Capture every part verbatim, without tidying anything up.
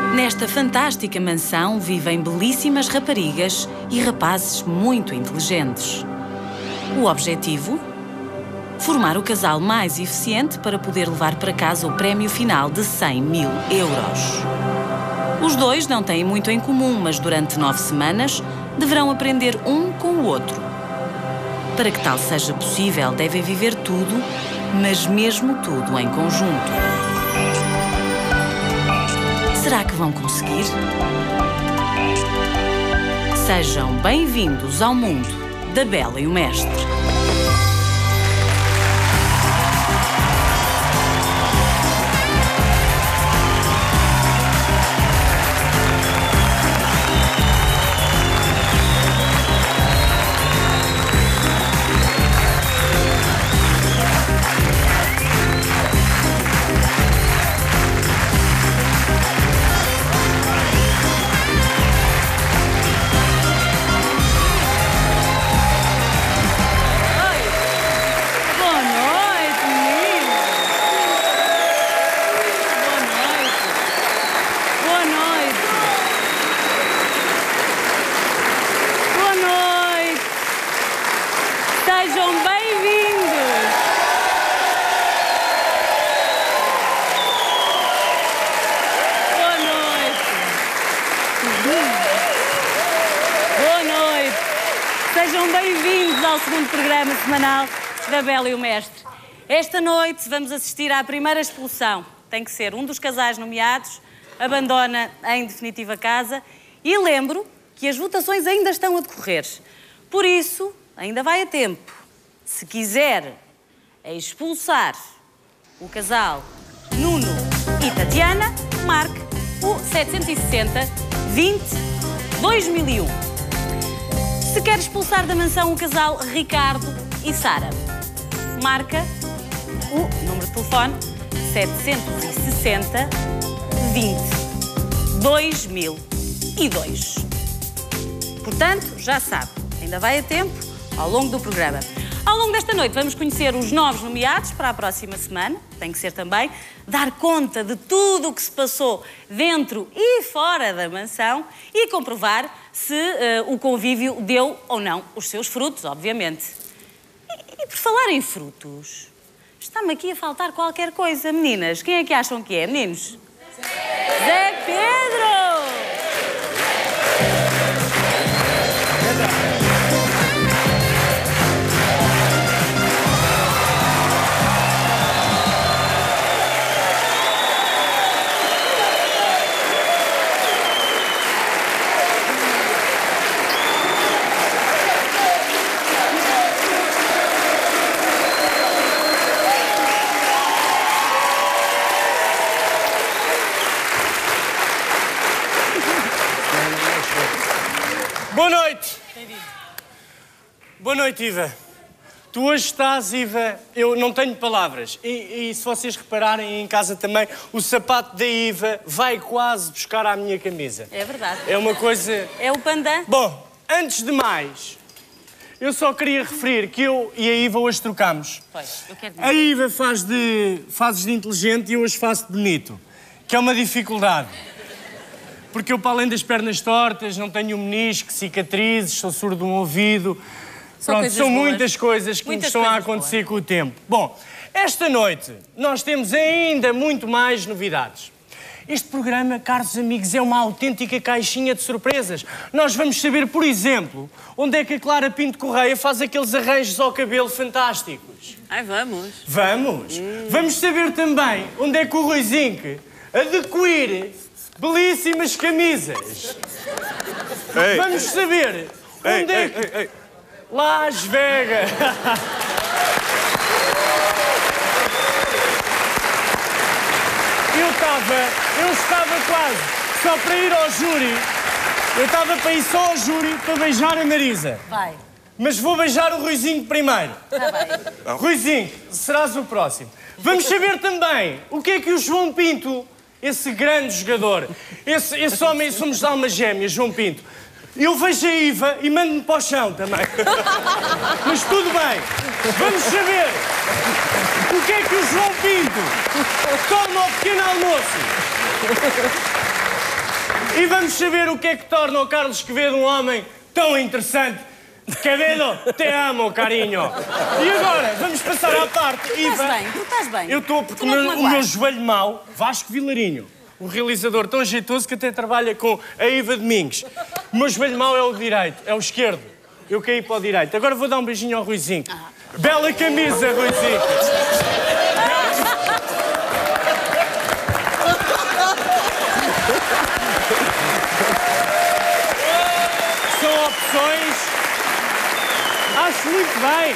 Nesta fantástica mansão vivem belíssimas raparigas e rapazes muito inteligentes. O objetivo? Formar o casal mais eficiente para poder levar para casa o prémio final de cem mil euros. Os dois não têm muito em comum, mas durante nove semanas deverão aprender um com o outro. Para que tal seja possível, devem viver tudo, mas mesmo tudo em conjunto. Será que vão conseguir? Sejam bem-vindos ao mundo da Bela e o Mestre. Sejam bem-vindos! Boa noite! Boa noite! Sejam bem-vindos ao segundo programa semanal da Bela e o Mestre. Esta noite vamos assistir à primeira expulsão. Tem que ser um dos casais nomeados, abandona em definitiva a casa e lembro que as votações ainda estão a decorrer. Por isso, ainda vai a tempo. Se quiser expulsar o casal Nuno e Tatiana, marque o setecentos e sessenta, vinte, dois mil e um. Se quer expulsar da mansão o casal Ricardo e Sara, marca o número de telefone setecentos e sessenta, vinte, dois mil e dois. Portanto, já sabe, ainda vai a tempo ao longo do programa. Ao longo desta noite vamos conhecer os novos nomeados para a próxima semana. Tem que ser também dar conta de tudo o que se passou dentro e fora da mansão e comprovar se uh, o convívio deu ou não os seus frutos, obviamente. E, e por falar em frutos, está-me aqui a faltar qualquer coisa. Meninas, quem é que acham que é? Meninos? Zé Pedro! Boa noite! Boa noite, Iva. Tu hoje estás, Iva, eu não tenho palavras. E, e se vocês repararem em casa também, o sapato da Iva vai quase buscar à minha camisa. É verdade. É uma coisa... É o pandan. Bom, antes de mais, eu só queria referir que eu e a Iva hoje trocamos. Pois, eu quero dizer. A Iva faz de, fazes de inteligente e eu hoje faço de bonito, que é uma dificuldade. Porque eu, para além das pernas tortas, não tenho um menisco, cicatrizes, sou surdo de um ouvido. São, Pronto, são boas. muitas coisas que muitas me estão a coisas acontecer boas. com o tempo. Bom, esta noite nós temos ainda muito mais novidades. Este programa, caros amigos, é uma autêntica caixinha de surpresas. Nós vamos saber, por exemplo, onde é que a Clara Pinto Correia faz aqueles arranjos ao cabelo fantásticos. Ai, vamos. Vamos. Hum. Vamos saber também onde é que o Rui Zinc adequir belíssimas camisas. Ei. Vamos saber Ei, onde é ei, que... ei, ei. Las Vegas. Eu estava, eu estava quase, só para ir ao júri, eu estava para ir só ao júri para beijar a Marisa. Vai. Mas vou beijar o Ruizinho primeiro. Está bem. Ruizinho, serás o próximo. Vamos saber também o que é que o João Pinto, esse grande jogador, esse, esse homem, somos de alma gêmea, João Pinto, eu vejo a Iva e mando-me para o chão também. Mas tudo bem. Vamos saber o que é que o João Pinto toma ao pequeno almoço. E vamos saber o que é que torna o Carlos Quevedo um homem tão interessante. Quevedo, te amo, carinho. E agora, vamos passar à parte. Tu Iva. estás bem, tu estás bem. Eu estou porque Tu o não te meu, o magoaste. meu joelho mau, Vasco Vilarinho, o realizador tão jeitoso que até trabalha com a Iva Domingos. O meu joelho mau é o direito, é o esquerdo. Eu caí para o direito. Agora vou dar um beijinho ao Ruizinho. Ah. Bela camisa, Ruizinho. São opções. Acho muito bem.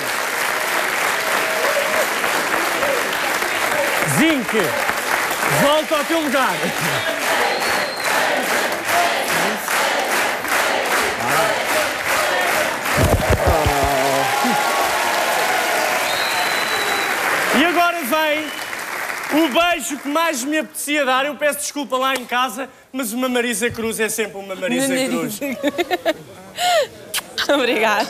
Zinc, volta ao teu lugar. E agora vem o beijo que mais me apetecia dar. Eu peço desculpa lá em casa, mas uma Marisa Cruz é sempre uma Marisa Cruz. Obrigada.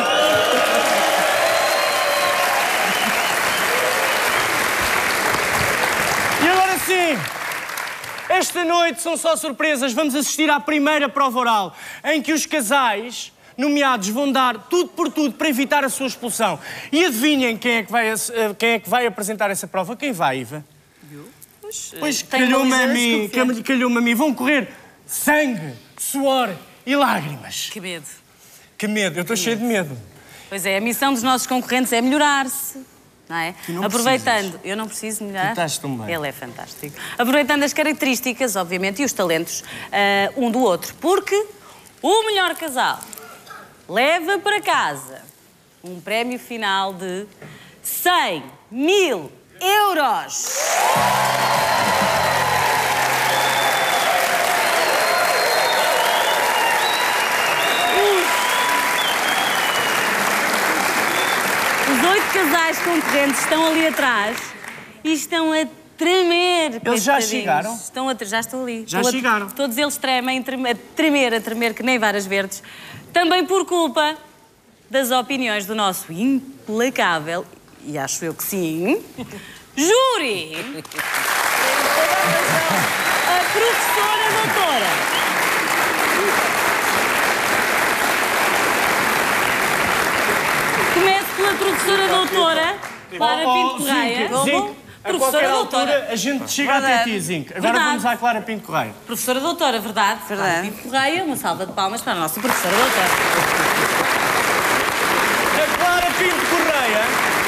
E agora sim, esta noite são só surpresas. Vamos assistir à primeira prova oral, em que os casais nomeados vão dar tudo por tudo para evitar a sua expulsão. E adivinhem quem é que vai, quem é que vai apresentar essa prova? Quem vai, Iva? Eu? Pois, Pois calhou-me a mim, calhou-me a mim. Vão correr sangue, suor e lágrimas. Que medo. Que medo, eu estou cheio de medo. Pois é, a missão dos nossos concorrentes é melhorar-se. Não é? não Aproveitando, precisas. eu não preciso melhorar. Tu estás tão bem. Ele é fantástico. Aproveitando as características, obviamente, e os talentos uh, um do outro. Porque o melhor casal leva para casa um prémio final de cem mil euros. Os oito casais concorrentes estão ali atrás e estão a tremer. Eles já coitadinhos. chegaram? Estão a, já estão ali. Já Estão a- chegaram. Todos eles tremem, treme- a tremer, a tremer que nem varas verdes. Também por culpa das opiniões do nosso implacável, e acho eu que sim, júri. A professora doutora. Começo pela professora doutora Clara Pinto Correia. Zinc, Zinc, a qualquer altura a gente chega até ti, Zinc. Agora Verdade. vamos à Clara Pinto Correia. Professora doutora, verdade? Verdade. Clara Pinto Correia, uma salva de palmas para a nossa professora doutora. A Clara Pinto Correia,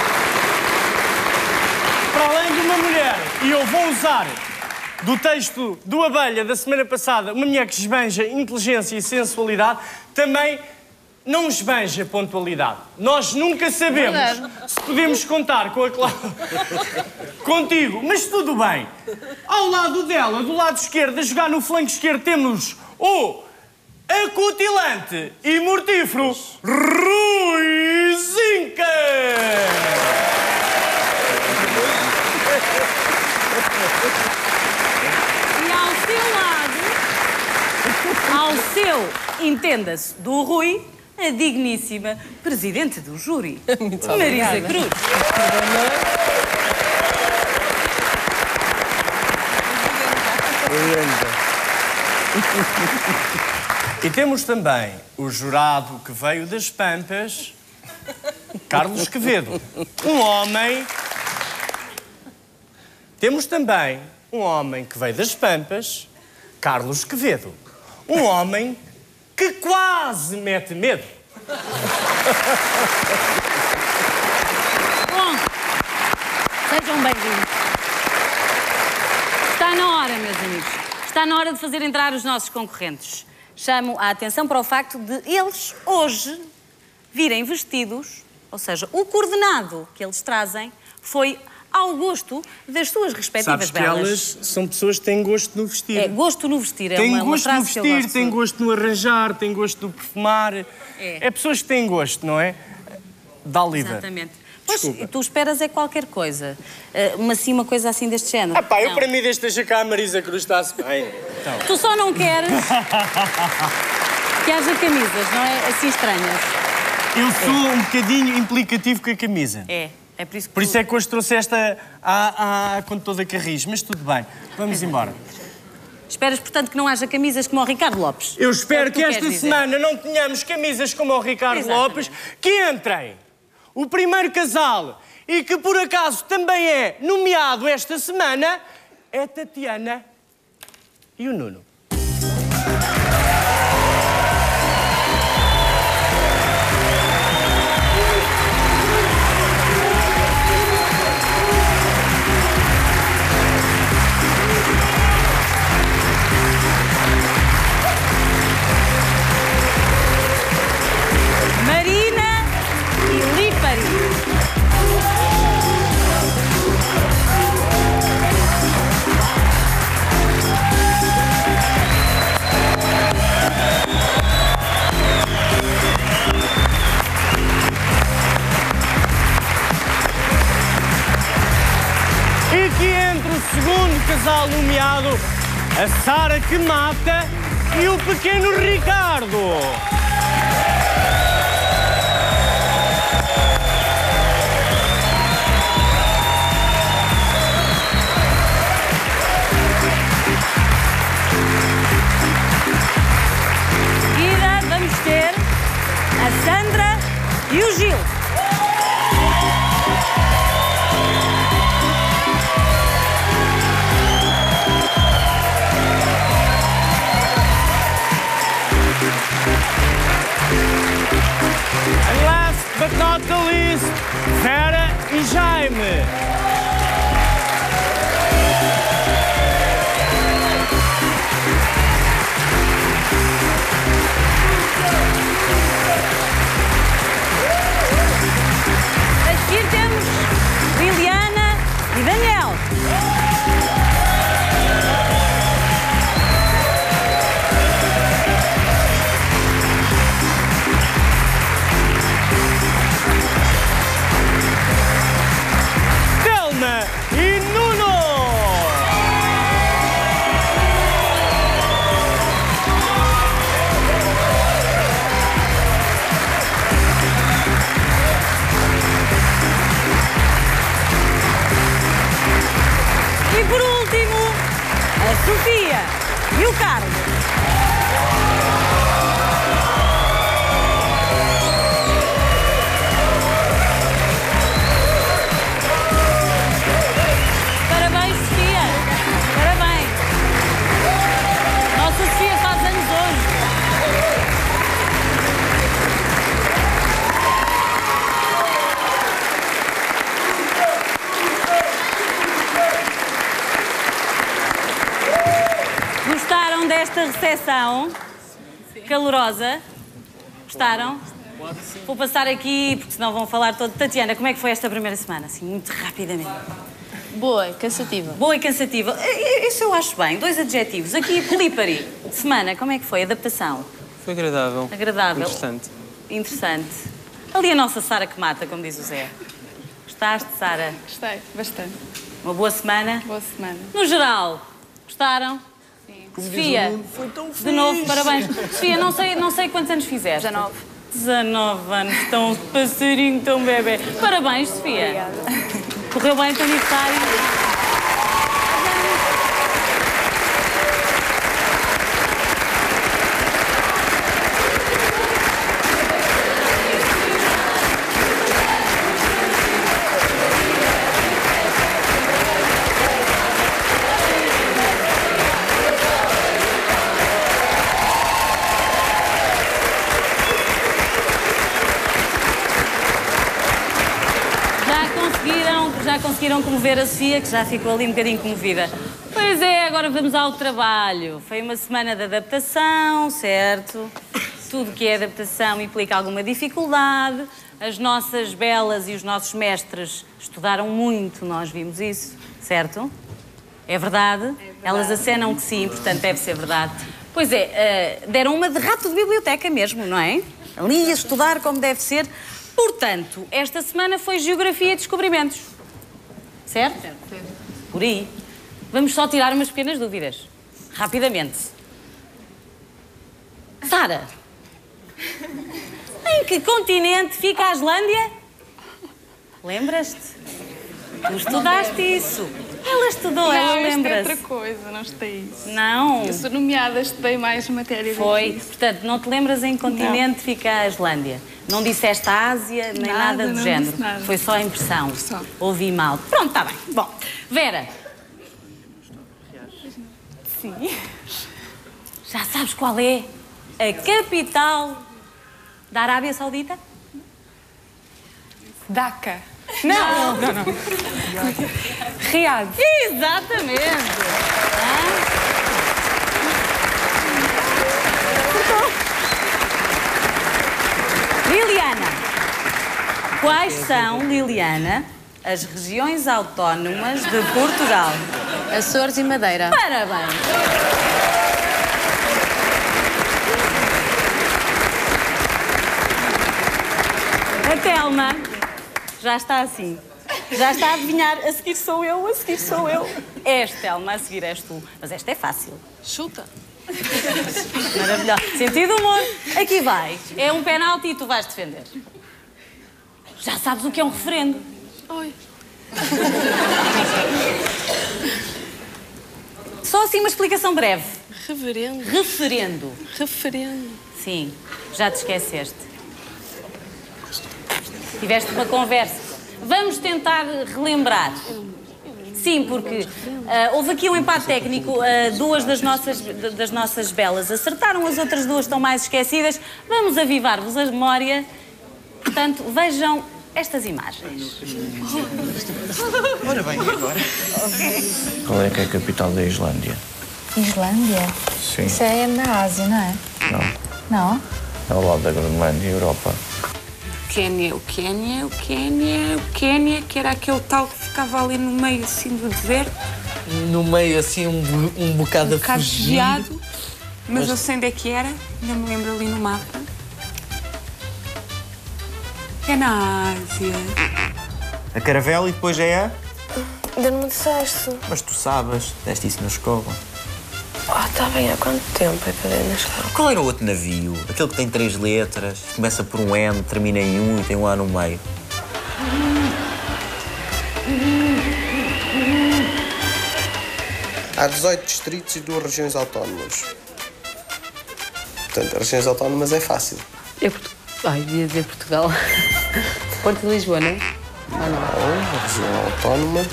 para além de uma mulher, e eu vou usar do texto do Abelha da semana passada, uma mulher que esbanja inteligência e sensualidade, também não esbanja pontualidade. Nós nunca sabemos se podemos contar com a Clara... contigo, mas tudo bem. Ao lado dela, do lado esquerdo, a jogar no flanco esquerdo, temos o acutilante e mortífero Ruizinho. E ao seu lado, ao seu, entenda-se, do Rui, a digníssima presidente do júri, Marisa Cruz. E temos também o jurado que veio das Pampas, Carlos Quevedo. Um homem... Temos também um homem que veio das Pampas, Carlos Quevedo. Um homem que quase mete medo. Bom, sejam bem-vindos. Está na hora, meus amigos. Está na hora de fazer entrar os nossos concorrentes. Chamo a atenção para o facto de eles, hoje, virem vestidos, ou seja, o coordenado que eles trazem foi ao gosto das suas respectivas Sabes que belas. elas são pessoas que têm gosto no vestir. É, gosto no vestir. É Têm uma, uma gosto no frase que eu vestir, gosto. têm gosto no arranjar, têm gosto no perfumar. É. É pessoas que têm gosto, não é? Dá líder. Exatamente. Pois, Desculpa. tu esperas é qualquer coisa. Uh, uma, assim, uma coisa assim deste género. Ah pá, eu Não. para mim deixa deixa cá a Marisa Cruz, está-se bem. Então. Tu só não queres que haja camisas, não é? Assim estranhas. Eu sou um bocadinho implicativo com a camisa. É, é por isso que Por tu- isso é que hoje trouxe esta à, à, com toda a carris, mas tudo bem. Vamos embora. Esperas, portanto, que não haja camisas como o Ricardo Lopes. Eu espero é que, que esta semana não tenhamos camisas como o Ricardo Exatamente. Lopes, que entrem o primeiro casal e que, por acaso, também é nomeado esta semana, é a Tatiana e o Nuno. Marina e Lípari. E que entre o segundo casal nomeado, a Sara que mata e o pequeno Ricardo. Seguida, vamos ter a Sandra e o Gil. And last but not the least, Vera e Jaime. A seguir temos Liliana e Daniel. Thelma e Nuno. E por último, a Sofia e o Carlos. Parabéns, Sofia. Parabéns. Nossa Sofia faz anos hoje. Gostaram desta recepção calorosa? Gostaram? Vou passar aqui, porque senão vão falar todo. Tatiana, como é que foi esta primeira semana? Assim, muito rapidamente. Boa, cansativa. Boa e cansativa. Isso eu acho bem. Dois adjetivos. Aqui, Lípari. Semana, como é que foi? Adaptação? Foi agradável. Agradável. Interessante. Interessante. Ali a nossa Sara que mata, como diz o Zé. Gostaste, Sara? Gostei, bastante. Uma boa semana? Boa semana. No geral, gostaram? Sim. Sofia, Foi tão fixe. de novo, parabéns. Sofia, não sei, não sei quantos anos fizeste. dezanove. dezanove anos, tão passarinho, tão bebê. Parabéns, Sofia. Obrigada. Correu bem o teu aniversário? Já conseguiram, já conseguiram comover a Sofia, que já ficou ali um bocadinho comovida. Pois é, agora vamos ao trabalho. Foi uma semana de adaptação, certo? Tudo que é adaptação implica alguma dificuldade. As nossas belas e os nossos mestres estudaram muito, nós vimos isso, certo? É verdade? É verdade. Elas acenam que sim, portanto deve ser verdade. Pois é, uh, deram uma de rato de biblioteca mesmo, não é? Ali a estudar como deve ser. Portanto, esta semana foi Geografia e Descobrimentos. Certo? Certo, certo. Por aí. Vamos só tirar umas pequenas dúvidas. Rapidamente. Sara, em que continente fica a Islândia? Lembras-te? Tu estudaste isso. Ela estudou, ela Não, isto é lembra-se. outra coisa, não estudei isso. Não. Eu sou nomeada, estudei mais matéria. Foi. Portanto, não te lembras em que continente fica a Islândia? Não disseste a Ásia, nem nada, Nada, do não género. disse nada. Foi só a impressão. Só. Ouvi mal. Pronto, está bem. Bom, Vera. Sim. Já sabes qual é a capital da Arábia Saudita? Dhaka. Não! Não, não. Riad. Exatamente! Ah. Liliana, quais são, Liliana, as regiões autónomas de Portugal? Açores e Madeira. Parabéns! A Telma já está assim. Já está a adivinhar. A seguir sou eu, a seguir sou eu. És, Telma, a seguir és tu. Mas esta é fácil. Chuta. Maravilhoso. Sentido humor. Aqui vai. É um penalti e tu vais defender. Já sabes o que é um referendo? Oi. Só assim uma explicação breve. Reverendo. Referendo. Referendo. Sim, já te esqueceste. Tiveste uma conversa. Vamos tentar relembrar. Sim, porque uh, houve aqui um empate técnico. Uh, duas das nossas, das nossas belas acertaram, as outras duas estão mais esquecidas. Vamos avivar-vos a memória. Portanto, vejam estas imagens. Ora bem, e agora? Qual é que é a capital da Islândia? Islândia? Sim. Isso é na Ásia, não é? Não. Não? É ao lado da Groenlândia, Europa. Quénia, o Quénia, o Quénia, o Quénia, que era aquele tal que ficava ali no meio, assim, do deserto. No meio, assim, um, bu- um bocado Um a bocado fugir. desviado. Mas, Mas- eu sei onde é que era, ainda me lembro ali no mapa. É na Ásia. A caravela e depois é a... Ainda não me disseste. Mas tu sabes, deste isso na escola. Ah, está bem. Há quanto tempo é que eu dei na escola? Qual era o outro navio? Aquele que tem três letras, começa por um N, termina em um e tem um A no meio. Há dezoito distritos e duas regiões autónomas. Portanto, as regiões autónomas é fácil. É Portugal. Ai, ia dizer Portugal. Porto de Lisboa, não é? Ou não? Não, a região autónoma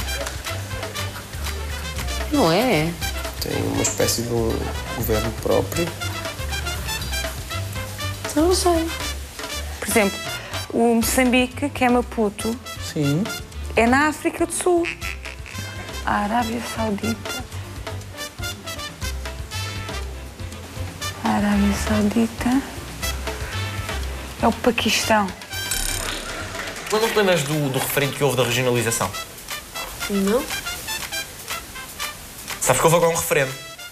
Não é? tem uma espécie de um governo próprio. Eu não sei. Por exemplo, o Moçambique, que é Maputo, Sim. é na África do Sul. A Arábia Saudita. A Arábia Saudita é o Paquistão. Mas não te lembras do, do referendo que houve da regionalização? Não? Sabes que houve agora um referendo?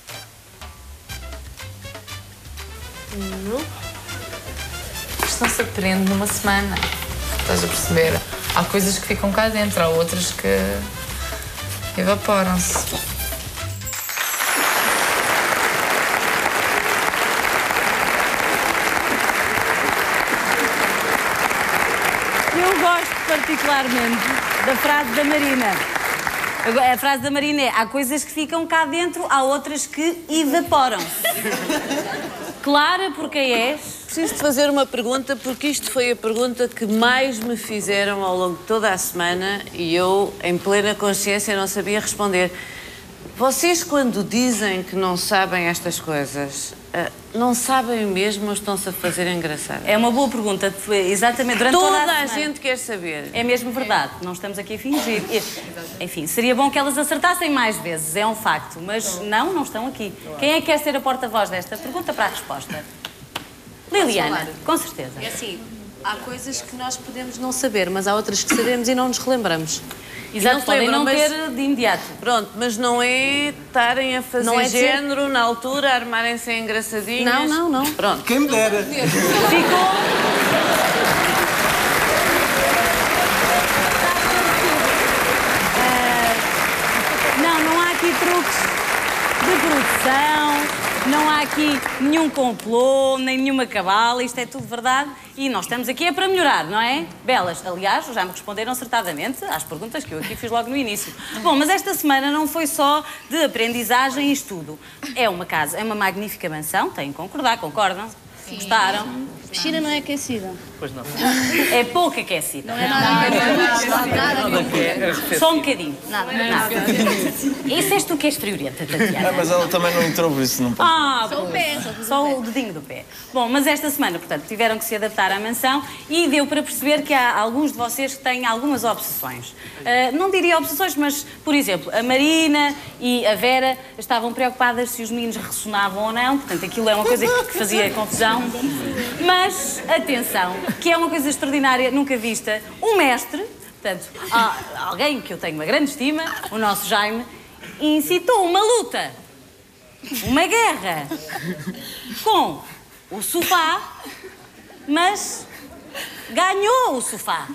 Não? Isto não se aprende numa semana. Estás a perceber? Há coisas que ficam cá dentro, há outras que evaporam-se. Eu gosto particularmente da frase da Marina. Agora, a frase da Marina é: há coisas que ficam cá dentro, há outras que evaporam-se. Clara, porque és? Preciso de fazer uma pergunta, porque isto foi a pergunta que mais me fizeram ao longo de toda a semana e eu, em plena consciência, não sabia responder. Vocês, quando dizem que não sabem estas coisas, não sabem mesmo ou estão-se a fazer engraçado? É uma boa pergunta. Exatamente, durante toda, Toda a, a semana. gente quer saber. É mesmo verdade, não estamos aqui a fingir. Enfim, seria bom que elas acertassem mais vezes, é um facto. Mas não, não estão aqui. Quem é que quer ser a porta-voz desta pergunta para a resposta? Liliana, com certeza. É assim, há coisas que nós podemos não saber, mas há outras que sabemos e não nos relembramos. Exato, podem não mas- ter de imediato. Pronto, mas não é estarem a fazer Não é dizer- género na altura, armarem-se em engraçadinhas. Não, não, não. Pronto. Quem me dera. Ficou... Ah, não, não há aqui truques de produção, não há aqui nenhum complô, nem nenhuma cabala, isto é tudo verdade e nós estamos aqui é para melhorar, não é? Belas, aliás, já me responderam acertadamente às perguntas que eu aqui fiz logo no início. Bom, mas esta semana não foi só de aprendizagem e estudo. É uma casa, é uma magnífica mansão, têm que concordar, concordam? Sim. Gostaram? A piscina não é aquecida. Pois não. É pouco aquecida. Não é nada aquecida. Só um bocadinho. Nada, nada. Isso és tu que és friorenta, Tatiana. Ah, mas ela também não entrou, por isso não pode. Ah, só o pé. Só, só o dedinho do pé. Bom, mas esta semana, portanto, tiveram que se adaptar à mansão e deu para perceber que há alguns de vocês que têm algumas obsessões. Uh, não diria obsessões, mas, por exemplo, a Marina e a Vera estavam preocupadas se os meninos ressonavam ou não, portanto, aquilo é uma coisa que fazia confusão. Mas, atenção, que é uma coisa extraordinária, nunca vista. Um mestre, portanto, alguém que eu tenho uma grande estima, o nosso Jaime, incitou uma luta, uma guerra, com o sofá, mas ganhou o sofá.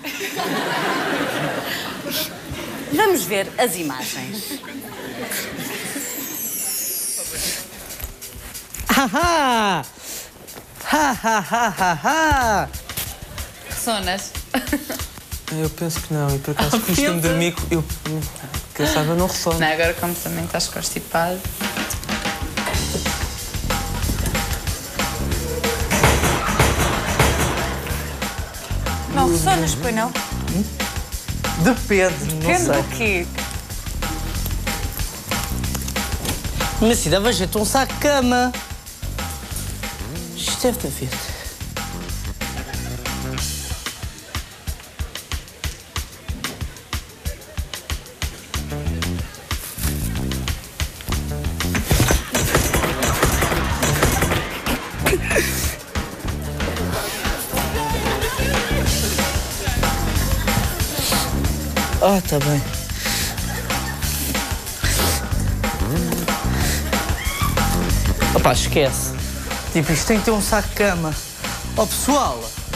Vamos ver as imagens. Haha! Ha, ha, ha, ha, ha. Sonas? Eu penso que não, e por acaso custa-me dormir, eu, que eu saiba, eu não ressono. Não, agora como também estás constipado. Não ressonas, pois não? Hum? Depende, não Depende sei. do quê? Mas se dava jeito um saco de cama. Isto deve ter haver. Ah, tá bem. Opá, esquece. Tipo, isto tem que ter um saco de cama. Ó, pessoal,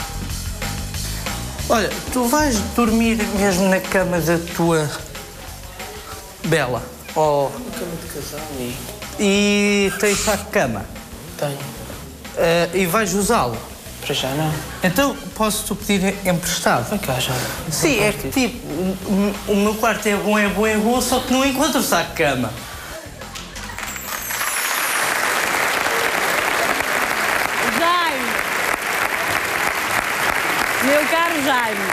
olha, tu vais dormir mesmo na cama da tua Bela? Ó... Uma cama de casal e... E tens saco de cama? Tenho. Uh, e vais usá-lo? Para já não. Então, posso-te pedir emprestado? Vem cá já. Sim, é que tipo, o, o meu quarto é bom, é bom, é bom, só que não encontro o saco de cama. Jaime! Meu caro Jaime,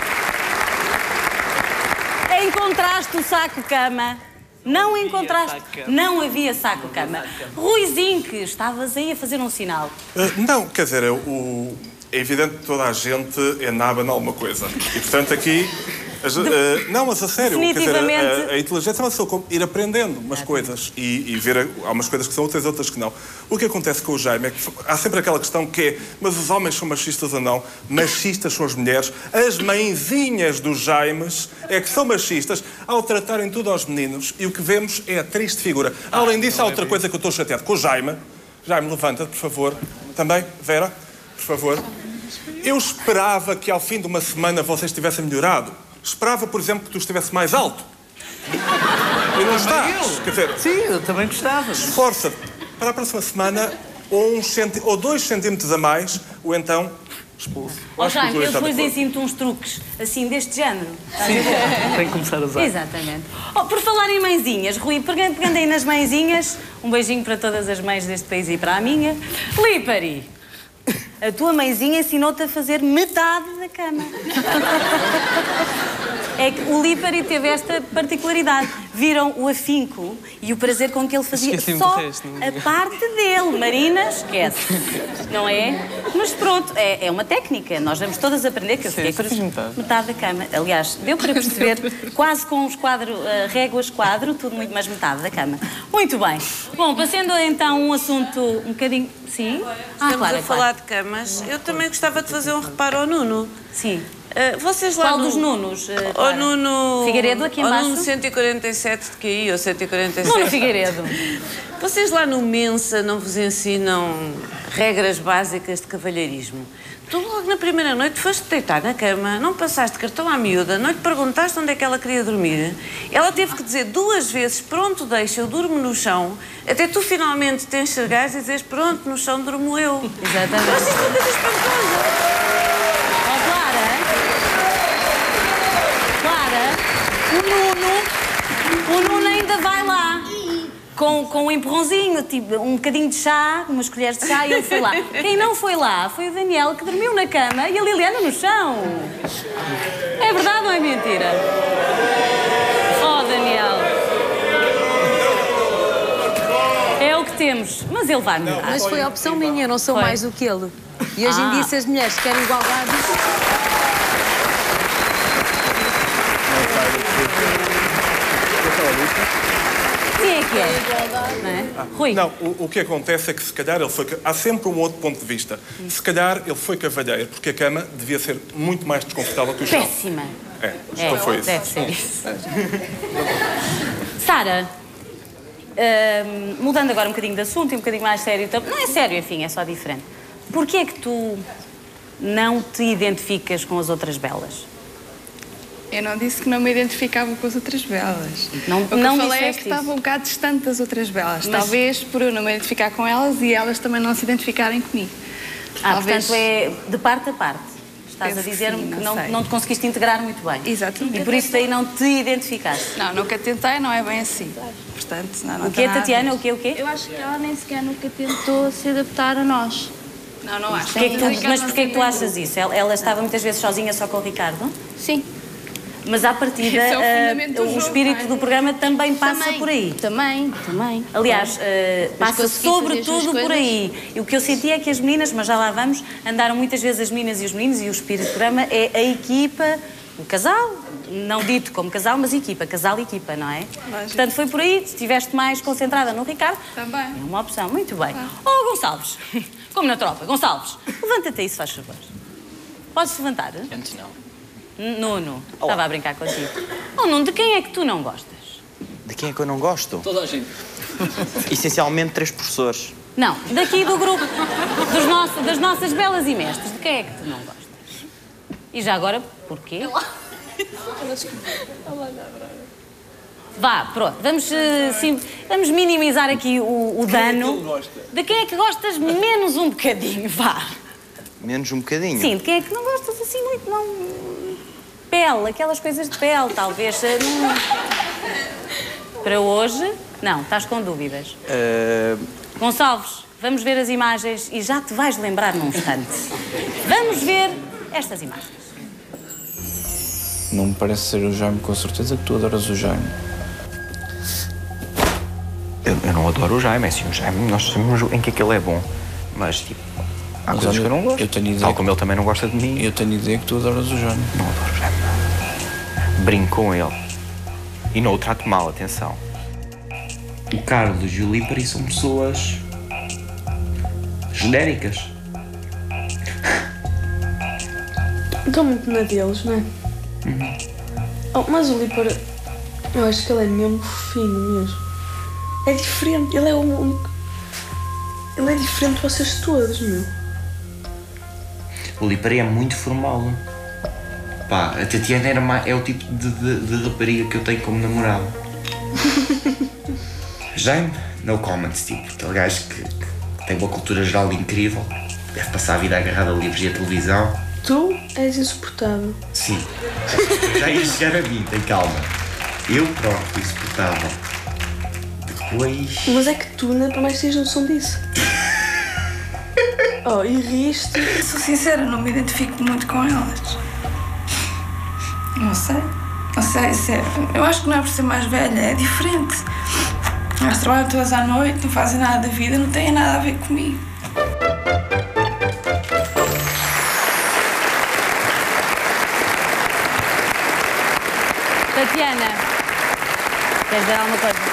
encontraste o saco-cama? Não encontraste? Não havia saco-cama. Ruizinho, que estavas aí a fazer um sinal. Uh, não, quer dizer, o, é evidente que toda a gente é naba em alguma coisa. E, portanto, aqui... As, uh, não, mas a sério, quer dizer, a, a inteligência é uma pessoa como ir aprendendo umas é. coisas e, e ver... Há umas coisas que são úteis, outras que não. O que acontece com o Jaime é que há sempre aquela questão que é mas os homens são machistas ou não? Machistas são as mulheres. As mãezinhas dos Jaimes é que são machistas ao tratarem tudo aos meninos. E o que vemos é a triste figura. Ah, Além disso, há outra é coisa que eu estou chateado com o Jaime. Jaime, levanta-te, por favor. Também, Vera, por favor. Eu esperava que ao fim de uma semana vocês tivessem melhorado. Esperava, por exemplo, que tu estivesse mais alto. E não estás. Quer dizer, sim, eu também gostava. Esforça-te para a próxima semana ou, uns centi... ou dois centímetros a mais, ou então expulso. Ó, Jaime, eu depois ensino-te uns truques, assim, deste género. Sim, tem que começar a usar. Exatamente. Oh, por falar em mãezinhas, Rui, pegando, pegando aí nas mãezinhas, um beijinho para todas as mães deste país e para a minha. Lípari, a tua mãezinha ensinou-te a fazer metade da cama. É que o Lípari teve esta particularidade. Viram o afinco e o prazer com que ele fazia só resto, a parte dele. Marina, esquece. Não é? Mas pronto, é, é uma técnica. Nós vamos todas aprender que eu fiquei com metade. metade da cama. Aliás, deu para perceber quase com os quadros, uh, réguas quadro, tudo muito mais metade da cama. Muito bem. Bom, passando então um assunto um bocadinho... Sim? Ah, Estamos claro, a é falar claro. de camas. Eu também gostava de fazer um reparo ao Nuno. Sim. Uh, vocês lá Qual no... dos Nunos? Uh, o Nuno... Figueiredo aqui embaixo? O Nuno cento e quarenta e sete de Q I ou cento e quarenta e sete. Nuno Figueiredo. Vocês lá no Mensa não vos ensinam regras básicas de cavalheirismo? Tu logo na primeira noite foste deitar na cama, não passaste cartão à miúda, não lhe perguntaste onde é que ela queria dormir. Ela teve que dizer duas vezes, pronto, deixa, eu durmo no chão, até tu finalmente te enxergares e dizes, pronto, no chão durmo eu. Exatamente. Mas isto é uma coisa espantosa. Ó, Clara, Clara, o Nuno, o Nuno ainda vai lá. Com, com um empurrãozinho, tipo, um bocadinho de chá, umas colheres de chá, e ele foi lá. Quem não foi lá foi o Daniel, que dormiu na cama, e a Liliana no chão. É verdade ou é mentira? Oh, Daniel. É o que temos, mas ele vai melhorar. Mas foi a opção minha, eu não sou foi. mais do que ele. E hoje em dia, se as mulheres querem igualdade... Quem é que é? Não é? Ah, Rui. Não, o, o que acontece é que se calhar ele foi... Há sempre um outro ponto de vista. Se calhar ele foi cavalheiro, porque a cama devia ser muito mais desconfortável que o chão. Péssima. É, é, então foi isso. Deve ser isso. Sara, uh, mudando agora um bocadinho de assunto e um bocadinho mais sério, não é sério, enfim, é só diferente. Porquê é que tu não te identificas com as outras belas? Eu não disse que não me identificava com as outras belas. Não, o que não eu falei é que isso. estava um bocado distante das outras belas. Mas... Talvez por eu não me identificar com elas e elas também não se identificarem comigo. Ah, Talvez... portanto é de parte a parte. Estás Penso a dizer-me que, sim, que não, não, não te conseguiste integrar muito bem. Exatamente. E por isso daí não te identificaste. Não, nunca tentei, não é bem assim. Portanto, não, não o que é, Tatiana? O que é, o quê? Eu acho que ela nem sequer nunca tentou se adaptar a nós. Não, não acho. Porquê que tu, mas porquê é que tu achas isso? Ela, ela estava muitas vezes sozinha só com o Ricardo? Sim. Mas à partida, é uh, o, o espírito do programa também passa também, por aí. Também, também. Aliás, uh, passa sobretudo por aí. E o que eu senti é que as meninas, mas já lá vamos, andaram muitas vezes as meninas e os meninos, e o espírito do programa é a equipa, o casal, não dito como casal, mas equipa, casal e equipa, não é? Lógico. Portanto, foi por aí, se estiveste mais concentrada no Ricardo, também. É uma opção, muito bem. Oh, Gonçalves, como na tropa, Gonçalves, levanta-te aí, se faz favor. Podes levantar? Antes não. Nuno, Olá. Estava a brincar contigo. Oh, Nuno, de quem é que tu não gostas? De quem é que eu não gosto? Toda a gente. Essencialmente três professores. Não, daqui do grupo, dos nosso, das nossas belas e mestres, de quem é que tu não gostas? E já agora, porquê? Vá, pronto, vamos, sim, vamos minimizar aqui o, o dano. De quem é que gostas menos um bocadinho, vá. Menos um bocadinho? Sim, de quem é que não gostas assim muito, não... Pele, aquelas coisas de pele, talvez. Não... Para hoje, não, estás com dúvidas. Uh... Gonçalves, vamos ver as imagens e já te vais lembrar num instante. Vamos ver estas imagens. Não me parece ser o Jaime, com certeza que tu adoras o Jaime. Eu, eu não adoro o Jaime, é assim, o Jaime, nós sabemos em que é que ele é bom. Mas, tipo, há Mas coisas olha, que eu não gosto. Eu tenho ideia Tal que... como ele também não gosta de mim. Eu tenho ideia que tu adoras o Jaime. Não adoro o Jaime. Brinco com ele. E não o trato mal, atenção. O Carlos e o Lípari são pessoas... genéricas. Estou muito na deles, não é? Uhum. Oh, mas o Lípari, eu acho que ele é mesmo fino mesmo. É diferente, ele é o único... Ele é diferente de vocês todos, meu. O Lípari é muito formal. Pá, a Tatiana era mais, é o tipo de, de, de rapariga que eu tenho como namorado. Jaime, no comments, tipo, aquele gajo que, que tem uma cultura geral incrível, deve passar a vida agarrado a livros e a televisão. Tu és insuportável. Sim. Já ia chegar a mim, tem calma. Eu próprio, insuportável. Depois... Mas é que tu ainda para mais tens noção disso. Oh, e riste. Sou sincera, não me identifico muito com elas. Não sei. Não sei, sério. Eu acho que não é por ser mais velha, é diferente. Elas trabalham todas à noite, não fazem nada da vida, não têm nada a ver comigo. Tatiana, queres dizer alguma coisa?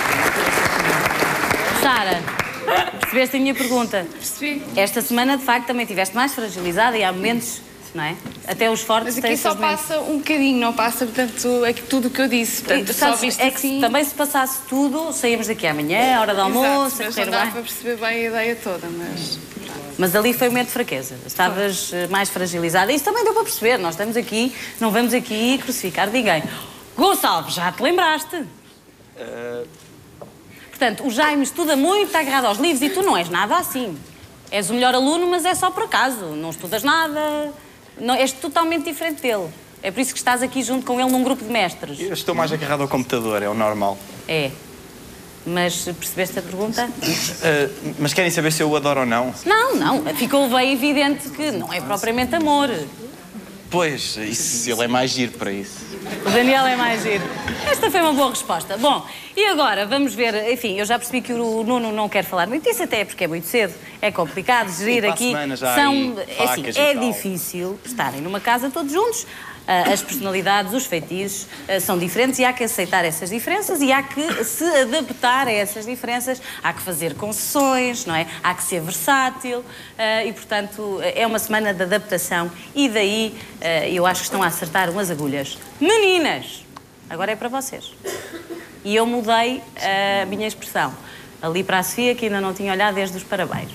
Sara, percebeste a minha pergunta? Percebi. Esta semana, de facto, também estiveste mais fragilizada e há momentos não é? Até os fortes têm... Mas aqui só passa um bocadinho, não passa, portanto, é que tudo o que eu disse. Portanto, sabes, só viste é assim... que também se passasse tudo, saímos daqui amanhã, hora do almoço, Exato, mas não dá para perceber bem a ideia toda, mas... Mas ali foi um momento de fraqueza. Estavas Foi. mais fragilizada. Isso também deu para perceber. Nós estamos aqui, não vamos aqui crucificar ninguém. Gonçalo, já te lembraste? Uh... Portanto, o Jaime estuda muito, está agarrado aos livros e tu não és nada assim. És o melhor aluno, mas é só por acaso. Não estudas nada, não, és totalmente diferente dele. É por isso que estás aqui junto com ele num grupo de mestres. Eu estou mais agarrado ao computador, é o normal. É. Mas percebeste a pergunta? Uh, mas querem saber se eu o adoro ou não? Não, não. Ficou bem evidente que não é propriamente amor. Pois, isso, ele é mais giro para isso. O Daniel é mais giro. Esta foi uma boa resposta. Bom, e agora vamos ver... Enfim, eu já percebi que o Nuno não quer falar muito disso, até porque é muito cedo. É complicado gerir Sim, aqui. Já São, é assim, é tal. difícil estarem numa casa todos juntos. As personalidades, os feitiços são diferentes e há que aceitar essas diferenças e há que se adaptar a essas diferenças, há que fazer concessões, não é? Há que ser versátil e, portanto, é uma semana de adaptação e daí eu acho que estão a acertar umas agulhas. Meninas, agora é para vocês. E eu mudei a minha expressão. Ali para a Sofia, que ainda não tinha olhado desde os parabéns.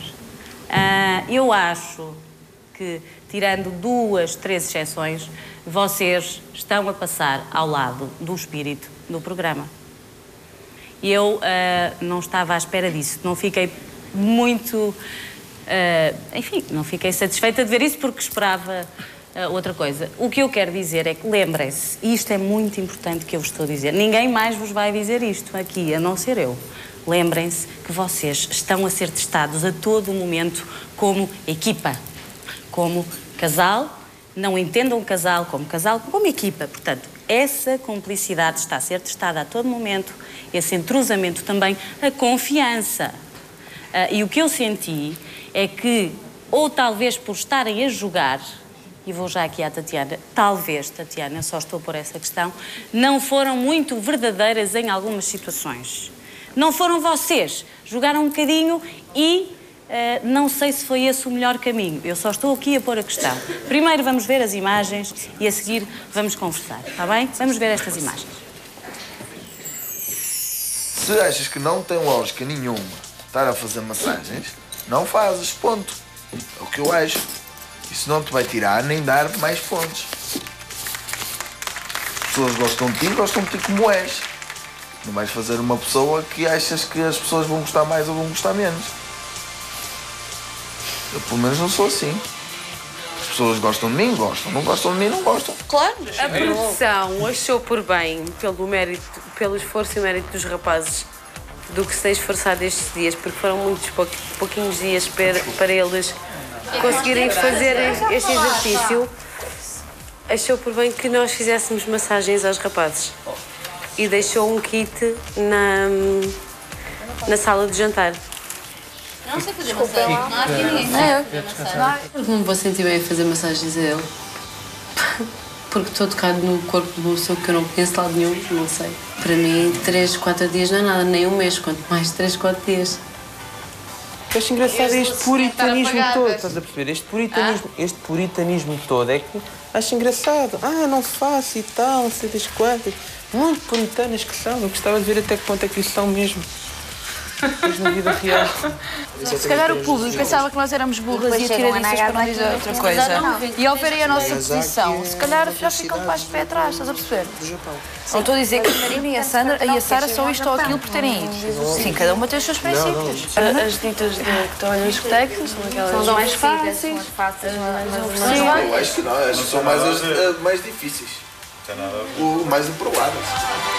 Eu acho que, tirando duas, três exceções, vocês estão a passar ao lado do espírito do programa. E eu uh, não estava à espera disso. Não fiquei muito... Uh, enfim, não fiquei satisfeita de ver isso porque esperava uh, outra coisa. O que eu quero dizer é que lembrem-se, e isto é muito importante que eu vos estou a dizer, ninguém mais vos vai dizer isto aqui, a não ser eu. Lembrem-se que vocês estão a ser testados a todo momento como equipa, como casal. Não entendam o casal como casal, como equipa. Portanto, essa cumplicidade está a ser testada a todo momento, esse entrosamento também, a confiança. Uh, e o que eu senti é que, ou talvez por estarem a jogar, e vou já aqui à Tatiana, talvez, Tatiana, só estou por essa questão, não foram muito verdadeiras em algumas situações. Não foram vocês. Jogaram um bocadinho e... Uh, não sei se foi esse o melhor caminho. Eu só estou aqui a pôr a questão. Primeiro vamos ver as imagens e a seguir vamos conversar, está bem? Vamos ver estas imagens. Se achas que não tem lógica nenhuma estar a fazer massagens, não fazes, ponto. É o que eu acho. Isso não te vai tirar nem dar mais pontos. As pessoas gostam de ti, gostam de ti como és. Não vais fazer uma pessoa que achas que as pessoas vão gostar mais ou vão gostar menos. Eu, pelo menos, não sou assim. As pessoas gostam de mim, gostam. Não gostam de mim, não gostam. Claro. A produção achou por bem, pelo mérito, pelo esforço e mérito dos rapazes, do que se tem esforçado estes dias, porque foram muitos pouquinhos dias para, para eles conseguirem fazer este exercício. Achou por bem que nós fizéssemos massagens aos rapazes. E deixou um kit na, na sala de jantar. Não sei fazer massagem. Não há aqui ninguém. Não é eu. Porque não me vou sentir bem a fazer massagens a ele. Porque estou tocado no corpo de uma pessoa que eu não conheço de lado nenhum, não sei. Para mim, três, quatro dias não é nada, nem um mês, quanto mais três, quatro dias. Acho engraçado este puritanismo todo, estás a perceber? Este puritanismo, ah? este puritanismo todo é que acho engraçado. Ah, não faço e tal, não sei das quantas. Muito puritanas que são. Eu gostava de ver até que ponto é que isso são mesmo. Mas na vida real. Se calhar o público pensava que nós éramos burros e atiradistas para não dizer outra coisa. E ao verem a nossa posição, se calhar já ficam mais de pé atrás, estás a perceber? Não estou a dizer que a Marina e a Sandra e a Sara são isto ou aquilo por terem ido. Sim, cada uma tem os seus princípios. As ditas de que estão nas discotecas são aquelas mais fáceis. Eu acho que não, acho que são mais, as, mais difíceis. O mais improváveis.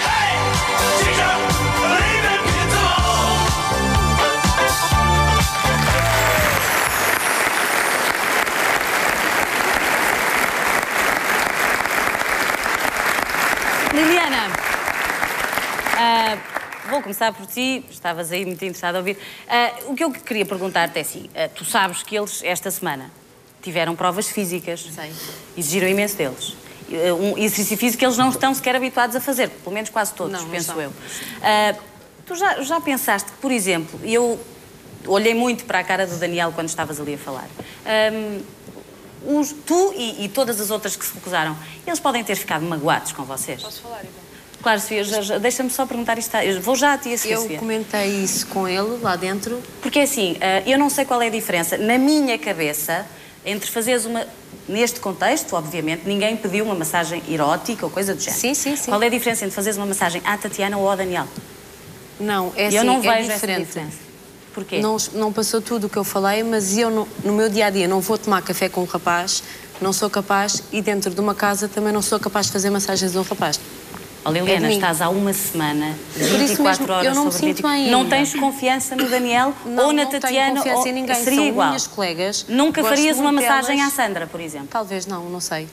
Liliana, uh, vou começar por ti, estavas aí muito interessada a ouvir. Uh, o que eu queria perguntar-te é assim, uh, tu sabes que eles, esta semana, tiveram provas físicas. Sei. Exigiram imenso deles. Uh, um exercício físico que eles não estão sequer habituados a fazer, pelo menos quase todos, não, penso eu. Uh, tu já, já pensaste que, por exemplo, eu olhei muito para a cara do Daniel quando estavas ali a falar. Um, os, tu e, e todas as outras que se recusaram, eles podem ter ficado magoados com vocês? Posso falar, Ivan? Claro, Sofia, deixa-me só perguntar isto. Eu vou já a ti, a Sofia. Eu comentei isso com ele lá dentro. Porque assim, eu não sei qual é a diferença. Na minha cabeça, entre fazeres uma... Neste contexto, obviamente, ninguém pediu uma massagem erótica ou coisa do género. Sim, sim, sim. Qual é a diferença entre fazeres uma massagem à Tatiana ou ao Daniel? Não, é assim, eu não é vejo diferente. essa diferença. Porquê? Não, não passou tudo o que eu falei, mas eu, no, no meu dia-a-dia, não vou tomar café com um rapaz, não sou capaz, e dentro de uma casa também não sou capaz de fazer massagens a um rapaz. Oh, Liliana, é estás há uma semana, vinte e quatro horas eu não me sobre sinto bem. Não tens confiança no Daniel não, ou na não Tatiana? Não tenho confiança ou... em ninguém. Seria São igual. minhas colegas. Nunca farias uma massagem delas. à Sandra, por exemplo? Talvez não, não sei.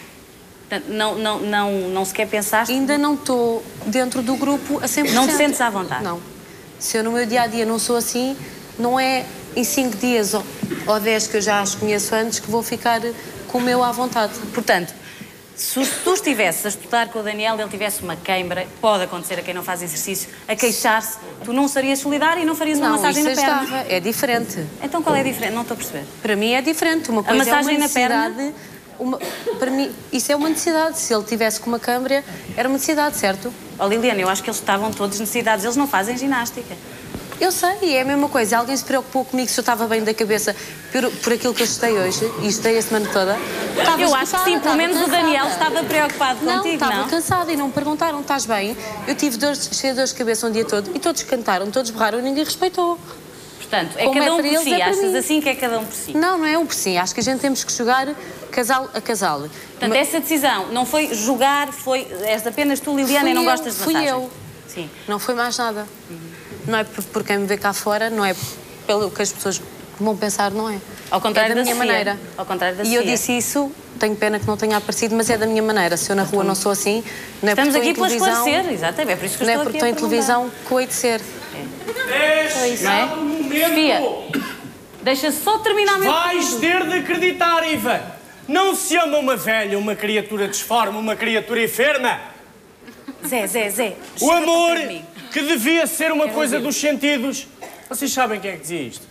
Não, não, não, não sequer pensaste? Ainda não estou dentro do grupo a cem por cento. Não te sentes à vontade? Não. Se eu no meu dia-a-dia não sou assim, não é em cinco dias ou, ou dez que eu já as conheço antes que vou ficar com o meu à vontade. Portanto, se tu estivesses a estudar com o Daniel, ele tivesse uma queimbra, pode acontecer a quem não faz exercício, a queixar-se, tu não serias solidária e não farias uma não, massagem na perna? Estava. É diferente. Então qual é a diferença? Não estou a perceber. Para mim é diferente. Uma coisa a massagem é uma na perna? Uma, para mim, isso é uma necessidade. Se ele tivesse com uma câmara, era uma necessidade, certo? Oh, Liliana, eu acho que eles estavam todos necessitados. Eles não fazem ginástica. Eu sei, é a mesma coisa. Alguém se preocupou comigo se eu estava bem da cabeça por, por aquilo que eu estudei hoje e estudei a semana toda? Estava eu acho que sim, pelo menos cansada. O Daniel estava preocupado não, contigo, estava não? cansada e não me perguntaram, estás bem? Eu tive dores, cheia de dores de cabeça um dia todo e todos cantaram, todos berraram e ninguém respeitou. Portanto, é Como cada é um para por eles, si. é para Achas mim. assim que é cada um por si? Não, não é um por si. Acho que a gente temos que jogar casal a casal. Portanto, essa decisão não foi julgar, foi... És apenas tu, Liliana, fui e não eu, gostas de fui massagem? eu. Sim. Não foi mais nada. Uhum. Não é por, por quem me vê cá fora, não é pelo que as pessoas vão pensar, não é. Ao contrário é da, da minha Sofia. maneira. Ao contrário da e Sofia. eu disse isso, tenho pena que não tenha aparecido, mas é da minha maneira. Se eu na rua não sou assim, não é Estamos porque aqui estou para em televisão, esclarecer, exatamente. É por isso que eu não é estou porque aqui estou a em televisão que eu hei de ser. É isso, não é? Sofia, deixa só terminar meu Vais pedido. ter de acreditar, Ivan. Não se ama uma velha, uma criatura disforme, uma criatura enferma. Zé, Zé, Zé. O amor, que devia ser uma Quero coisa ouvir. dos sentidos. Vocês sabem quem é que dizia isto?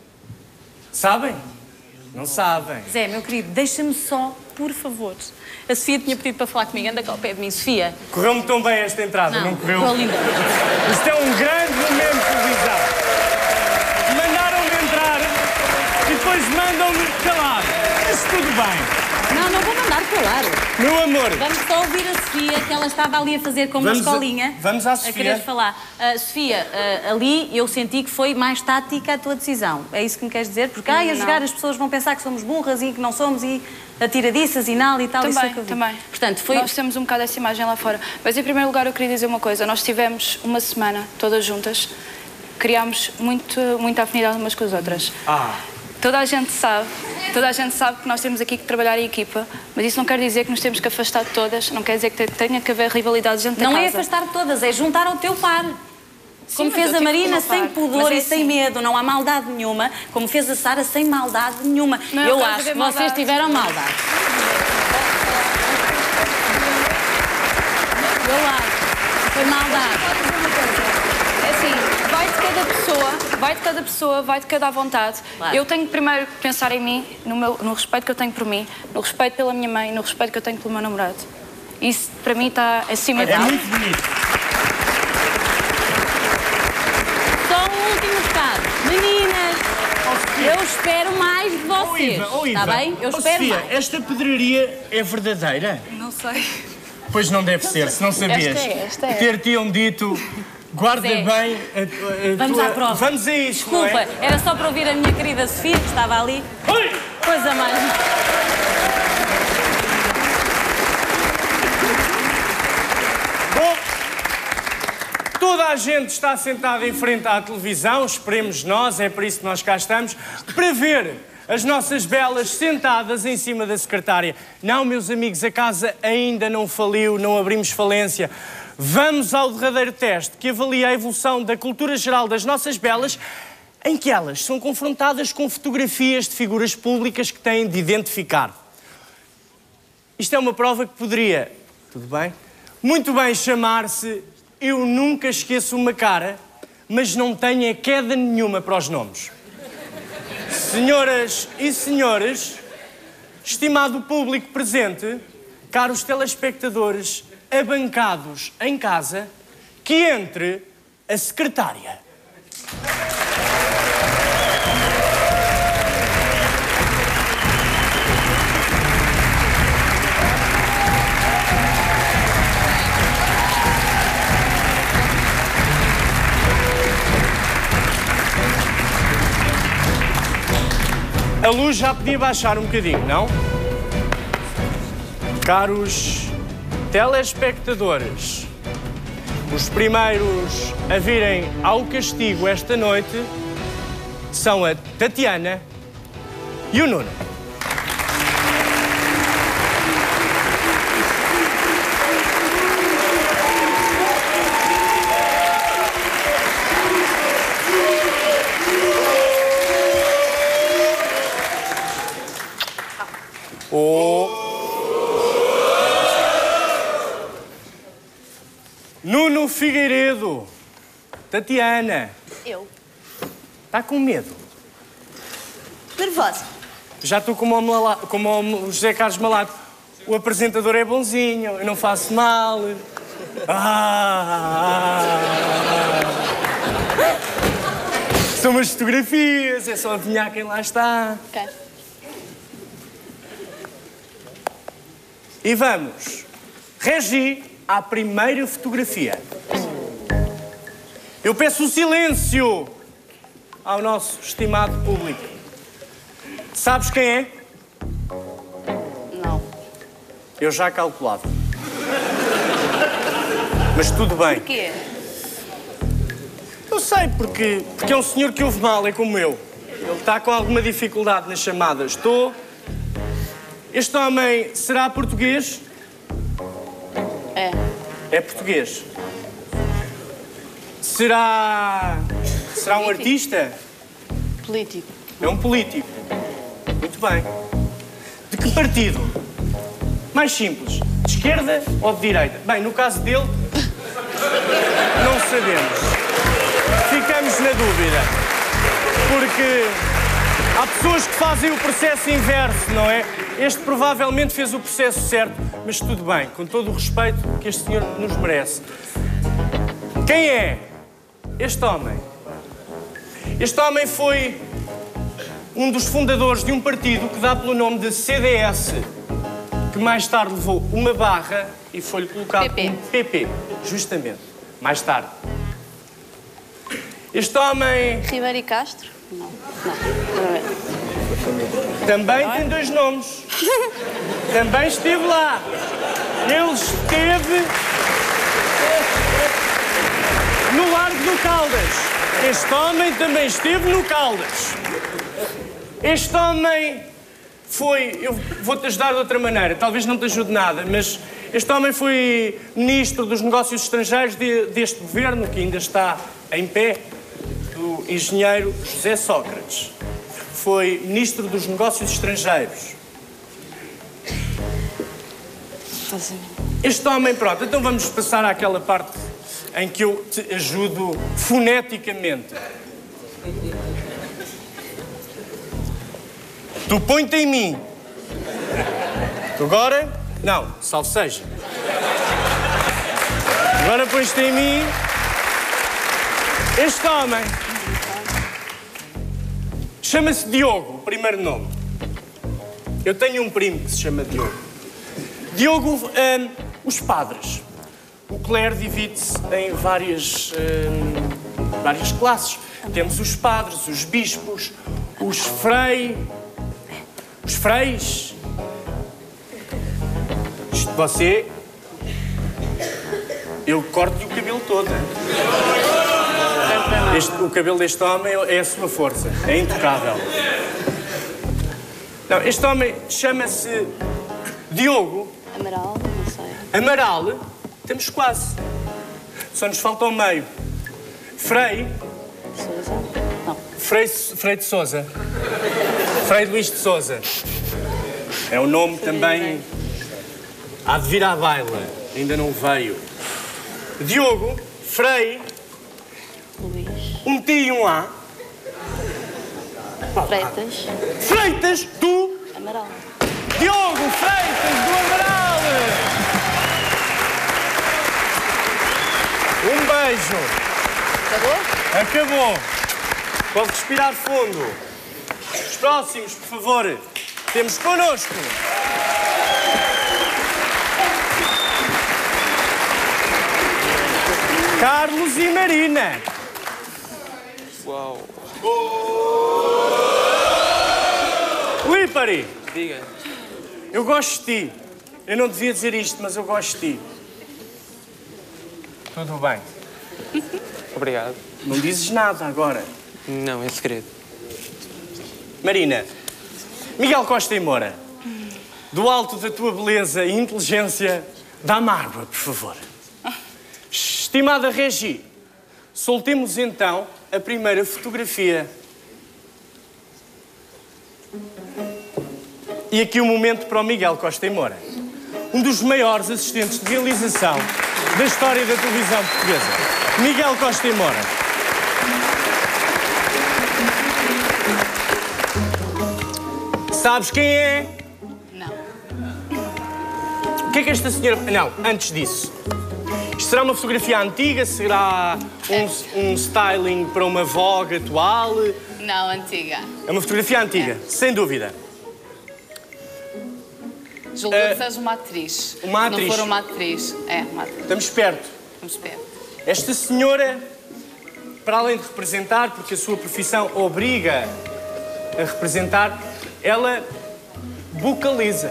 Sabem? Não sabem. Zé, meu querido, deixa-me só, por favor. A Sofia tinha pedido para falar comigo. Anda cá ao pé de mim, Sofia. Correu-me tão bem esta entrada, não, Não correu? correu linda. Isto é um grande momento de televisão. Mandaram-me entrar e depois mandam-me calar. Mas tudo bem. Não, não vou mandar calar. Meu amor. Vamos só ouvir a Sofia, que ela estava ali a fazer como Vamos uma escolinha. A, vamos à a Sofia. querer falar. Uh, Sofia, uh, ali eu senti que foi mais tática a tua decisão. É isso que me queres dizer? Porque, ai, a Não. jogar as pessoas vão pensar que somos burras e que não somos e atiradiças e nada e tal. Isso é Também, que eu vi. também. Portanto, foi... Nós temos um bocado essa imagem lá fora. Mas, em primeiro lugar, eu queria dizer uma coisa. Nós tivemos uma semana, todas juntas, criámos muito, muita afinidade umas com as outras. Ah. Toda a gente sabe, toda a gente sabe que nós temos aqui que trabalhar em equipa, mas isso não quer dizer que nos temos que afastar de todas, não quer dizer que tenha que haver rivalidades dentro da Não casa. é afastar de todas, é juntar ao teu par. Como mas fez eu a tive Marina, uma sem par. pudor Mas é e sem assim. medo, não há maldade nenhuma. Como fez a Sara, sem maldade nenhuma. Não é o eu caso de acho haver que vocês maldade. tiveram maldade. Eu acho. Foi maldade. É assim, vai de cada pessoa, vai de cada pessoa, vai de cada vontade. Claro. Eu tenho que primeiro pensar em mim, no, meu, no respeito que eu tenho por mim, no respeito pela minha mãe, no respeito que eu tenho pelo meu namorado. Isso, para mim, está acima de É tudo. muito bonito. Só um último recado. Meninas, eu espero mais de Oh, vocês. Iva, oh, Iva. Está bem? Eu Oh, espero Sofia, mais. esta pedreria é verdadeira? Não sei. Pois não deve ser, se não sabias. Esta é, esta é. Ter-te-iam dito, guarda Zé. bem a, a, a Vamos tua... à prova. Vamos a isso, não Desculpa, é? era só para ouvir a minha querida Sofia, que estava ali. Oi! Coisa mais. Bom, toda a gente está sentada em frente à televisão, esperemos nós, é por isso que nós cá estamos, para ver as nossas belas sentadas em cima da secretária. Não, meus amigos, a casa ainda não faliu, não abrimos falência. Vamos ao derradeiro teste que avalia a evolução da cultura geral das nossas belas, em que elas são confrontadas com fotografias de figuras públicas que têm de identificar. Isto é uma prova que poderia, tudo bem? Muito bem chamar-se Eu Nunca Esqueço Uma Cara, mas não tenha queda nenhuma para os nomes. Senhoras e senhores, estimado público presente, caros telespectadores abancados em casa, que entre a secretária. A luz já podia baixar um bocadinho, não? Caros telespectadores, os primeiros a virem ao castigo esta noite são a Tatiana e o Nuno. O Nuno Figueiredo. Tatiana. Eu. Está com medo? Nervosa. Já estou como o, Mala... como o José Carlos Malato. O apresentador é bonzinho, eu não faço mal. Ah, ah. São umas fotografias, é só adivinhar quem lá está. Ok. E vamos, Regi, à primeira fotografia. Eu peço o silêncio ao nosso estimado público. Sabes quem é? Não. Eu já calculava. Mas tudo bem. Porquê? Eu sei, porque, porque é um senhor que ouve mal, é como eu. Ele está com alguma dificuldade nas chamadas. Estou... Este homem será português? É. É português. Será... Será um artista? Político. É um político. Muito bem. De que partido? Mais simples. De esquerda ou de direita? Bem, no caso dele, não sabemos. Ficamos na dúvida. Porque há pessoas que fazem o processo inverso, não é? Este provavelmente fez o processo certo, mas tudo bem, com todo o respeito que este senhor nos merece. Quem é este homem? Este homem foi um dos fundadores de um partido que dá pelo nome de C D S, que mais tarde levou uma barra e foi-lhe colocado P P. como P P, justamente, mais tarde. Este homem... Ribeiro e Castro? Não. Não. Também tem dois nomes. Também esteve lá. Ele esteve no Largo do Caldas. Este homem também esteve no Caldas. Este homem foi... Eu vou-te ajudar de outra maneira. Talvez não te ajude nada, mas este homem foi ministro dos Negócios Estrangeiros de, deste governo, que ainda está em pé, do engenheiro José Sócrates. Foi ministro dos Negócios Estrangeiros. Este homem, pronto, então vamos passar àquela parte em que eu te ajudo foneticamente. Tu põe-te em mim. Tu agora... Não, salve seja. Agora pões-te em mim. Este homem... Chama-se Diogo, o primeiro nome. Eu tenho um primo que se chama Diogo. Diogo, hum, os padres. O clero divide-se em várias, hum, várias classes. Temos os padres, os bispos, os frei... Os freis. Isto você... Eu corto-lhe o cabelo todo. Este, o cabelo deste homem é a sua força, é intocável. Não, este homem chama-se Diogo. Amaral, não sei. Amaral, temos quase. Só nos falta o meio. Frei. Sousa? Não. Frei, Frei de Sousa. Frei Luís de Sousa. É o nome também. Há de vir à baila, ainda não veio. Diogo, Frei. Luís. Um T e um A. Freitas. Freitas, tu. Amaral. Diogo Freitas do Amaral. Um beijo. Acabou? Acabou. Pode respirar fundo. Os próximos, por favor. Temos connosco Carlos e Marina. Uau. Lipari. Diga. Eu gosto de ti. Eu não devia dizer isto, mas eu gosto de ti. Tudo bem. Obrigado. Não dizes nada agora. Não, é segredo. Marina, Miguel Costa e Moura, do alto da tua beleza e inteligência, dá-me água, por favor. Estimada Regi, soltemos então a primeira fotografia. E aqui um momento para o Miguel Costa e Moura, um dos maiores assistentes de realização da história da televisão portuguesa. Miguel Costa e Moura. Sabes quem é? Não. O que é que esta senhora... Não, antes disso. Isto será uma fotografia antiga? Será um, um styling para uma vogue atual? Não, antiga. É uma fotografia antiga, é. Sem dúvida. Julgo uh, que seja uma atriz. Uma atriz? Se não for uma atriz. É, uma atriz. Estamos perto. Estamos perto. Esta senhora, para além de representar, porque a sua profissão obriga a representar, ela vocaliza.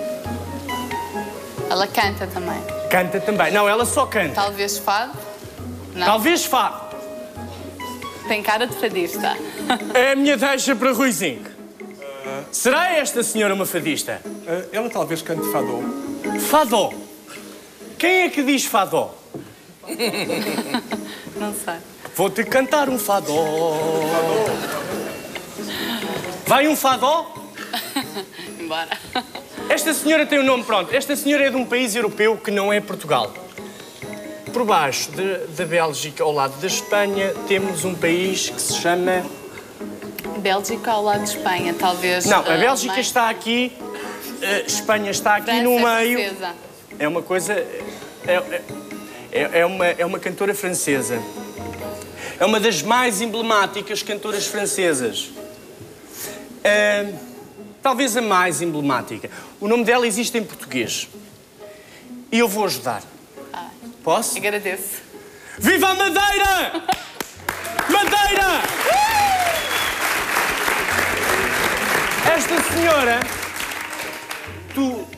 Ela canta também. Canta também. Não, ela só canta. Talvez fado? Não. Talvez fado. Tem cara de fadista. É a minha deixa para Ruizinho. Uh... Será esta senhora uma fadista? Uh, ela talvez cante fadó. Fadó? Quem é que diz fadó? Não sei. Vou-te cantar um fadó. Vai um fadó? Embora. Esta senhora tem um nome pronto. Esta senhora é de um país europeu que não é Portugal. Por baixo da Bélgica, ao lado da Espanha, temos um país que se chama... Bélgica ao lado de Espanha, talvez... Não, a Bélgica Alemanha. está aqui, a Espanha está aqui França, no meio. Francesa. É uma coisa... É, é, é, uma, é uma cantora francesa. É uma das mais emblemáticas cantoras francesas. É, talvez a mais emblemática. O nome dela existe em português. E eu vou ajudar. Ah, Posso? agradeço. Viva a Madeira! Madeira! Esta senhora... Tu...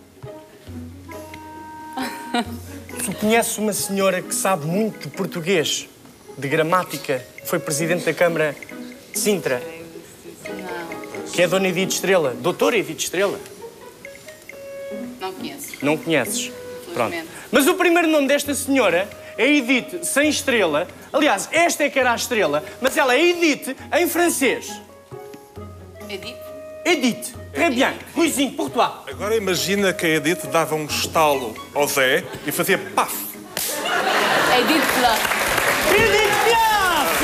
Tu conheces uma senhora que sabe muito de português, de gramática, foi presidente da Câmara de Sintra. Não. Que é Dona Edith Estrela. Doutora Edith Estrela. Não conheço. Não conheces? Pronto. Mas o primeiro nome desta senhora é Edith, sem estrela. Aliás, esta é que era a estrela, mas ela é Edith em francês. Edith? Edith. Très bien. Ruizinho, pour toi. Agora imagina que a Edith dava um estalo ao Zé e fazia paf. Edith Piaf. Edith Piaf!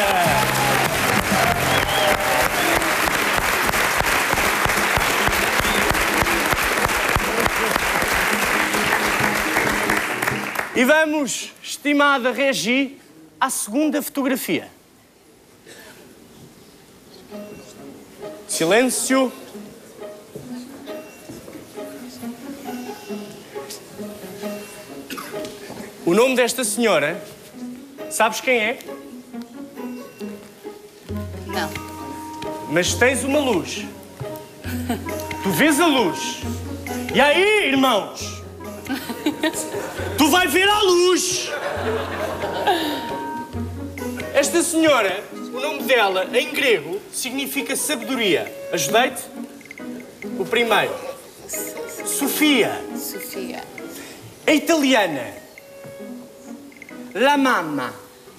E vamos, estimada Regi, à segunda fotografia. Silêncio. O nome desta senhora, sabes quem é? Não. Mas tens uma luz. Tu vês a luz. E aí, irmãos? Tu vai ver a luz. Esta senhora, o nome dela, em grego, significa sabedoria. Ajudei-te? O primeiro. Sofia. Sofia. A italiana. La mamma.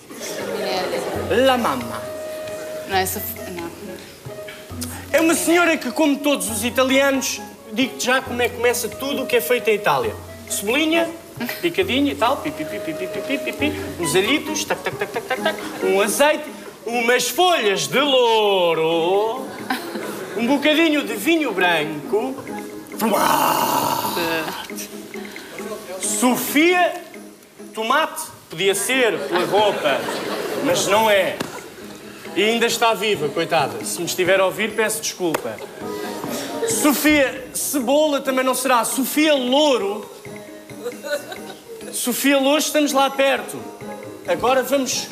La mamma. Não é Sofia. Não. É uma senhora que, como todos os italianos, digo-te já como é que começa tudo o que é feito em Itália. Cebolinha, picadinha e tal, pipi, pipi, pipi, pipi, pipi, uns alhitos, tac, tac, tac, tac, tac, tac, um azeite, umas folhas de louro, um bocadinho de vinho branco Sofia Tomate. Podia ser pela roupa, mas não é. E ainda está viva, coitada. Se me estiver a ouvir, peço desculpa. Sofia Cebola também não será. Sofia Louro. Sofia Louro, estamos lá perto. Agora vamos...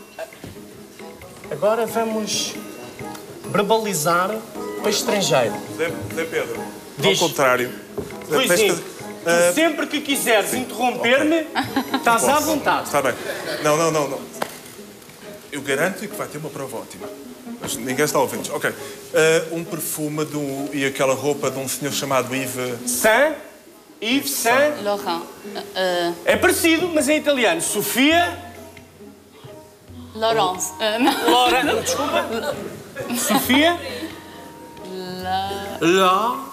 Agora vamos... verbalizar para estrangeiro. Zé, Zé Pedro, Diz. ao contrário. Luizinho, Testa, tu uh... sempre que quiseres interromper-me, okay. Estás à vontade. Está bem. Não, não, não, não. Eu garanto-lhe que vai ter uma prova ótima. Mas ninguém está a ouvir. Ok. Uh, um perfume de um, e aquela roupa de um senhor chamado Yves... Saint? Yves Saint? Laurent. Uh... É parecido, mas em italiano. Sofia... Laurence. Uh, não. Laura... Desculpa. Sofia? La... La...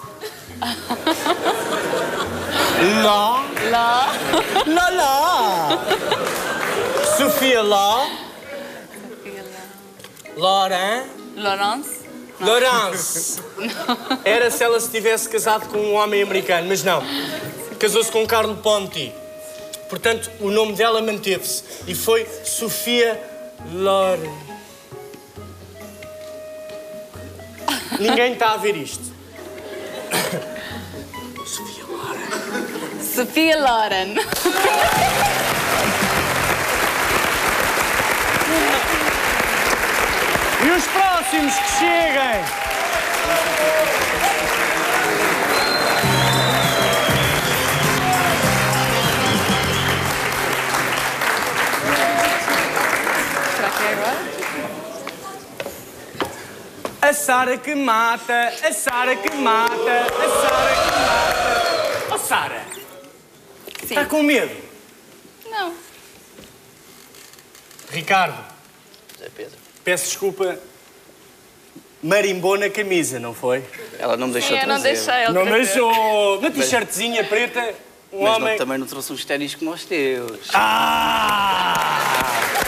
La... La... La... La... Sofia La... Laurent? Laurence? Laurence. Era se ela se tivesse casado com um homem americano, mas não. Casou-se com Carlo Ponti. Portanto, o nome dela manteve-se. E foi Sofia Loren. Ninguém está a ver isto. Sofia Loren. Sofia Loren. E os próximos que cheguem? Será que é agora? A Sara que mata, a Sara que mata, a Sara que mata. Oh, Sara! Está com medo? Não. Ricardo. Zé Pedro. Peço desculpa, marimbou na camisa, não foi? Ela não me deixou Sim, trazer. não deixei. Não deixou. Uma t-shirtzinha preta, um mas homem... Mas também não trouxe uns ténis como os teus. Ah!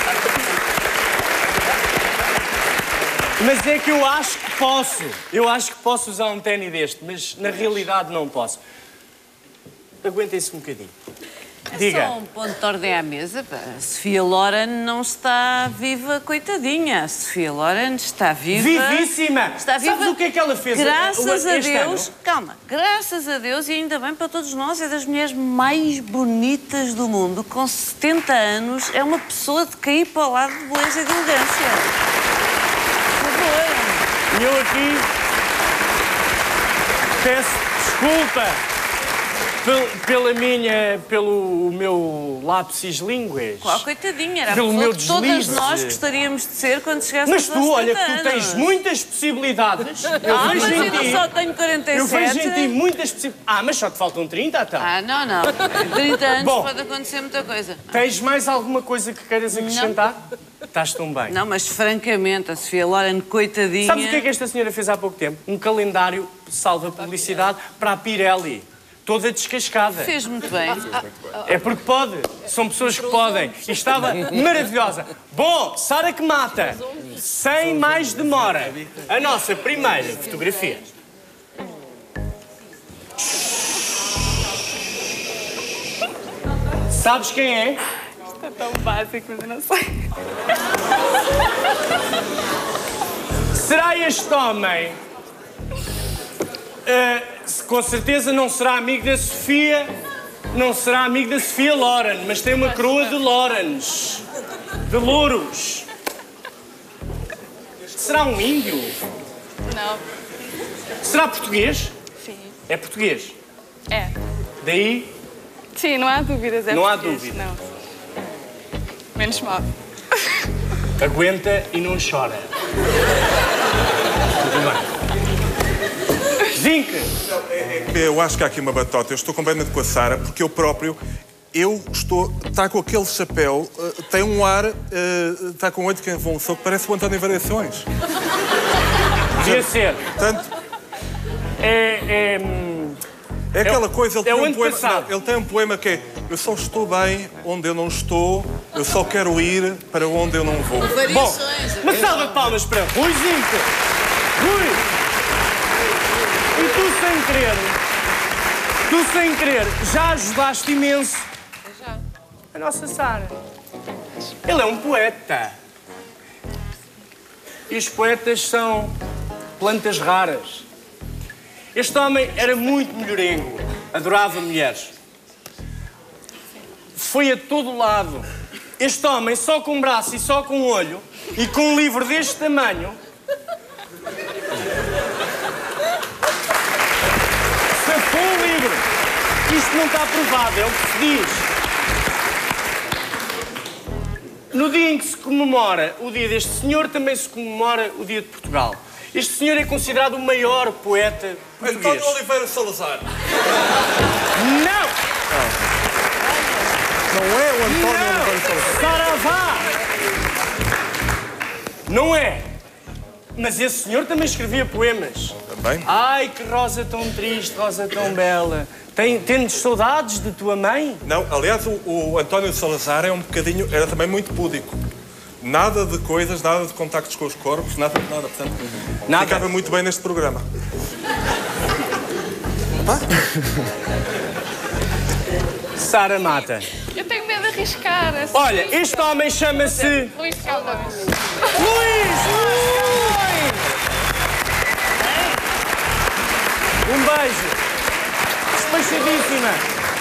Mas é que eu acho que posso. Eu acho que posso usar um ténis deste, mas na realidade não posso. Aguentem-se um bocadinho. Diga. É só um ponto de ordem à mesa. Pá. A Sofia Loren não está viva, coitadinha. A Sofia Loren está viva... Vivíssima! Está viva. Sabes o que é que ela fez? Graças a Deus... Ano? Calma. Graças a Deus e ainda bem para todos nós, é das mulheres mais bonitas do mundo. Com setenta anos, é uma pessoa de cair para o lado de beleza e de elegância. Por favor. E eu aqui... peço desculpa. Pela minha, pelo meu lapsis linguas. Qual coitadinha, era a pelo meu pessoa que todas deslize. nós gostaríamos de ser quando chegássemos Mas tu, olha, que tu anos. tens muitas possibilidades. Eu ah, vejo mas em eu ti, só tenho quarenta e sete. Eu vejo em ti muitas possibilidades. Ah, mas só te faltam trinta, então. Ah, não, não. trinta anos Bom, pode acontecer muita coisa. Tens mais alguma coisa que queiras acrescentar? Não. Estás tão bem. Não, mas francamente, a Sofia Loren, coitadinha... Sabes o que é que esta senhora fez há pouco tempo? Um calendário, salva publicidade, para a Pirelli. Toda descascada. Fez muito bem. É porque pode. São pessoas que podem. E estava maravilhosa. Bom, Sara que mata. Sem mais demora. A nossa primeira fotografia. Sabes quem é? Isto é tão básico, mas eu não sei. Será este homem... Uh, com certeza não será amigo da Sofia, não será amigo da Sofia Loren, mas tem uma coroa de Lorens, de louros. Será um índio? Não. Será português? Sim. É português? É. Daí? Sim, não há dúvidas. É não há português, dúvida. Não. Menos mal. Aguenta e não chora. Tudo bem. Zinc! Eu acho que há aqui uma batota. Eu estou completamente com a Sara, porque eu próprio, eu estou... Está com aquele chapéu, uh, tem um ar, uh, está com oito que vão só que parece o António Variações. Devia ser. Portanto... É... É, é aquela coisa, ele, é tem o um poema, passado. não, ele tem um poema que é eu só estou bem onde eu não estou, eu só quero ir para onde eu não vou. Bom, uma salva de palmas para Rui Zinco. Rui! E tu, sem querer, Tu, sem querer, já ajudaste imenso a nossa Sara. Ele é um poeta. E os poetas são plantas raras. Este homem era muito mulherengo, adorava mulheres. Foi a todo lado. Este homem, só com um braço e só com um olho, e com um livro deste tamanho, safou o livro. Isto não está provado, é o que se diz. No dia em que se comemora o dia deste senhor, também se comemora o dia de Portugal. Este senhor é considerado o maior poeta português. António Oliveira Salazar. Não! Não é o António Não. Oliveira Salazar. Saravá! Não é. Mas esse senhor também escrevia poemas. Também? Ai, que rosa tão triste, rosa tão bela. Tem, tens saudades de tua mãe? Não, aliás, o, o António Salazar é um bocadinho... Era também muito púdico. Nada de coisas, nada de contactos com os corpos, nada de nada. Portanto, nada. Ficava muito bem neste programa. Sara Mata. Eu tenho medo de arriscar. Assim. Olha, este homem chama-se... Luís Camões. Luís! Luís! Um beijo. Despachadíssima.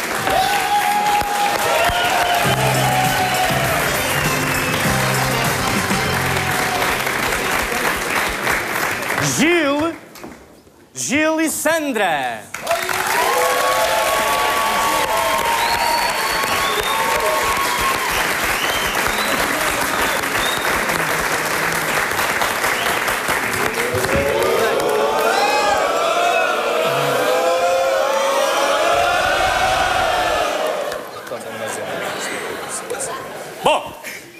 Gil, Gil e Sandra. Bom,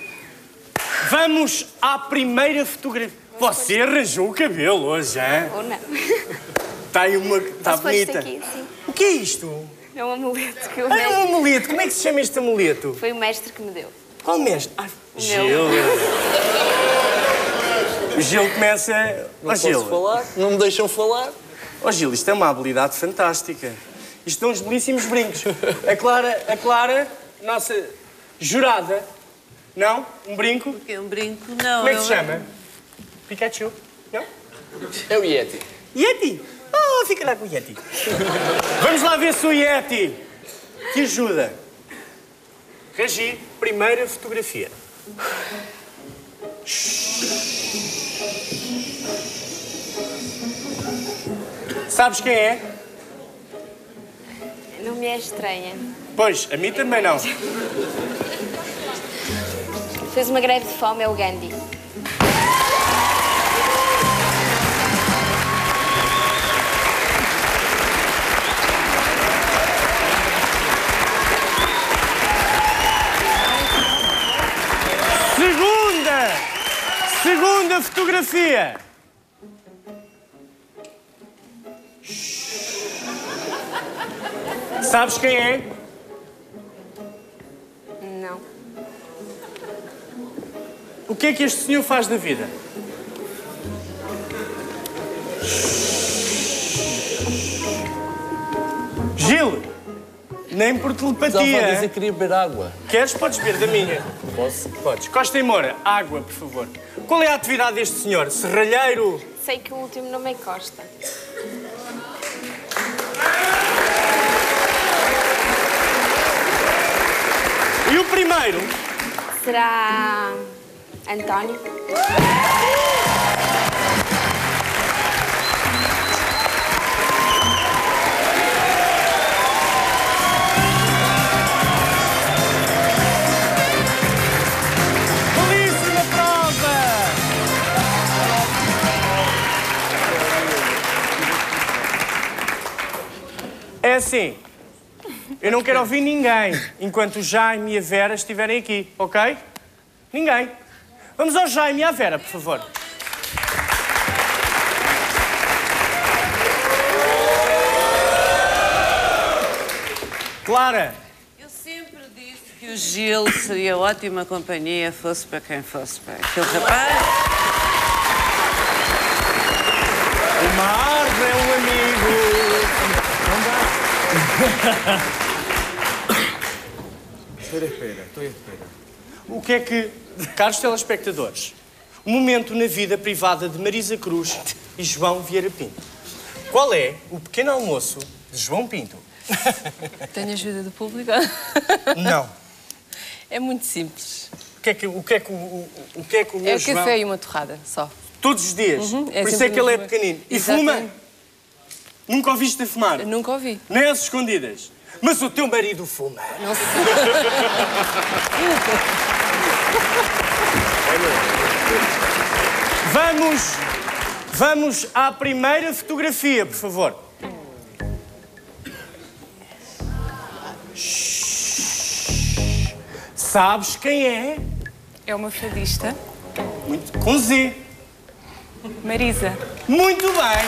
vamos à primeira fotografia. Você arranjou o cabelo hoje, hein? Ou não. Está aí uma... Está bonita. Aqui, sim. O que é isto? É um amuleto que eu Ah, é um amuleto. Como é que se chama este amuleto? Foi o mestre que me deu. Qual mestre? Ah, O Gil. meu. O Gil começa... Não oh, Gil. posso falar, não me deixam falar. Oh, Gil, isto é uma habilidade fantástica. Isto são uns belíssimos brincos. A Clara, a Clara, nossa jurada, não? Um brinco? O quê? Um brinco? Não. Como é que eu- se chama? Pikachu? Não? É o Yeti. Yeti? Ah, fica lá com o Yeti. Vamos lá ver se o Yeti te ajuda. Regi, primeira fotografia. Sabes quem é? Não me é estranha. Pois, a mim também não. Fez uma greve de fome, é o Gandhi. Segunda! Segunda fotografia. Sabes quem é? Não. O que é que este senhor faz da vida? Gil, nem por telepatia. Estava a dizer que queria beber água. Queres? Podes beber da minha. Posso? Podes. Costa e Moura, água, por favor. Qual é a atividade deste senhor? Serralheiro? Sei que o último nome é Costa. E o primeiro? Será António? Belíssima prova! É assim, eu não quero ouvir ninguém enquanto o Jaime e a Vera estiverem aqui, ok? Ninguém. Vamos ao Jaime e à Vera, por favor. Clara. Eu sempre disse que o Gil seria ótima companhia, fosse para quem fosse para aquele rapaz. Uma árvore é um amigo. Não dá. Espera, espera, estou à espera. O que é que... Caros telespectadores, um momento na vida privada de Marisa Cruz e João Vieira Pinto. Qual é o pequeno almoço de João Pinto? Tenho ajuda do público? Não. É muito simples. O que é que o, que é que, o, o, que é que o meu É o João... café e uma torrada, só. Todos os dias? Uhum, é Por isso é que ele é uma- pequenino. E Exatamente. fuma? Nunca ouviste a fumar? Eu nunca ouvi. Nem às escondidas. Mas o teu marido fuma. Não sei. Vamos... Vamos à primeira fotografia, por favor. Sabes quem é? É uma fadista. Muito... Com Z. Marisa. Muito bem.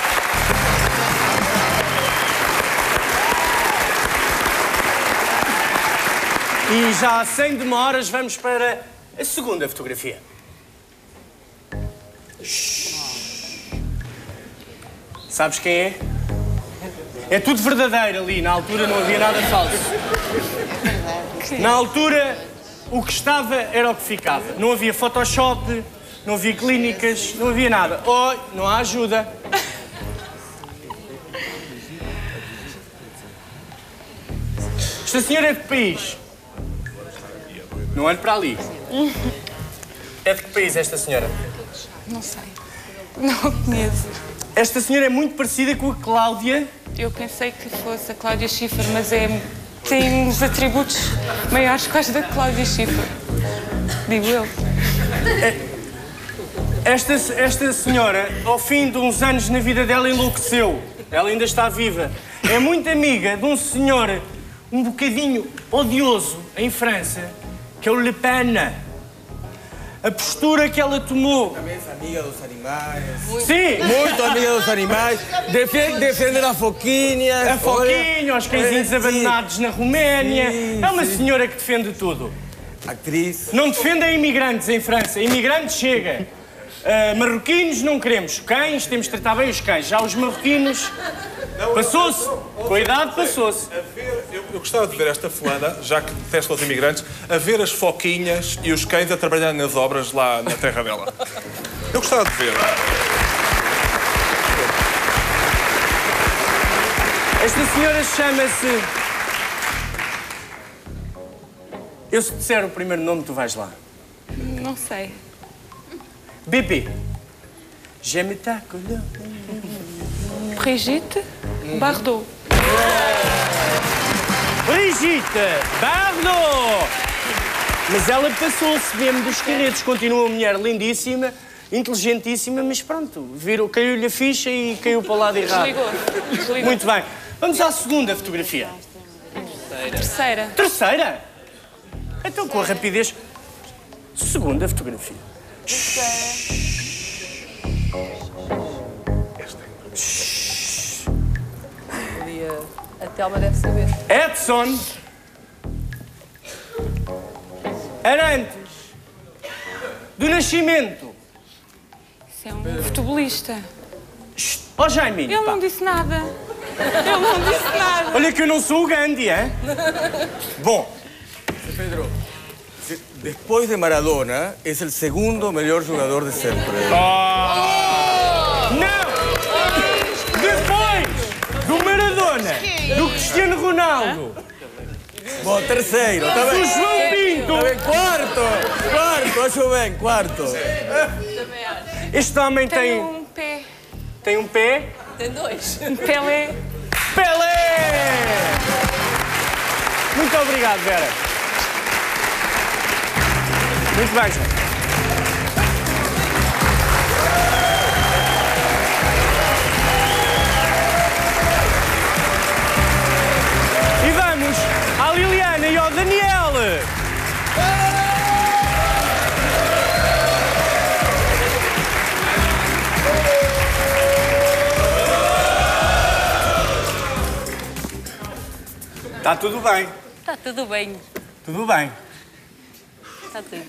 E já sem demoras vamos para a segunda fotografia. Sabes quem é? É tudo verdadeiro ali. Na altura não havia nada falso. Na altura, o que estava era o que ficava. Não havia Photoshop, não havia clínicas, não havia nada. Oh, não há ajuda. Esta senhora é de que país? Não olhe para ali. É de que país esta senhora? Não sei. Não a conheço. Esta senhora é muito parecida com a Cláudia. Eu pensei que fosse a Cláudia Schiffer, mas é... tem uns atributos maiores que os da Cláudia Schiffer. Digo eu. Esta, esta senhora, ao fim de uns anos na vida dela, enlouqueceu. Ela ainda está viva. É muito amiga de um senhor um bocadinho odioso em França, que é o Le Pen. A postura que ela tomou... Também é amiga dos animais. Sim! Muito amiga dos animais. Defende, defende a foquinha. A foquinha, os cãezinhos abandonados na Roménia. Sim, é uma sim. senhora que defende tudo. Atriz. Não defende a imigrantes em França. Imigrantes chega. Uh, marroquinos não queremos. Cães, temos de tratar bem os cães. Já os marroquinos... Passou-se. Cuidado, passou-se. Eu, eu gostava de ver esta fulana, já que detesta os imigrantes, a ver as foquinhas e os cães a trabalhar nas obras lá na terra dela. Eu gostava de ver. Esta senhora chama-se... Eu se te disser o primeiro nome, tu vais lá. Não sei. Bébé. J'aime ta couleur. Brigitte Bardot. Brigitte Bardot! Mas ela passou-se mesmo dos carretos. Continua uma mulher lindíssima, inteligentíssima, mas pronto, virou, caiu-lhe a ficha e caiu para o lado errado. Desligou. Desligou. Muito bem. Vamos à segunda fotografia. Terceira. Terceira? Então, com a rapidez... Segunda fotografia. A Telma deve saber. Edson Arantes do Nascimento. Isso é um futebolista. Ó, oh, Jaiminho, Ele pá. não disse nada. Ele não disse nada. Olha que eu não sou o Gandhi, hein? Bom. Pedro, después de Maradona, es el segundo mejor jugador de siempre. Oh! Não! Depois do Maradona, do Cristiano Ronaldo. Bom, terceiro, tá bem? Do João Pinto. Tá bem, quarto, quarto, acho bem, quarto. Este homem Tem tem... um pé. Tem um pé? Tem dois. Pelé. Pelé! Muito obrigado, Vera. Muito bem, João. E vamos à Liliana e ao Daniel. Está tudo bem. Está tudo bem. Tudo bem. Está tudo.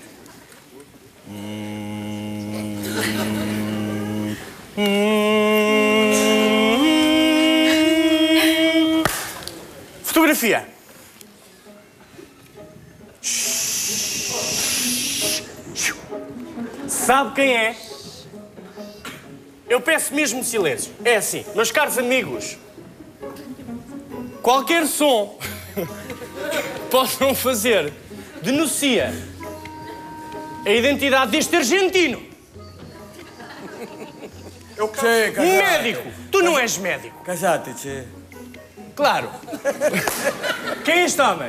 Fotografia. Sabe quem é? Eu peço mesmo silêncio. É assim, meus caros amigos, qualquer som que possam fazer denuncia a identidade deste argentino. Eu che, Médico! Tu não és médico. Casate, che. Claro. Quem é este homem?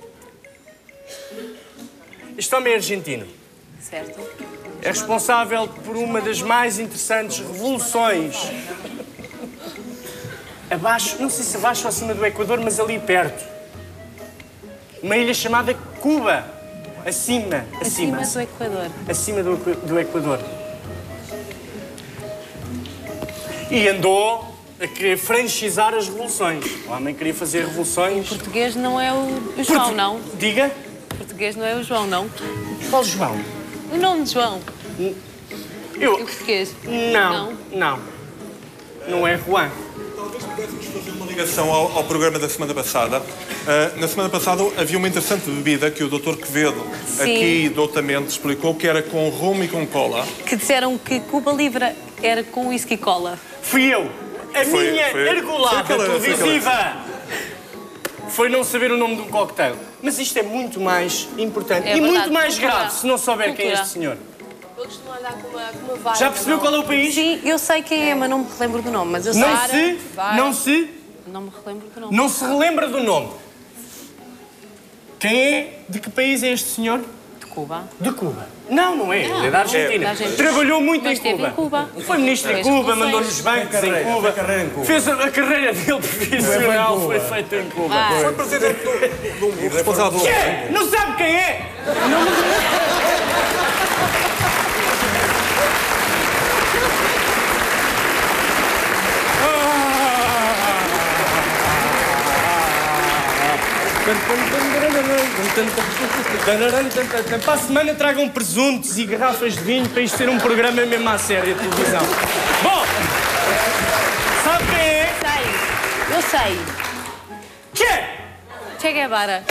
Este homem é argentino. Certo. É responsável por uma das mais interessantes revoluções. Abaixo, não sei se abaixo ou acima do Equador, mas ali perto. Uma ilha chamada Cuba. Acima, acima. Acima do Equador. Acima do, do Equador. E andou a querer franchizar as revoluções. O homem queria fazer revoluções. O português não é o, o João, Portu... não? Diga? O português não é o João, não? Qual João? O nome de João. Eu... O português? Não, não. Não é Juan. Talvez pudéssemos fazer uma ligação ao, ao programa da semana passada. Uh, na semana passada havia uma interessante bebida que o doutor Quevedo, Sim. aqui doutamente, explicou que era com rum e com cola. Que disseram que Cuba Livre era com whisky cola. Fui eu. A Foi- minha foi- argolada foi aquela- foi televisiva foi não saber o nome do cocktail. Mas isto é muito mais importante É e verdade. muito mais Cultura. grave se não souber quem é Cultura. este senhor. Eu costumo andar com uma, com uma vara. Já percebeu qual é o país? Sim, eu sei quem é, mas não me relembro do nome. Mas eu sei. Não se, Vara. não se, Não me relembro do nome. não se relembra do nome. Quem é? De que país é este senhor? De Cuba. De Cuba. Não, não é. Ele é da Argentina. Da Argentina. Trabalhou muito Mas em esteve Cuba. em Cuba. Foi ministro em Fez Cuba, revoluções. mandou-nos bancos em carreira, Cuba. fez carreira em Cuba. Fez a, a carreira dele profissional, Foi foi em Cuba. feita em Cuba. Ah. Foi presidente do, do, do responsável. Quê? Não sabe quem é? Para a semana tragam presuntos e garrafas de vinho para isto ser um programa mesmo à série de televisão. Bom, sabe quem é? Sei. Eu sei. Che! Che Guevara.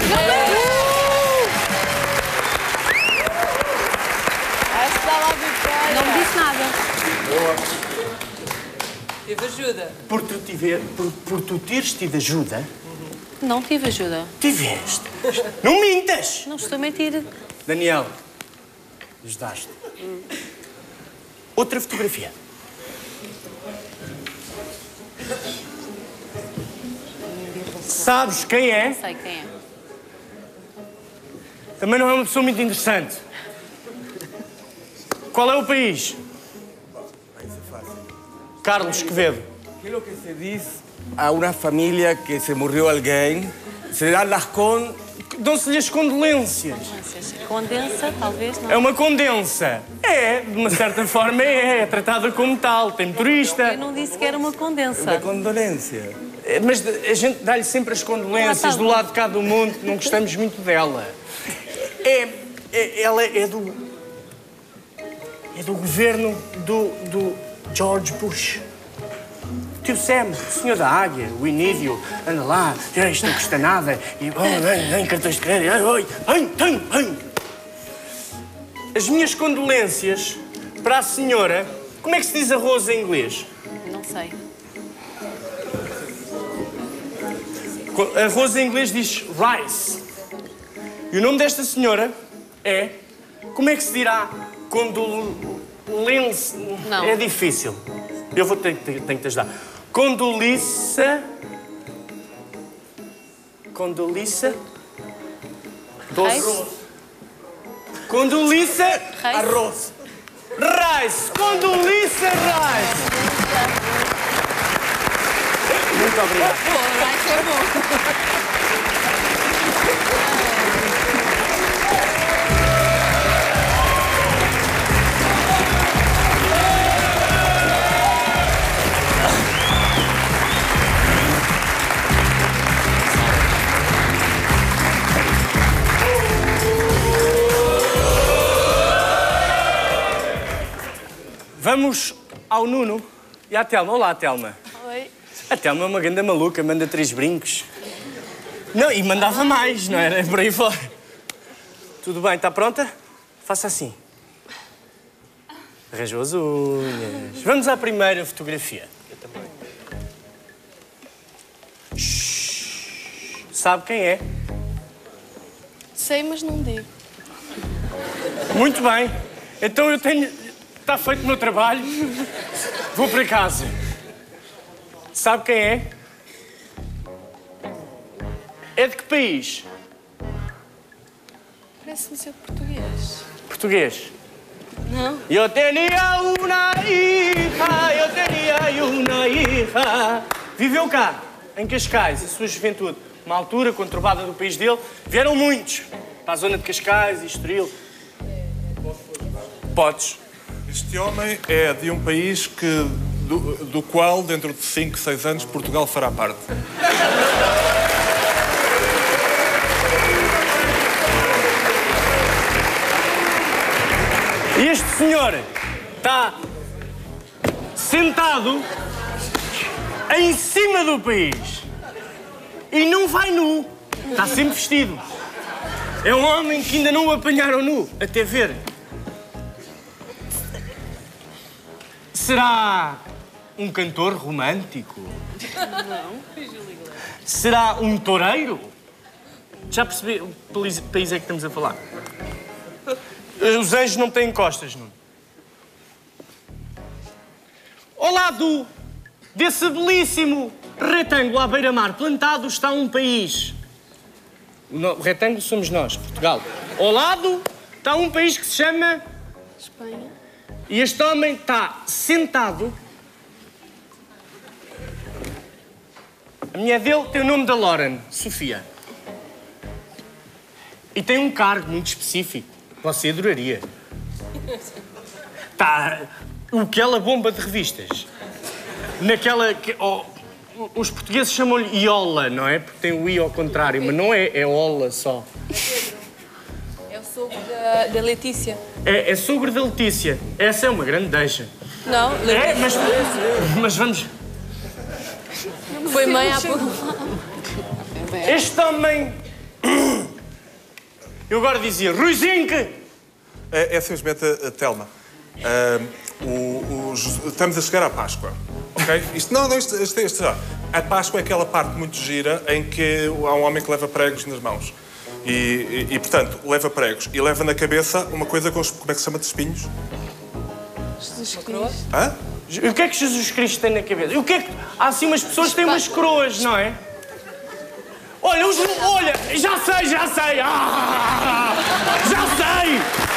Não me disse nada. Teve ajuda. Por tu, tiver, por, por tu teres tido ajuda, Não tive ajuda. tiveste. Não mintas! Não estou a mentir. Daniel, ajudaste. Outra fotografia. Sabes quem é? Não sei quem é. Também não é uma pessoa muito interessante. Qual é o país? Carlos Quevedo. ¿Qué es lo que se dice a una familia que se murió alguien? Se dan las con... Dão-se-lhe as condolências. Condensa, talvez, não. É uma condensa. É, de uma certa forma é. É tratada como tal. Tem motorista. Eu não disse que era uma condensa. Una condolencia. É, mas a gente dá-lhe sempre as condolências Ah, tá do bom. lado de cá do mundo. Não gostamos muito dela. É, é- ela é do... É do governo do, do George Bush. Tio Sam, o senhor da águia, o Inídio, anda lá, "Ah, isto não custa nada, e oh, vem, vem, cartões de crédito, ai, ai, vem, vem, vem." As minhas condolências para a senhora. Como é que se diz arroz em inglês? Não sei. Co- Arroz em inglês diz rice. E o nome desta senhora é. Como é que se dirá? Condolência. Não. É difícil. Eu vou ter, ter, tenho que te ajudar. Condoliça. Condoliça. Doce. Condoliça. Arroz. Rice. Condoliça rice. Muito obrigado. Vamos ao Nuno e à Telma. Olá, Telma. Oi. A Telma é uma ganda maluca, manda três brincos. Não, e mandava mais, não era? Por aí fora. Tudo bem, está pronta? Faça assim. Arranjou as unhas. Vamos à primeira fotografia. Eu também. Shhh. Sabe quem é? Sei, mas não digo. Muito bem. Então eu tenho... Está feito o meu trabalho. Vou para casa. Sabe quem é? É de que país? Parece-me ser português. Português. Não? Eu tinha uma hija, eu tinha uma hija. Viveu cá, em Cascais, a sua juventude. Uma altura conturbada do país dele. Vieram muitos para a zona de Cascais e Estoril. Podes. Este homem é de um país que, do, do qual, dentro de cinco, seis anos, Portugal fará parte. E este senhor está sentado em cima do país e não vai nu. Está sempre vestido. É um homem que ainda não o apanharam nu, até ver. Será um cantor romântico? Não. Será um toureiro? Já percebi o país é que estamos a falar? Os anjos não têm costas, não? Ao lado desse belíssimo retângulo à beira-mar plantado está um país. O retângulo somos nós, Portugal. Ao lado está um país que se chama... Espanha. E este homem está sentado. A mulher dele tem o nome da Lauren, Sofia. E tem um cargo muito específico. Você adoraria. Tá, o que ela bomba de revistas. Naquela que... Oh, os portugueses chamam-lhe Iola, não é? Porque tem o I ao contrário, mas não é, é Ola só. É o sogro da, da Letícia. É, é sogro da Letícia. Essa é uma grande deixa. Não, Letícia. É, mas, mas vamos... Foi mãe há pouco. Este homem... Eu agora dizia, Ruizinho! É, é simplesmente a, a Telma. Uh, o, o, estamos a chegar à Páscoa, ok? Isto, não, não, isto, isto, isto já. A Páscoa é aquela parte muito gira em que há um homem que leva pregos nas mãos. E, e, e portanto, leva pregos e leva na cabeça uma coisa com os... Como é que se chama de espinhos? Jesus Cristo. Hã? O que é que Jesus Cristo tem na cabeça? O que é que... Há assim umas pessoas que têm umas coroas, não é? Olha, os... Olha, já sei, já sei! Ah, já sei!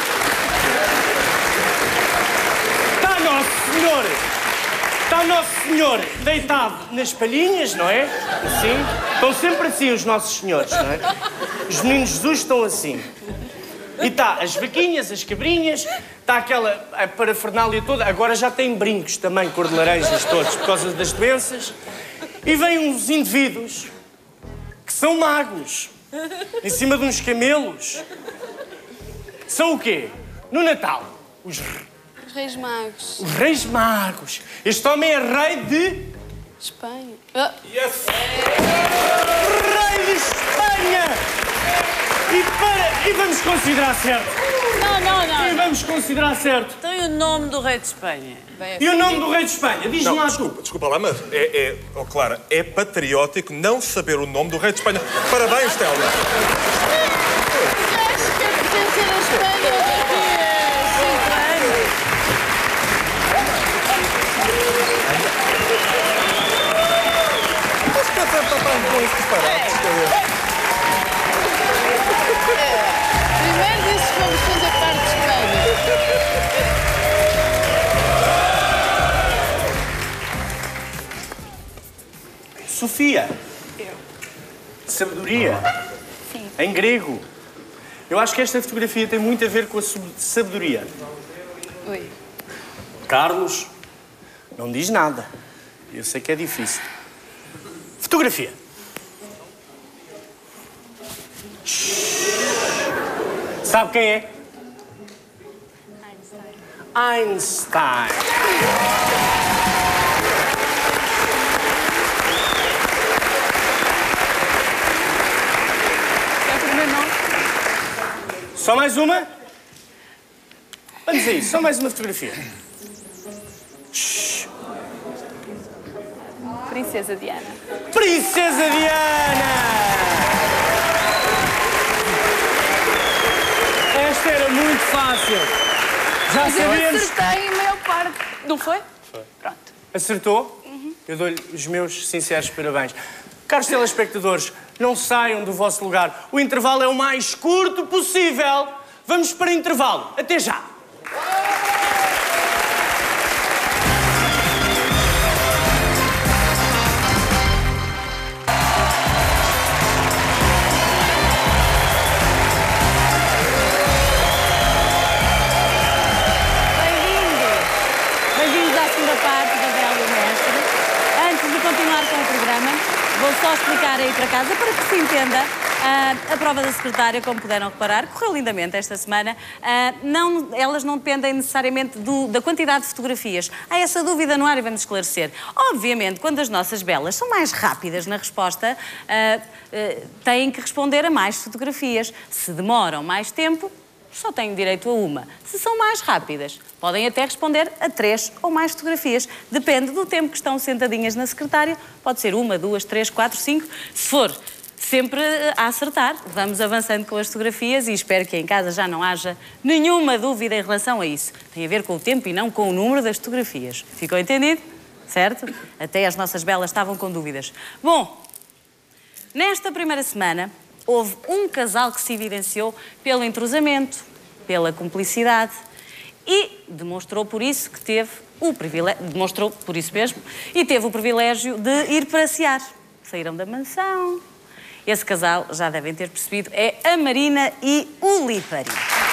Está Nosso Senhor! Está Nosso Senhor deitado nas palhinhas, não é? Assim. Estão sempre assim os nossos senhores, não é? Os meninos Jesus estão assim. E está as vaquinhas, as cabrinhas, está aquela a parafernália toda. Agora já tem brincos também, cor de laranjas todos, por causa das doenças. E vêm uns indivíduos que são magos, em cima de uns camelos. São o quê? No Natal, os, Os Reis Magos. os Reis Magos. Este homem é rei de... Espanha. Ah. Yes! Rei de Espanha! E, para... e vamos considerar certo. Não, não, não. E vamos considerar certo. Tem o nome do rei de Espanha. E o nome do rei de Espanha? Diz-me Não, lá. desculpa, desculpa lá, mas é, é, oh, Clara, é patriótico não saber o nome do rei de Espanha. Parabéns, Telma. Acho que pertencer à Espanha daqui a cinco anos. Mas que até papai com esses disparates, Primeiro disse que vamos fazer parte de Espanha. Sofia. Sabedoria. Sim. Em grego. Eu acho que esta fotografia tem muito a ver com a sabedoria. Oi. Carlos não diz nada. Eu sei que é difícil. Fotografia. Sabe quem é? Einstein. Só mais uma? Vamos a isso, só mais uma fotografia. Shhh. Princesa Diana. Princesa Diana! Esta era muito fácil. Já Mas sabíamos... eu acertei a maior parte. Não foi? Foi. Pronto. Acertou? Uhum. Eu dou-lhe os meus sinceros parabéns. Caros telespectadores, não saiam do vosso lugar. O intervalo é o mais curto possível. Vamos para intervalo. Até já! Vou só explicar aí para casa, para que se entenda. Uh, a prova da secretária, como puderam reparar, correu lindamente esta semana. Uh, não, elas não dependem necessariamente do, da quantidade de fotografias. Há essa dúvida no ar e vamos esclarecer. Obviamente, quando as nossas belas são mais rápidas na resposta, uh, uh, têm que responder a mais fotografias. Se demoram mais tempo, só têm direito a uma. Se são mais rápidas, podem até responder a três ou mais fotografias. Depende do tempo que estão sentadinhas na secretária. Pode ser uma, duas, três, quatro, cinco. Se for sempre a acertar, vamos avançando com as fotografias e espero que em casa já não haja nenhuma dúvida em relação a isso. Tem a ver com o tempo e não com o número das fotografias. Ficou entendido? Certo? Até as nossas belas estavam com dúvidas. Bom, nesta primeira semana, houve um casal que se evidenciou pelo entrosamento, pela cumplicidade e demonstrou por isso que teve o privilégio, demonstrou por isso mesmo, e teve o privilégio de ir passear. Saíram da mansão. Esse casal, já devem ter percebido, é a Marina e o Lipari.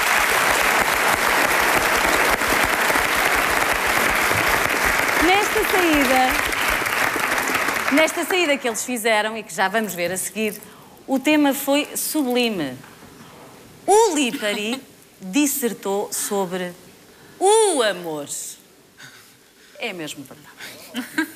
Nesta saída, nesta saída que eles fizeram e que já vamos ver a seguir, o tema foi sublime. O Lipari dissertou sobre o amor. É mesmo verdade.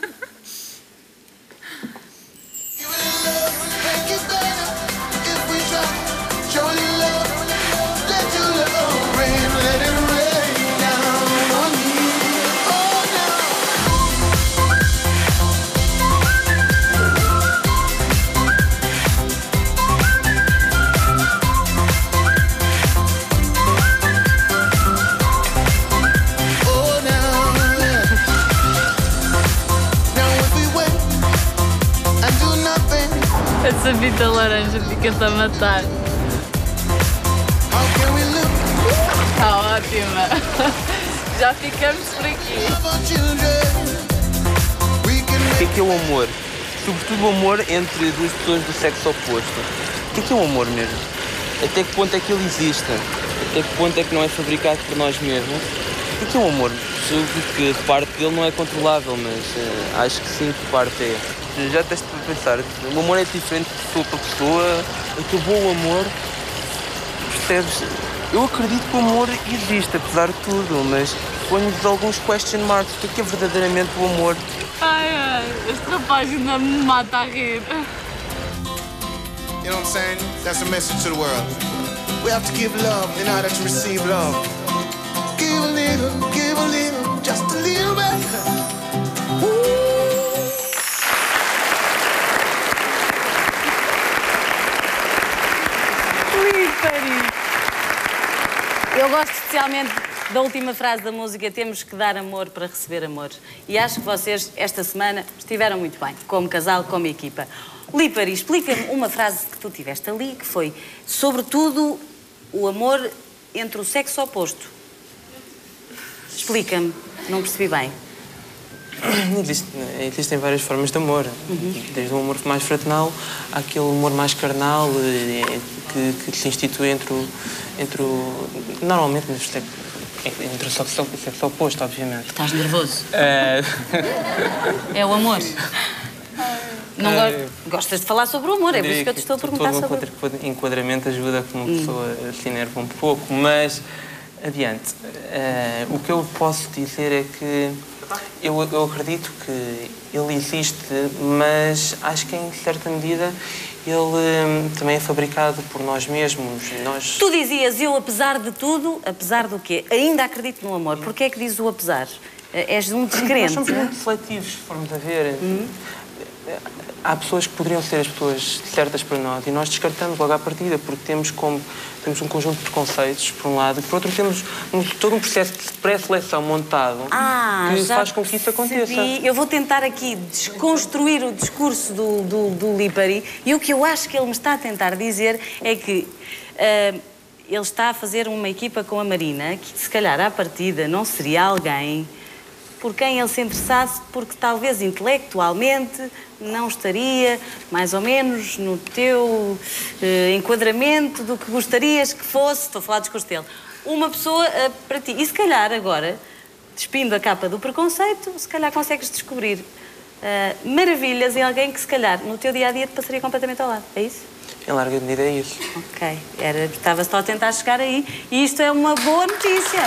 Essa fita laranja fica-te a matar. Está ótima. Já ficamos por aqui. O que é que é o amor? Sobretudo o amor entre duas pessoas do sexo oposto. O que é que é o amor mesmo? Até que ponto é que ele existe? Até que ponto é que não é fabricado por nós mesmos? O que é que é o amor? Julgo que parte dele não é controlável, mas uh, acho que sim, que parte é. Já tens de pensar, o amor é diferente de pessoa para pessoa, acabou o amor, percebes? Eu acredito que o amor existe, apesar de tudo, mas ponho-vos alguns question marks. O que é que é verdadeiramente o amor? Ai, ai, este rapaz ainda me mata a rir. You know what I'm saying? That's a message to the world. We have to give love in order to receive love. Give a little, give a little, just a little bit. Ooh. Eu gosto especialmente da última frase da música, temos que dar amor para receber amor. E acho que vocês, esta semana, estiveram muito bem, como casal, como equipa. Lipari, explica-me uma frase que tu tiveste ali, que foi, sobretudo, o amor entre o sexo oposto. Explica-me, não percebi bem. Existe, existem várias formas de amor, uhum. Desde o amor mais fraternal àquele amor mais carnal que, que se institui entre o, entre o normalmente entre o sexo, sexo oposto, obviamente. Estás nervoso? É, é o amor. Não é... Gostas de falar sobre o amor, é por isso que eu te estou a perguntar sobre... Todo o enquadramento ajuda que uma pessoa hum. se enerva um pouco, mas adiante. Uh, o que eu posso dizer é que Eu, eu acredito que ele existe, mas acho que em certa medida ele hum, também é fabricado por nós mesmos. Nós... Tu dizias, eu apesar de tudo, apesar do quê? Ainda acredito no amor. Porquê é que dizes o apesar? És um descrente. Nós somos muito seletivos, se formos a ver. Hum? Há pessoas que poderiam ser as pessoas certas para nós e nós descartamos logo à partida porque temos, como, temos um conjunto de preconceitos, por um lado, e por outro temos um, todo um processo de pré-seleção montado ah, que faz com que isso aconteça. Eu vou tentar aqui desconstruir o discurso do, do, do Lipari e o que eu acho que ele me está a tentar dizer é que uh, ele está a fazer uma equipa com a Marina que se calhar à partida não seria alguém por quem ele se interessasse, porque talvez intelectualmente não estaria mais ou menos no teu eh, enquadramento do que gostarias que fosse, estou a falar do discurso dele, uma pessoa eh, para ti. E se calhar agora, despindo a capa do preconceito, se calhar consegues descobrir eh, maravilhas em alguém que se calhar no teu dia-a-dia te passaria completamente ao lado. É isso? Em larga medida é isso. Ok. Era, estava só a tentar chegar aí e isto é uma boa notícia.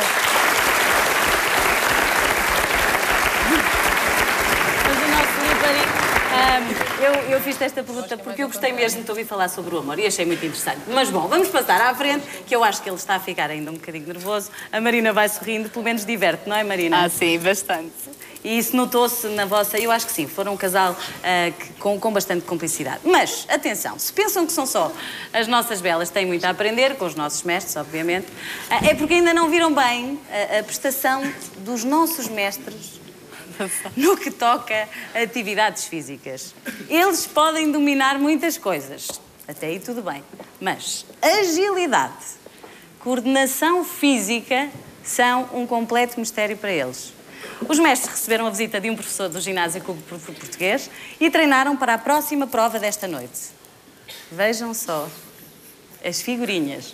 Um, eu, eu fiz esta pergunta porque eu gostei mesmo de te ouvir falar sobre o amor e achei muito interessante. Mas bom, vamos passar à frente, que eu acho que ele está a ficar ainda um bocadinho nervoso. A Marina vai sorrindo, pelo menos diverte, não é, Marina? Ah, sim, bastante. E isso notou-se na vossa... Eu acho que sim, foram um casal uh, que, com, com bastante cumplicidade. Mas, atenção, se pensam que são só as nossas belas, têm muito a aprender, com os nossos mestres, obviamente, uh, é porque ainda não viram bem a, a prestação dos nossos mestres no que toca a atividades físicas. Eles podem dominar muitas coisas, até aí tudo bem, mas agilidade, coordenação física são um completo mistério para eles. Os mestres receberam a visita de um professor do Ginásio Clube Português e treinaram para a próxima prova desta noite. Vejam só as figurinhas.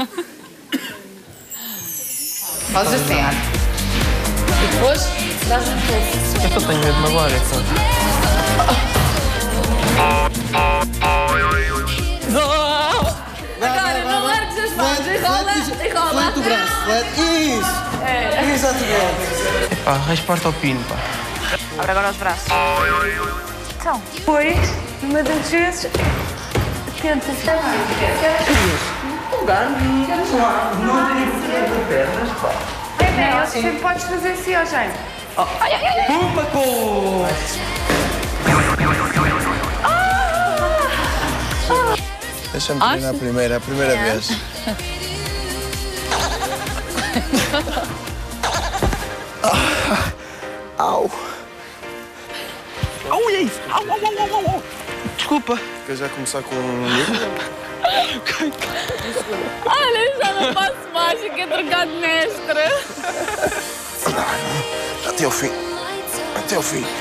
Faz assim, e depois dás um pouco. Eu só tenho medo de magoar, é só. Agora, não largues as mãos, enrola, enrola. Flete o braço, flete. Isso! É. Exatamente. Epá, raspa-te ao pino, pá. Abre agora os braços. Então. Depois, uma das vezes, tenta estar. Um lugar, não tem de pernas, pá. É, é, sempre podes fazer assim, ó, Jaime. Ai, ai, ai! Pumba com... Deixa-me terminar a primeira, a primeira É. vez. Ah, au! Au, é isso! Au, au, au, au, au! Desculpa. Quer já começar com um livro? Olha, já não faço mágica, é trocar de mestre. Até o fim. Até o fim.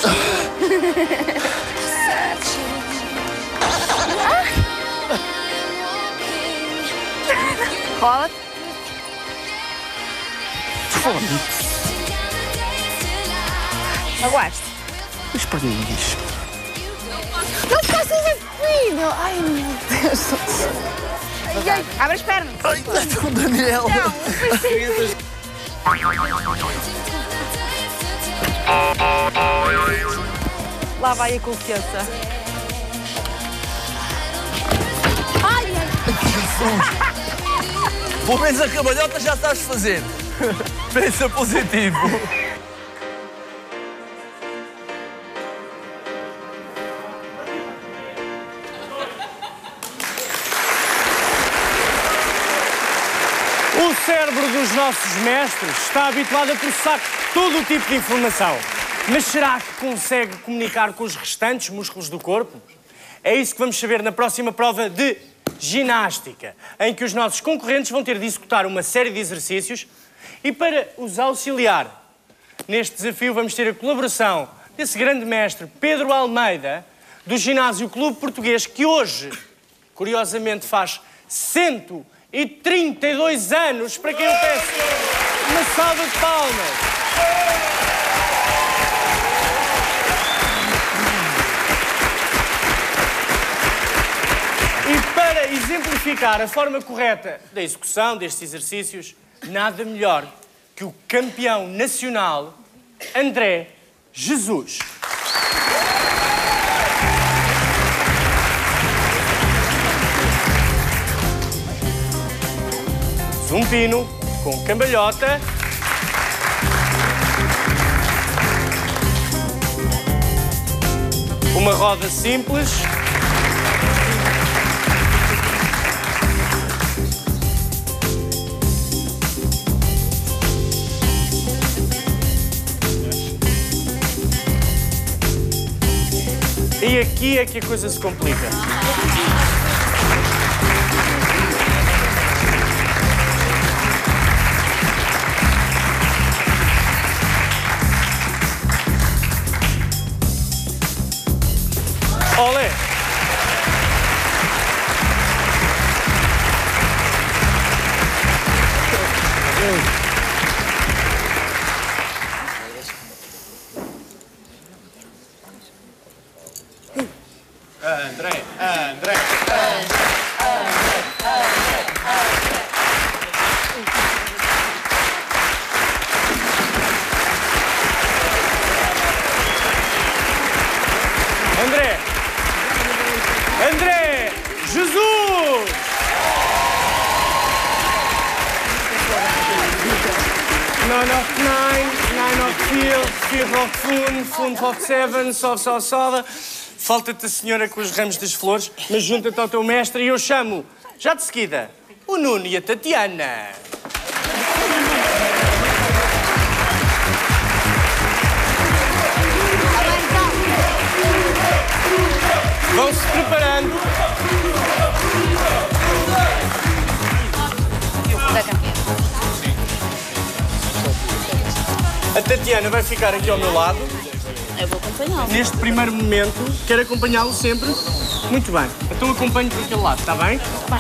Rola. Fone. Aguaste. Os perninhos. Não faças assim, filho. Ai, meu Deus. Ai, ai. Abre as pernas. Ai, o Daniel. Lá vai a confiança. Ai, ai. Pelo menos a cabalhota já sabes fazer. Pensa positivo. O cérebro dos nossos mestres está habituado a processar todo o tipo de informação. Mas será que consegue comunicar com os restantes músculos do corpo? É isso que vamos saber na próxima prova de ginástica, em que os nossos concorrentes vão ter de executar uma série de exercícios e para os auxiliar neste desafio vamos ter a colaboração desse grande mestre Pedro Almeida, do Ginásio Clube Português, que hoje, curiosamente, faz cento e trinta e dois anos, para quem eu peço uma salva de palmas. E para exemplificar a forma correta da execução destes exercícios, nada melhor que o campeão nacional André Jesus. Pino com cambalhota. Uma roda simples. E aqui é que a coisa se complica. Olé! André, André, André! André! Jesus! nine of nine, nine of field, field of fun, fun of seven, só, só, soda. Falta-te a senhora com os ramos das flores, mas junta-te ao teu mestre e eu chamo, já de seguida, o Nuno e a Tatiana. Vão-se preparando. A Tatiana vai ficar aqui ao meu lado. Eu vou acompanhá-lo. Neste primeiro momento, quero acompanhá-lo sempre. Muito bem. Então acompanho por aquele lado, está bem? Vai.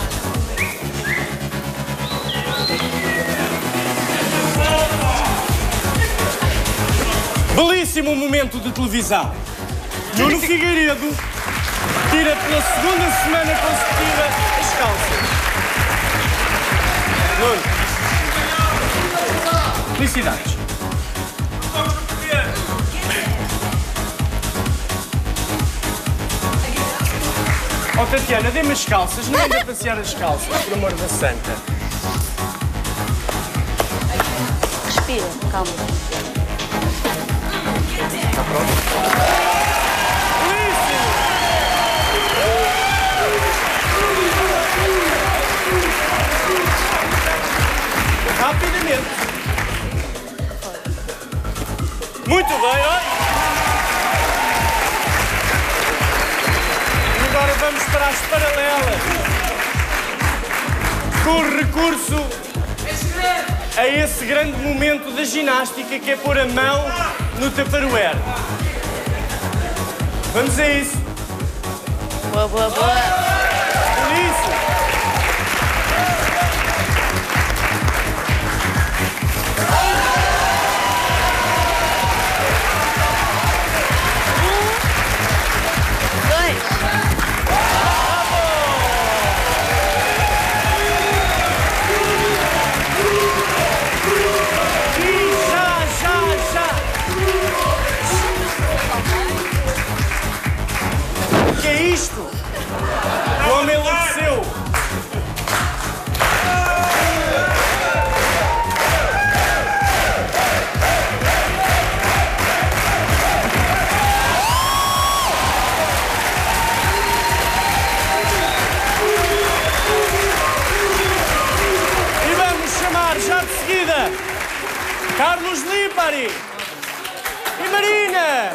Belíssimo momento de televisão. Nuno Figueiredo tira pela segunda semana consecutiva as calças. Nuno. Felicidades. Oh, Tatiana, dê-me as calças. Não anda a passear as calças, por amor da santa. Respira, calma. Está pronto? Rapidamente. Muito bem, olha. Agora vamos para as paralelas. Com recurso a esse grande momento da ginástica que é pôr a mão no tupperware. Vamos a isso. Boa, boa, boa. Por isso. O que é isto? O homem enlouqueceu. E vamos chamar já de seguida Carlos Lipari e Marina.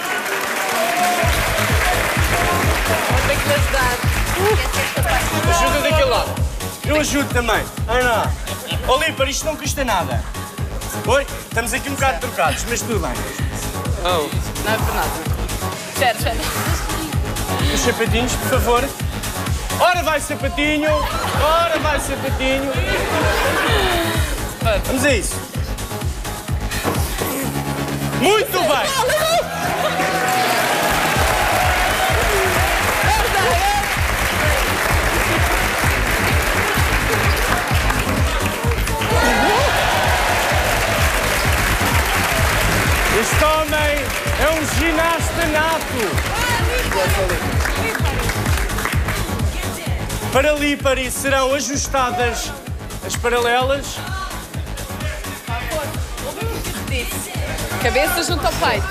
Tem que me ajudar. Uh, ajuda daquele lado. Eu ajudo também. Ana. Ó, Lipari, isto não custa nada. Oi? Estamos aqui um bocado trocados, mas tudo bem. Oh. Não é por nada. Espera, espera. Os sapatinhos, por favor. Ora vai, sapatinho. Ora vai, sapatinho. Vamos a isso. Muito bem. Este homem é um ginasta nato. Para Lipari serão ajustadas As paralelas. Cabeça junto ao peito.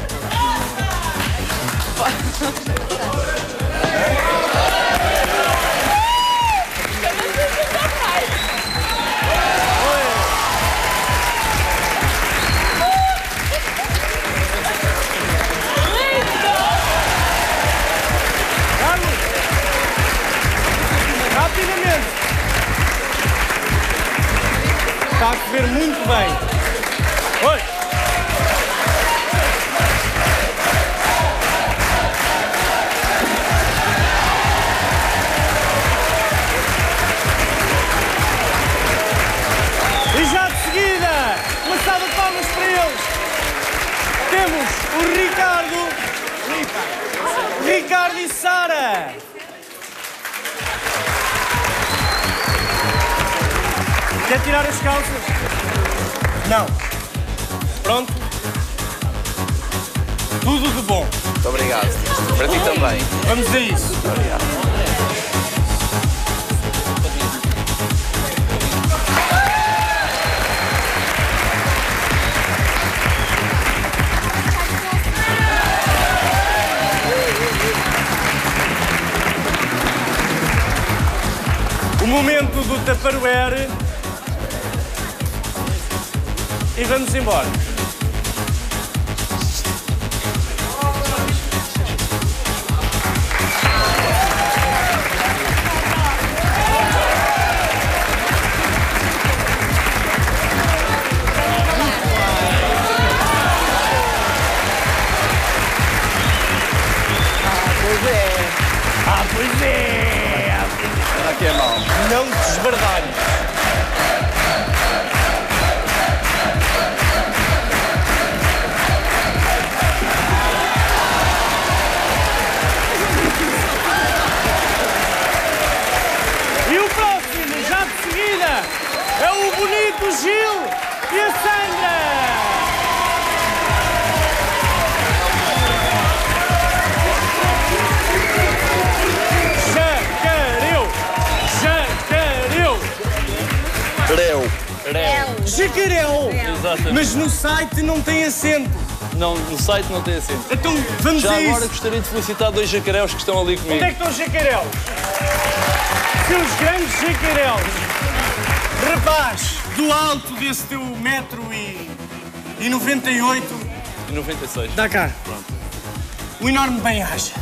Rapidamente. Está a correr muito bem. Oi. E já de seguida, uma salva de palmas para eles. Temos o Ricardo, Ricardo e Sara. Quer tirar as calças? Não. Pronto? Tudo de bom. Muito obrigado. Para ti também. Vamos a isso. Obrigado. O momento do Tupperware. E vamos embora. Ah, pois é! Ah, pois é! Aqui é mau. Não te esbardalhes. E o próximo, já de seguida, é o bonito Gil e a Sandra. Jacareu. Jacareu. Exatamente. Mas no site não tem acento. Não, no site não tem acento. Então vamos Já a agora isso. gostaria de felicitar dois jacareus que estão ali comigo. Onde é que estão os jacareus? Seus grandes jacareus. Rapaz, do alto desse teu metro e, e noventa e oito. E noventa e seis. Dá cá. Pronto. O enorme bem-aja.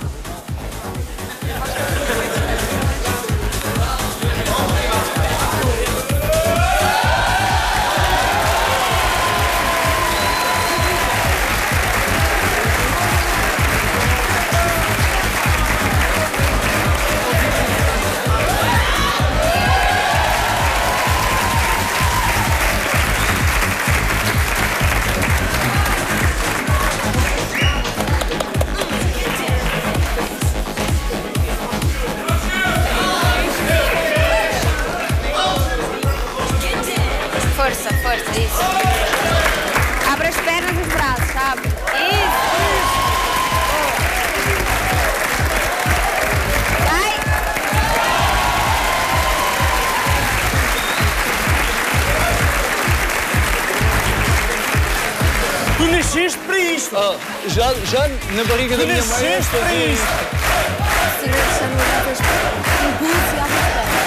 Força, força, isso. Abre as pernas e os braços, abre. Isso, isso. Vai. Tu nasceste para isto. Ah, já, já na barriga tu da minha mãe. Tu nasceste para isto. Impulso e abre.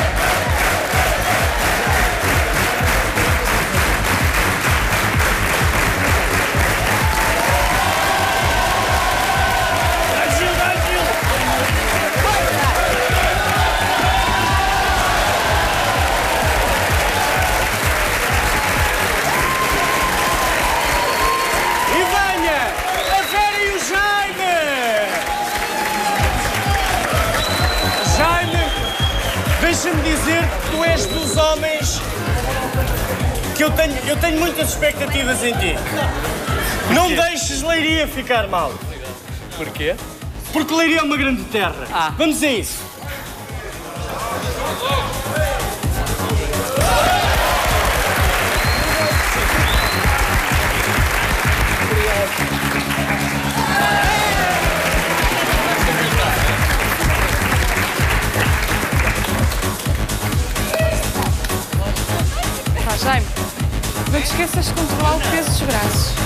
Deixa-me dizer que tu és dos homens que eu tenho, eu tenho muitas expectativas em ti. Não deixes Leiria ficar mal. Porquê? Porque Leiria é uma grande terra. Ah. Vamos a isso. esqueças de controlar o peso dos braços.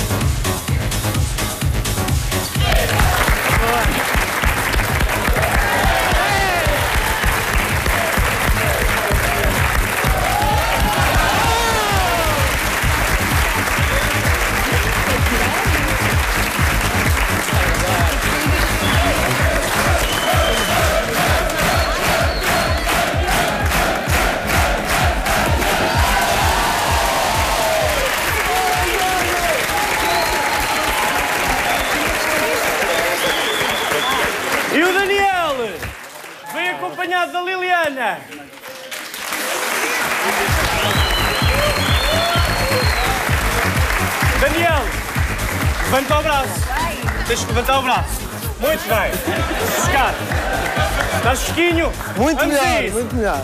E o Daniel vem acompanhado da Liliana. Daniel, levanta o braço. Tens que levantar o braço. Muito bem. Sossegar. Estás fresquinho? Muito Vamos a melhor, isso. muito melhor.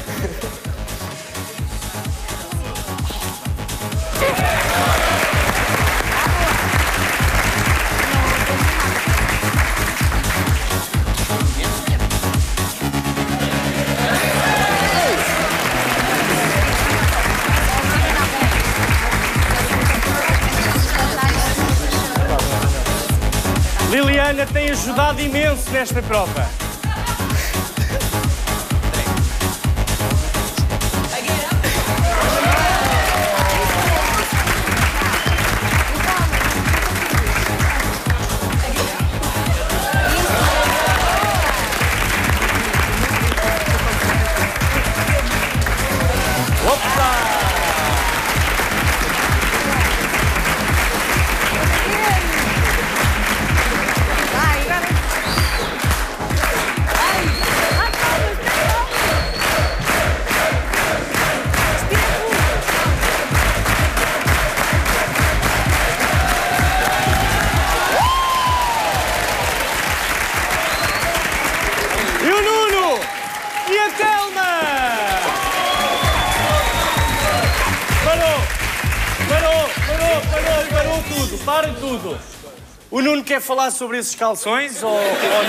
Liliana tem ajudado imenso nesta prova. Parem tudo. O Nuno quer falar sobre esses calções ou, ou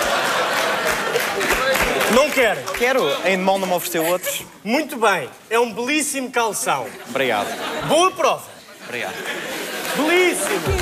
não? Não quer? Quero. Em mão não me ofereceu outros. Muito bem. É um belíssimo calção. Obrigado. Boa prova. Obrigado. Belíssimo.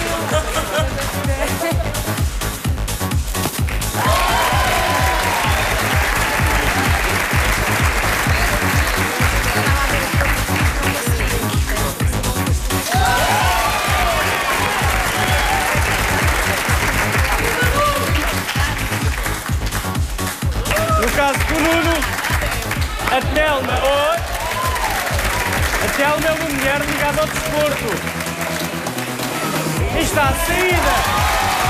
No caso do Nuno, a Telma, oh, a Telma é uma mulher ligada ao desporto. E está a saída.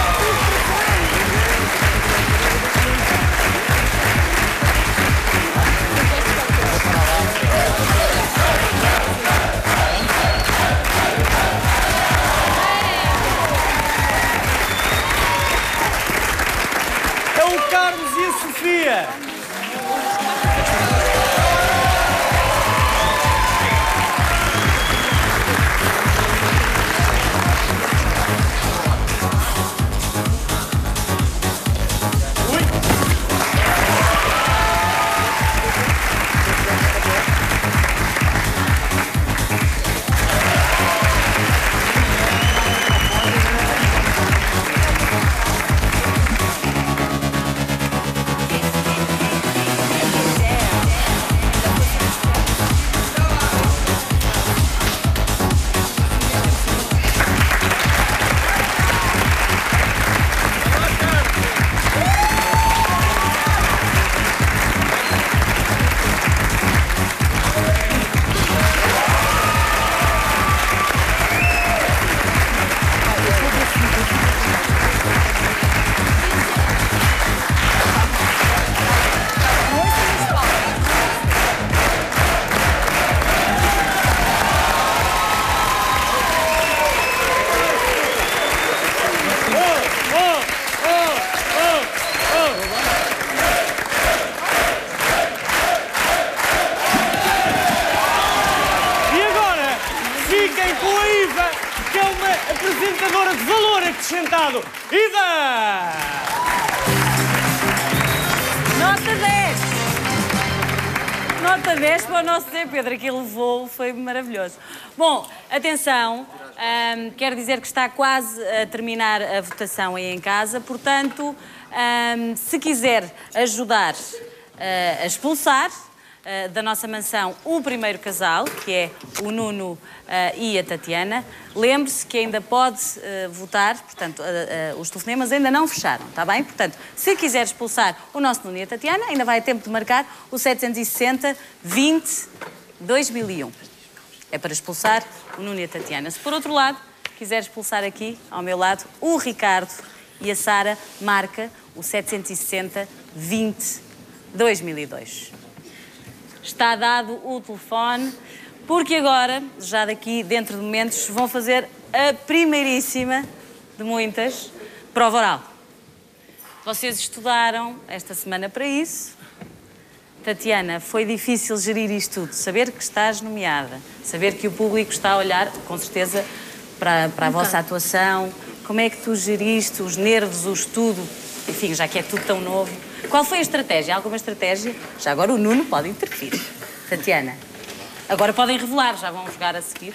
É o Carlos e a Sofia. Apresentadora de valor acrescentado, Iva! Nota dez. nota dez para o nosso Zé Pedro. Aquilo levou, foi maravilhoso. Bom, atenção, um, quero dizer que está quase a terminar a votação aí em casa, portanto, um, se quiser ajudar uh, a expulsar uh, da nossa mansão o primeiro casal, que é o Nuno uh, e a Tatiana, lembre-se que ainda pode uh, votar, portanto, uh, uh, os telefonemas ainda não fecharam, está bem? Portanto, se quiser expulsar o nosso Nuno e a Tatiana, ainda vai a tempo de marcar o setecentos e sessenta, vinte, dois mil e um. É para expulsar o Nuno e a Tatiana. Se, por outro lado, quiser expulsar aqui, ao meu lado, o Ricardo e a Sara, marca o setecentos e sessenta, vinte, dois mil e dois. Está dado o telefone, porque agora, já daqui dentro de momentos, vão fazer a primeiríssima de muitas prova oral. Vocês estudaram esta semana para isso. Tatiana, foi difícil gerir isto tudo, saber que estás nomeada, saber que o público está a olhar, com certeza, para, para a vossa atuação. Como é que tu geriste os nervos, o estudo, enfim, já que é tudo tão novo? Qual foi a estratégia? Alguma estratégia? Já agora o Nuno pode intervir. Tatiana, agora podem revelar, já vão jogar a seguir.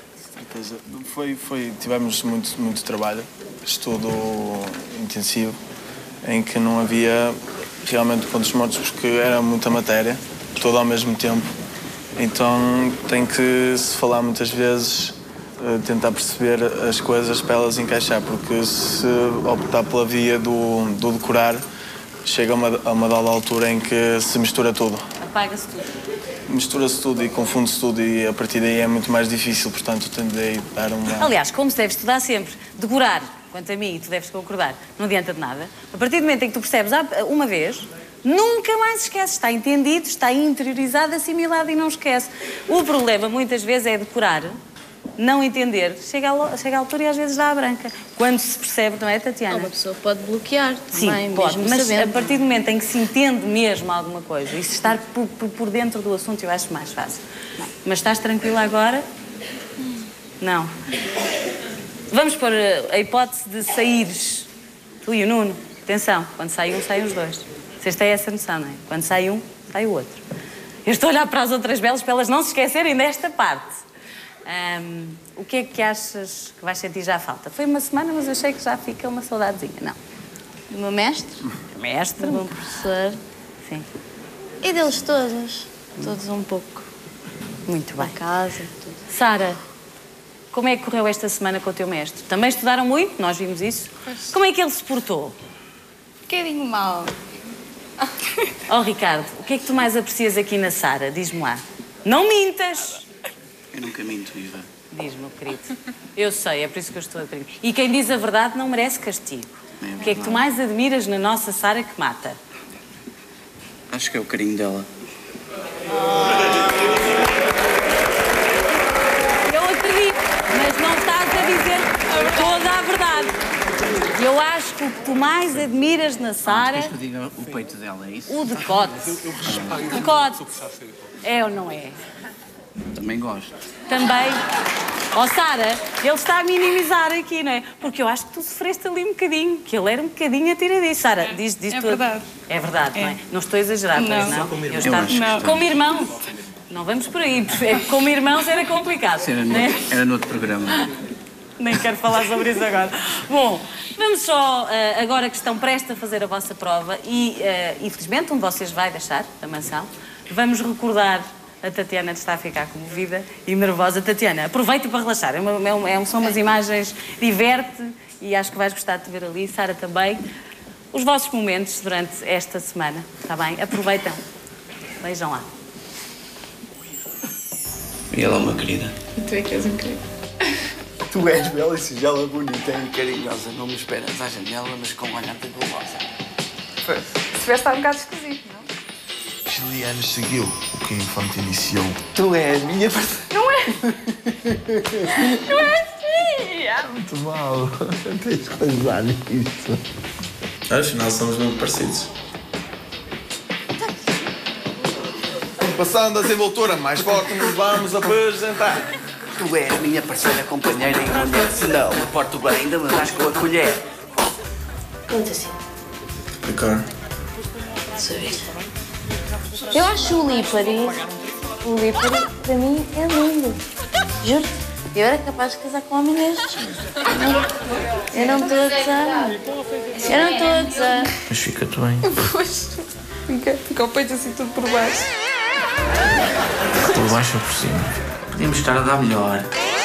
Foi, foi, tivemos muito, muito trabalho, estudo intensivo, em que não havia realmente pontos mortos, porque era muita matéria, toda ao mesmo tempo. Então tem que se falar muitas vezes, tentar perceber as coisas para elas encaixar, porque se optar pela via do, do decorar, chega a uma, a uma dada altura em que se mistura tudo. Apaga-se tudo. Mistura-se tudo e confunde-se tudo e a partir daí é muito mais difícil, portanto tendei a dar uma... Aliás, como se deve estudar sempre, decorar, quanto a mim, e tu deves concordar, não adianta de nada. A partir do momento em que tu percebes uma vez, nunca mais esqueces. Está entendido, está interiorizado, assimilado e não esquece. O problema, muitas vezes, é decorar, não entender. Chega a, chega a altura e às vezes dá a branca. Quando se percebe, não é, Tatiana? Uma pessoa pode bloquear Sim, também, pode, mesmo mas sabendo. a partir do momento em que se entende mesmo alguma coisa e se estar por, por, por dentro do assunto, eu acho mais fácil. Mas estás tranquila agora? Não. Vamos pôr a hipótese de saíres, tu e o Nuno. Atenção, quando sai um, saem os dois. Vocês têm essa noção, não é? Quando sai um, sai o outro. Eu estou a olhar para as outras belas para elas não se esquecerem desta parte. Um, o que é que achas que vais sentir já falta? Foi uma semana, mas achei que já fica uma saudadezinha. Não. Do meu mestre? Mestre. Do meu professor. Sim. E deles todos. Todos um pouco. Muito bem. A casa, tudo. Sara, como é que correu esta semana com o teu mestre? Também estudaram muito, nós vimos isso. Pois. Como é que ele se portou? Um bocadinho mal. Oh, Ricardo, o que é que tu mais aprecias aqui na Sara? Diz-me lá. Não mintas! Eu nunca minto, Iva. Diz-me, meu querido. Eu sei, é por isso que eu estou a pedir. E quem diz a verdade não merece castigo. É o que é que tu mais admiras na nossa Sara que mata? Acho que é o carinho dela. Eu acredito, mas não estás a dizer toda a verdade. Eu acho que o que tu mais admiras na Sara... Queres que eu diga o peito dela, é isso? O decote. Eu respeito. Decote. É ou não é? Também gosto. Também. Ó, Sara, ele está a minimizar aqui, não é? Porque eu acho que tu sofreste ali um bocadinho, que ele era um bocadinho atiradiço. Sara, diz, diz É tu... verdade. É verdade, É. não é? Não estou a exagerar, Não. pois não? Só como Eu irmão. estava- Eu acho que Como irmãos. Não vamos por aí, porque como irmãos era complicado. Era no, né? era no outro programa. Nem quero falar sobre isso agora. Bom, vamos só, uh, agora que estão prestes a fazer a vossa prova e, uh, infelizmente, um de vocês vai deixar a mansão, vamos recordar a Tatiana de estar a ficar comovida e nervosa. Tatiana, aproveita para relaxar. É uma, é um, é um, são umas imagens, diverte e acho que vais gostar de te ver ali. Sara também. Os vossos momentos durante esta semana, está bem? Aproveitam. Vejam lá. E ela é uma querida. E tu é que és um querido. Tu és bela e singela, bonita E carinhosa. Não me esperas à janela, mas com olhar perigosa. Se tivesse estado um bocado esquisito, não? Juliano seguiu o que a Infante iniciou. Tu és minha parceira. Não é? Não é assim! Muito mal. Tens que ajudar nisso. Afinal, somos muito parecidos. Passando a desenvoltura mais forte, nos vamos apresentar. Tu és minha parceira, companheira e mulher. Se não me porto bem, ainda me das com a colher. Conta assim. Ricardo. Sabia. Eu acho o Lípari, o Lípari, para mim, é lindo. Juro. Eu era capaz de casar com um homem destes. Eu não estou a gozar. Eu não estou a gozar. Mas fica-te bem. Pois, fica, fica o peito assim tudo por baixo. Por baixo ou por cima? Podíamos estar a dar melhor.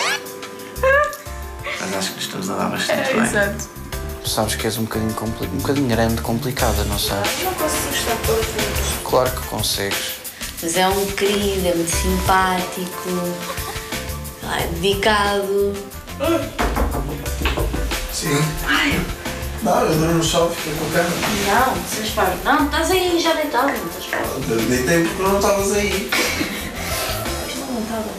Mas acho que nos estamos a dar bastante É, bem. exato. Sabes que és um bocadinho, compli um bocadinho grande, complicada, não sabes? Não consigo estar todos juntos. Claro que consegues. Mas é um querido, é muito simpático, é dedicado. Sim. Não, eu durmo no chão, fiquei com a cama. Não, vocês param. Não, estás aí já deitado, não estás fora. Eu deitei porque não estavas aí. Não, não estava.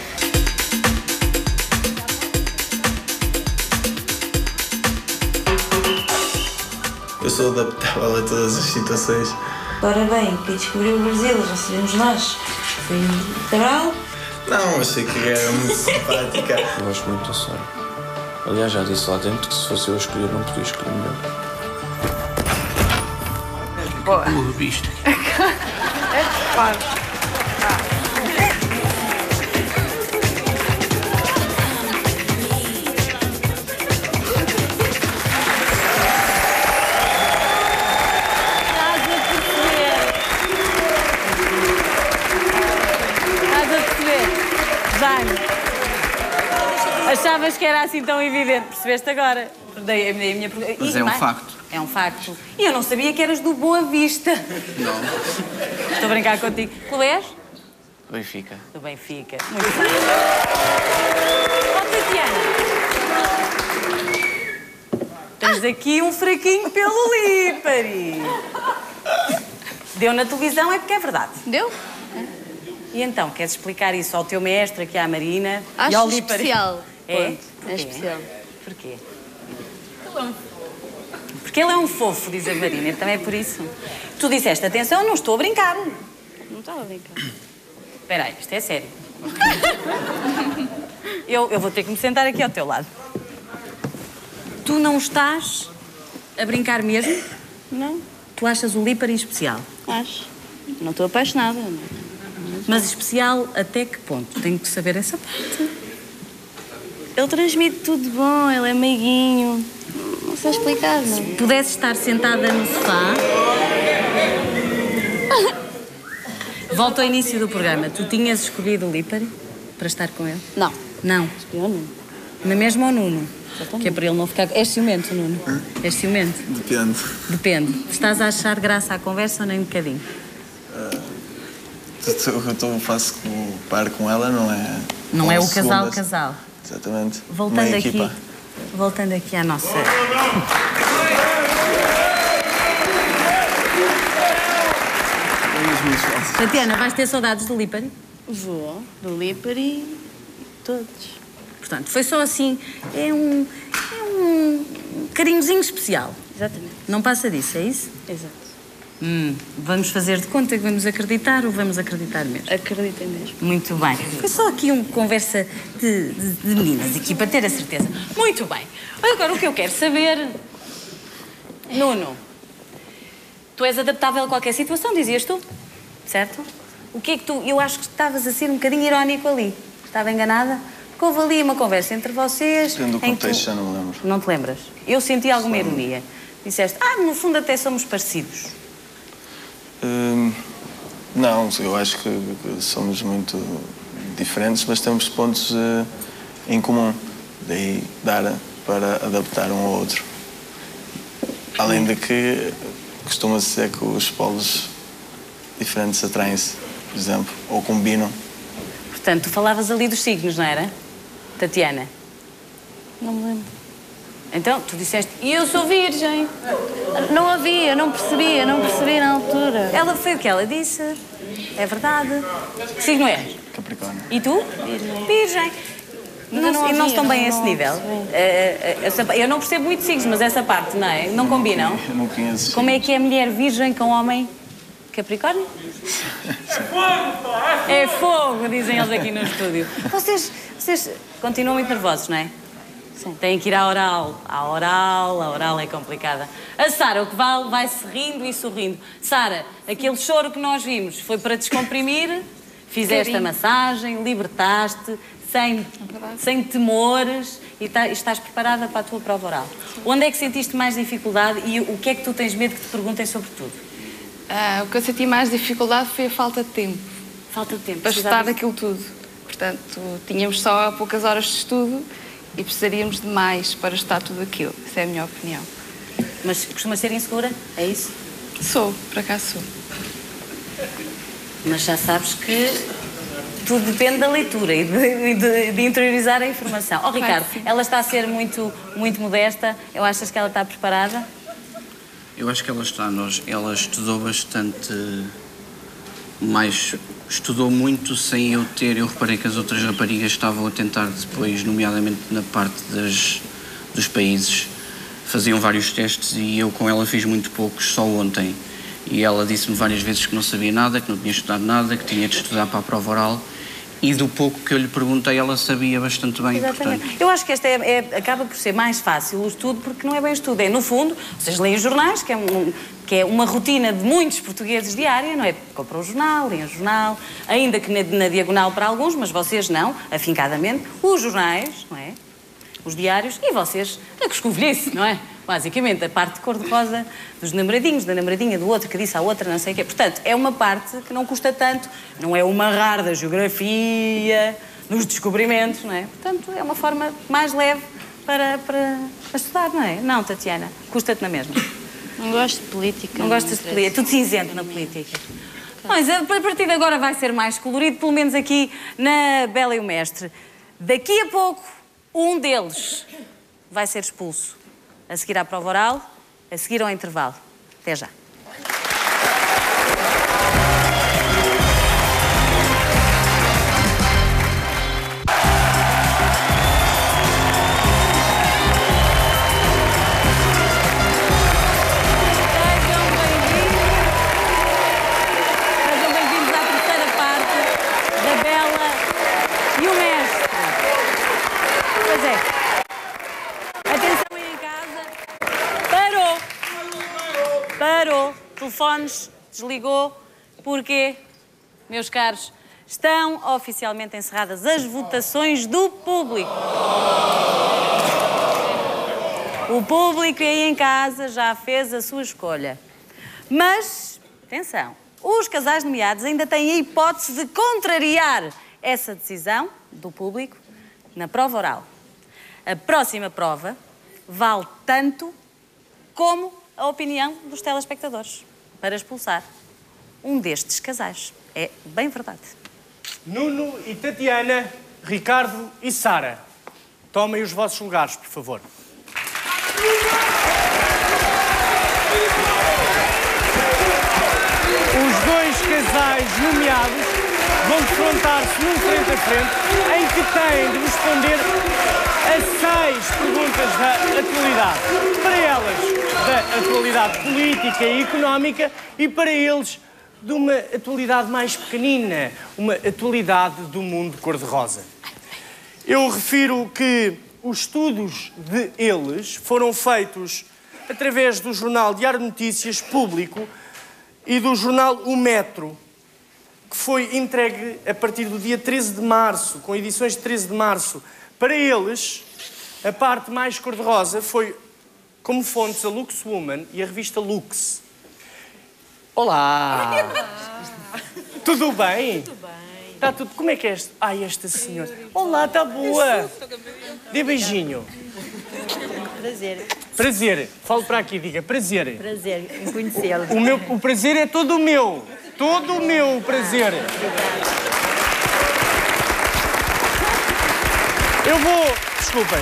Eu sou adaptável a todas as situações. Ora bem, quem descobriu o Brasil, já sabemos nós. Foi Cabral? Não, achei que era muito simpática. Eu gosto muito da Sara. Aliás, já disse lá dentro que se fosse eu a escolher, não podia escolher melhor. Boa. Boa vista. É claro. Achavas que era assim tão evidente, percebeste agora? Dei, dei a minha pergunta. Mas E é um mais, facto. É um facto. E eu não sabia que eras do Boa Vista. Não. Estou a brincar contigo. Qual és? Benfica. Do Benfica. Muito bem. Oh, Tatiana. Tens aqui um fraquinho pelo Lípari. Deu na televisão, é porque é verdade. Deu? E então, queres explicar isso ao teu mestre, aqui à Marina? Acho e ao Lípari? especial. É? É especial. Porquê? Porque ele é um fofo, diz a Marina, também é por isso. Tu disseste, atenção, não estou a brincar. Não estava a brincar. Espera aí, isto é sério. eu, eu vou ter que me sentar aqui ao teu lado. Tu não estás a brincar mesmo? Não. Tu achas o Lípari especial? Acho. Não estou apaixonada. Não. Mas especial até que ponto? Tenho que saber essa parte. Ele transmite tudo de bom, ele é meiguinho. Não sei explicar, não. Se pudesse estar sentada no sofá... Volto ao início do programa. Tu tinhas escolhido o Lípari para estar com ele? Não. Não? Escolhi o Nuno. Na mesma ao Nuno? Exatamente. Que é para ele não ficar... És ciumento, Nuno? Hã? És ciumento? Depende. Depende. Estás a achar graça à conversa ou nem um bocadinho? O que eu faço com o par com ela não é... Não é o casal-casal. Exatamente. Voltando Uma aqui, equipa. voltando aqui à nossa... Tatiana, vais ter saudades do Lípari? Vou. Do Lípari, todos. Portanto, foi só assim, é um, é um carinhozinho especial. Exatamente. Não passa disso, é isso? Exato. Hum, vamos fazer de conta que vamos acreditar ou vamos acreditar mesmo? Acreditem mesmo. Muito bem. Foi só aqui uma conversa de, de, de meninas aqui, para ter a certeza. Muito bem. Agora, o que eu quero saber... Nuno, tu és adaptável a qualquer situação, dizias tu, certo? O que é que tu... Eu acho que estavas a ser um bocadinho irónico ali. Estava enganada? Porque houve ali uma conversa entre vocês... Depende do contexto, tu... já não me lembro. Não te lembras? Eu senti alguma ironia. Disseste, ah, no fundo até somos parecidos. Hum, não, eu acho que, que somos muito diferentes, mas temos pontos uh, em comum. Daí dar para adaptar um ao outro. Além de que costuma-se dizer que os polos diferentes atraem-se, por exemplo, ou combinam. Portanto, tu falavas ali dos signos, não era? Tatiana? Não me lembro. Então, tu disseste, e eu sou virgem. Não havia, não percebia, não percebi na altura. Ela foi o que ela disse. É verdade. Que signo é? Capricórnio. E tu? Virgem. Virgem. Mas Não, eu não e não havia, estão bem não- a esse não nível. percebi. Eh, eh, essa- eu não percebo muito signos, mas essa parte, não é? Não combinam? Eu não conheço. Como é que é mulher virgem com homem Capricórnio? É fogo, dizem eles aqui no estúdio. Vocês, vocês continuam muito nervosos, não é? Sim. Têm que ir à oral. À oral, a oral é complicada. A Sara, o que vale, vai-se rindo e sorrindo. Sara, aquele choro que nós vimos foi para descomprimir, fizeste a massagem, libertaste, sem, sem temores e, tá, e estás preparada para a tua prova oral. Sim. Onde é que sentiste mais dificuldade e o que é que tu tens medo que te perguntem sobre tudo? Uh, o que eu senti mais dificuldade foi a falta de tempo. Falta de tempo. Para estudar aquilo tudo. Portanto, tínhamos só poucas horas de estudo e precisaríamos de mais para estudar tudo aquilo. Essa é a minha opinião. Mas costumas ser insegura? É isso? Sou, por acaso sou. Mas já sabes que tudo depende da leitura e de, de, de interiorizar a informação. Oh, Ricardo, ela está a ser muito, muito modesta. Eu achas que ela está preparada? Eu acho que ela está. Nós, ela estudou bastante mais... Estudou muito sem eu ter... Eu reparei que as outras raparigas estavam a tentar depois, nomeadamente na parte das, dos países, faziam vários testes e eu com ela fiz muito poucos, só ontem. E ela disse-me várias vezes que não sabia nada, que não tinha estudado nada, que tinha de estudar para a prova oral. E do pouco que eu lhe perguntei, ela sabia bastante bem. Exatamente. Portanto... Eu acho que esta é, é, acaba por ser mais fácil o estudo, porque não é bem estudo. É, no fundo, vocês leem os jornais, que é, um, que é uma rotina de muitos portugueses diária, não é? Compram o jornal, leem o jornal, ainda que na, na diagonal para alguns, mas vocês não, afincadamente, os jornais, não é? Os diários, e vocês, a coscovilhice, não é? Basicamente, a parte de cor-de-rosa dos namoradinhos, da namoradinha do outro, que disse à outra, não sei o quê. Portanto, é uma parte que não custa tanto, não é o marrar da geografia, dos descobrimentos, não é? Portanto, é uma forma mais leve para, para, para estudar, não é? Não, Tatiana, custa-te na mesma. Não gosto de política. Não gostas de política, é tudo cinzento na política. Mas a partir de agora vai ser mais colorido, pelo menos aqui na Bela e o Mestre. Daqui a pouco, um deles vai ser expulso. A seguir à prova oral, a seguir ao intervalo. Até já. Sejam bem-vindos à terceira parte da Bela e o Mestre. Pois é. Parou, telefones, desligou. Porquê? Meus caros, estão oficialmente encerradas as votações do público. O público aí em casa já fez a sua escolha. Mas, atenção, os casais nomeados ainda têm a hipótese de contrariar essa decisão do público na prova oral. A próxima prova vale tanto como a opinião dos telespectadores para expulsar um destes casais. É bem verdade. Nuno e Tatiana, Ricardo e Sara, tomem os vossos lugares, por favor. Os dois casais nomeados vão defrontar-se num frente a frente em que têm de responder a seis perguntas da atualidade. Para elas, da atualidade política e económica, e para eles, de uma atualidade mais pequenina, uma atualidade do mundo cor-de-rosa. Eu refiro que os estudos de eles foram feitos através do jornal Diário de Notícias Público e do jornal O Metro, que foi entregue a partir do dia treze de março, com edições de treze de março. Para eles, a parte mais cor-de-rosa foi como fontes a Lux Woman e a revista Lux. Olá! Tudo bem? Tudo bem. Está tudo... Como é que é este? Ai, esta senhora. Olá, está boa. Dê beijinho. Prazer. Prazer. Falo para aqui, diga. Prazer. Prazer em conhecê-lo. O, meu... o prazer é todo meu. Todo o meu prazer. Eu vou... Desculpem.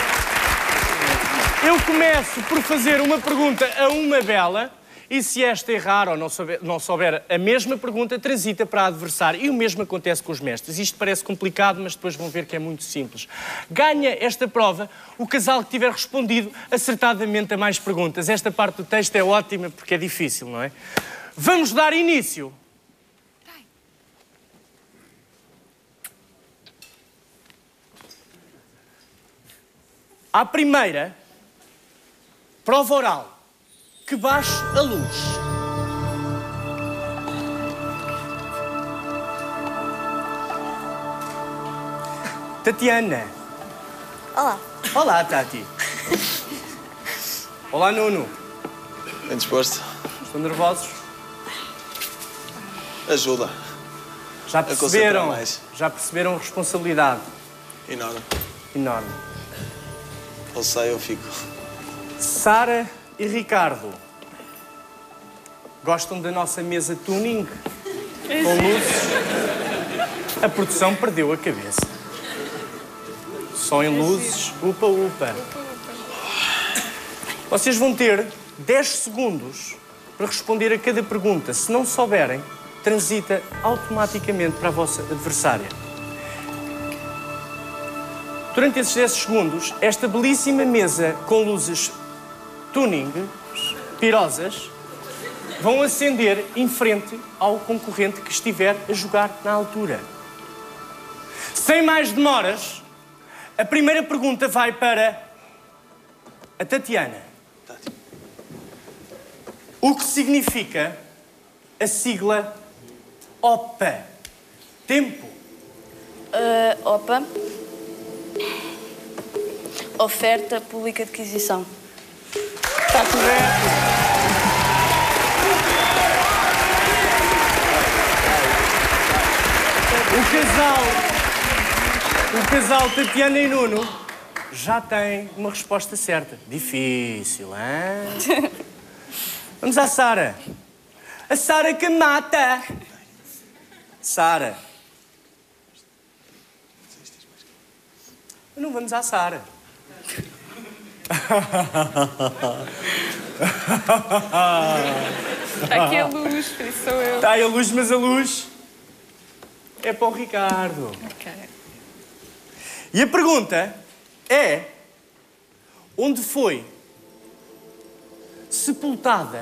Eu começo por fazer uma pergunta a uma Bela e se esta errar ou não souber, não souber a mesma pergunta, transita para a adversária. E o mesmo acontece com os mestres. Isto parece complicado, mas depois vão ver que é muito simples. Ganha esta prova o casal que tiver respondido acertadamente a mais perguntas. Esta parte do texto é ótima porque é difícil, não é? Vamos dar início. À primeira, prova oral, que baixe a luz. Tatiana. Olá. Olá, Tati. Olá, Nuno. Bem disposto? Estão nervosos? Ajuda. Já perceberam? Já perceberam a responsabilidade? Enorme. Enorme. Ou sai ou fico. Sara e Ricardo. Gostam da nossa mesa tuning? Com luzes? A produção perdeu a cabeça. Só em luzes, upa, upa. Vocês vão ter dez segundos para responder a cada pergunta. Se não souberem, transita automaticamente para a vossa adversária. Durante esses dez segundos, esta belíssima mesa com luzes tuning, pirosas, vão acender em frente ao concorrente que estiver a jogar na altura. Sem mais demoras, a primeira pergunta vai para a Tatiana. O que significa a sigla OPA? Tempo. Uh, OPA. Oferta Pública de Aquisição. Está correto. O casal, o casal Tatiana e Nuno já tem uma resposta certa. Difícil, hein? Vamos à Sara. A Sara que mata. Sara. Não vamos à Sara. Está aqui a luz, por isso sou eu. Está aí a luz, mas a luz é para o Ricardo. Ok. E a pergunta é: onde foi sepultada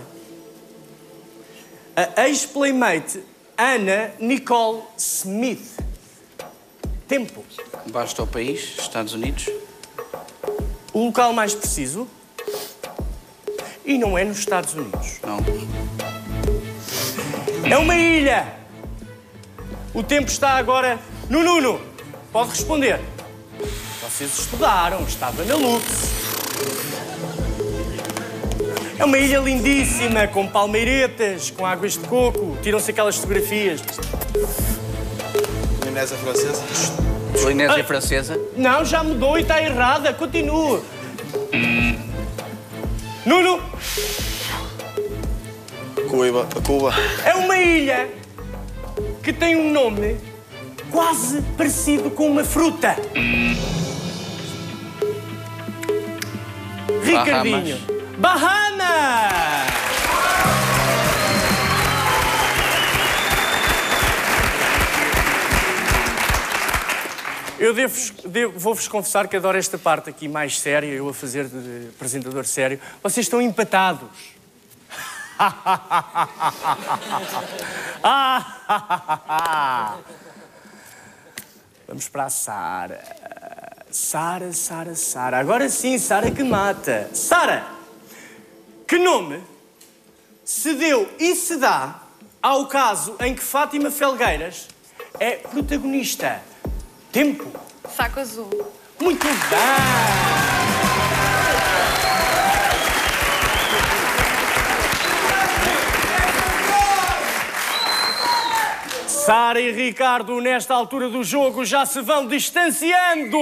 a ex-playmate Anna Nicole Smith? Tempo. Basta o país, Estados Unidos. O local mais preciso? E não é nos Estados Unidos. Não. É uma ilha. O tempo está agora no Nuno. Pode responder. Vocês estudaram, estava na Lux. É uma ilha lindíssima, com palmeiretas, com águas de coco. Tiram-se aquelas fotografias. Polinésia Francesa. Polinésia Ah, Francesa. Não, já mudou e está errada. Continua. Nuno. Cuba. Cuba. É uma ilha que tem um nome quase parecido com uma fruta. Ricardinho. Bahamas! Eu devo, devo, vou-vos confessar que adoro esta parte aqui mais séria, eu a fazer de apresentador sério. Vocês estão empatados. Vamos para a Sara. Sara, Sara, Sara. Agora sim, Sara que mata. Sara, que nome se deu e se dá ao caso em que Fátima Felgueiras é protagonista? Tempo. Saco azul. Muito bem! Sara e Ricardo, nesta altura do jogo, já se vão distanciando.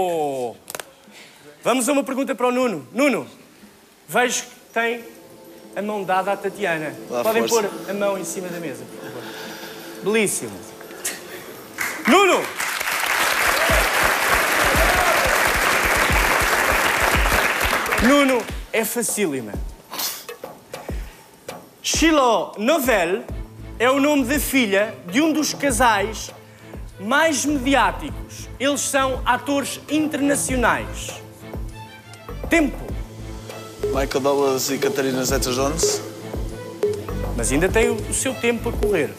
Vamos a uma pergunta para o Nuno. Nuno, vejo que tem a mão dada à Tatiana. Dá Podem força. pôr a mão em cima da mesa, por favor. Belíssimo. Nuno! Nuno, é facílima. Chilo Novel é o nome da filha de um dos casais mais mediáticos. Eles são atores internacionais. Tempo. Michael Douglas e Catarina Zeta-Jones. Mas ainda tem o seu tempo a correr.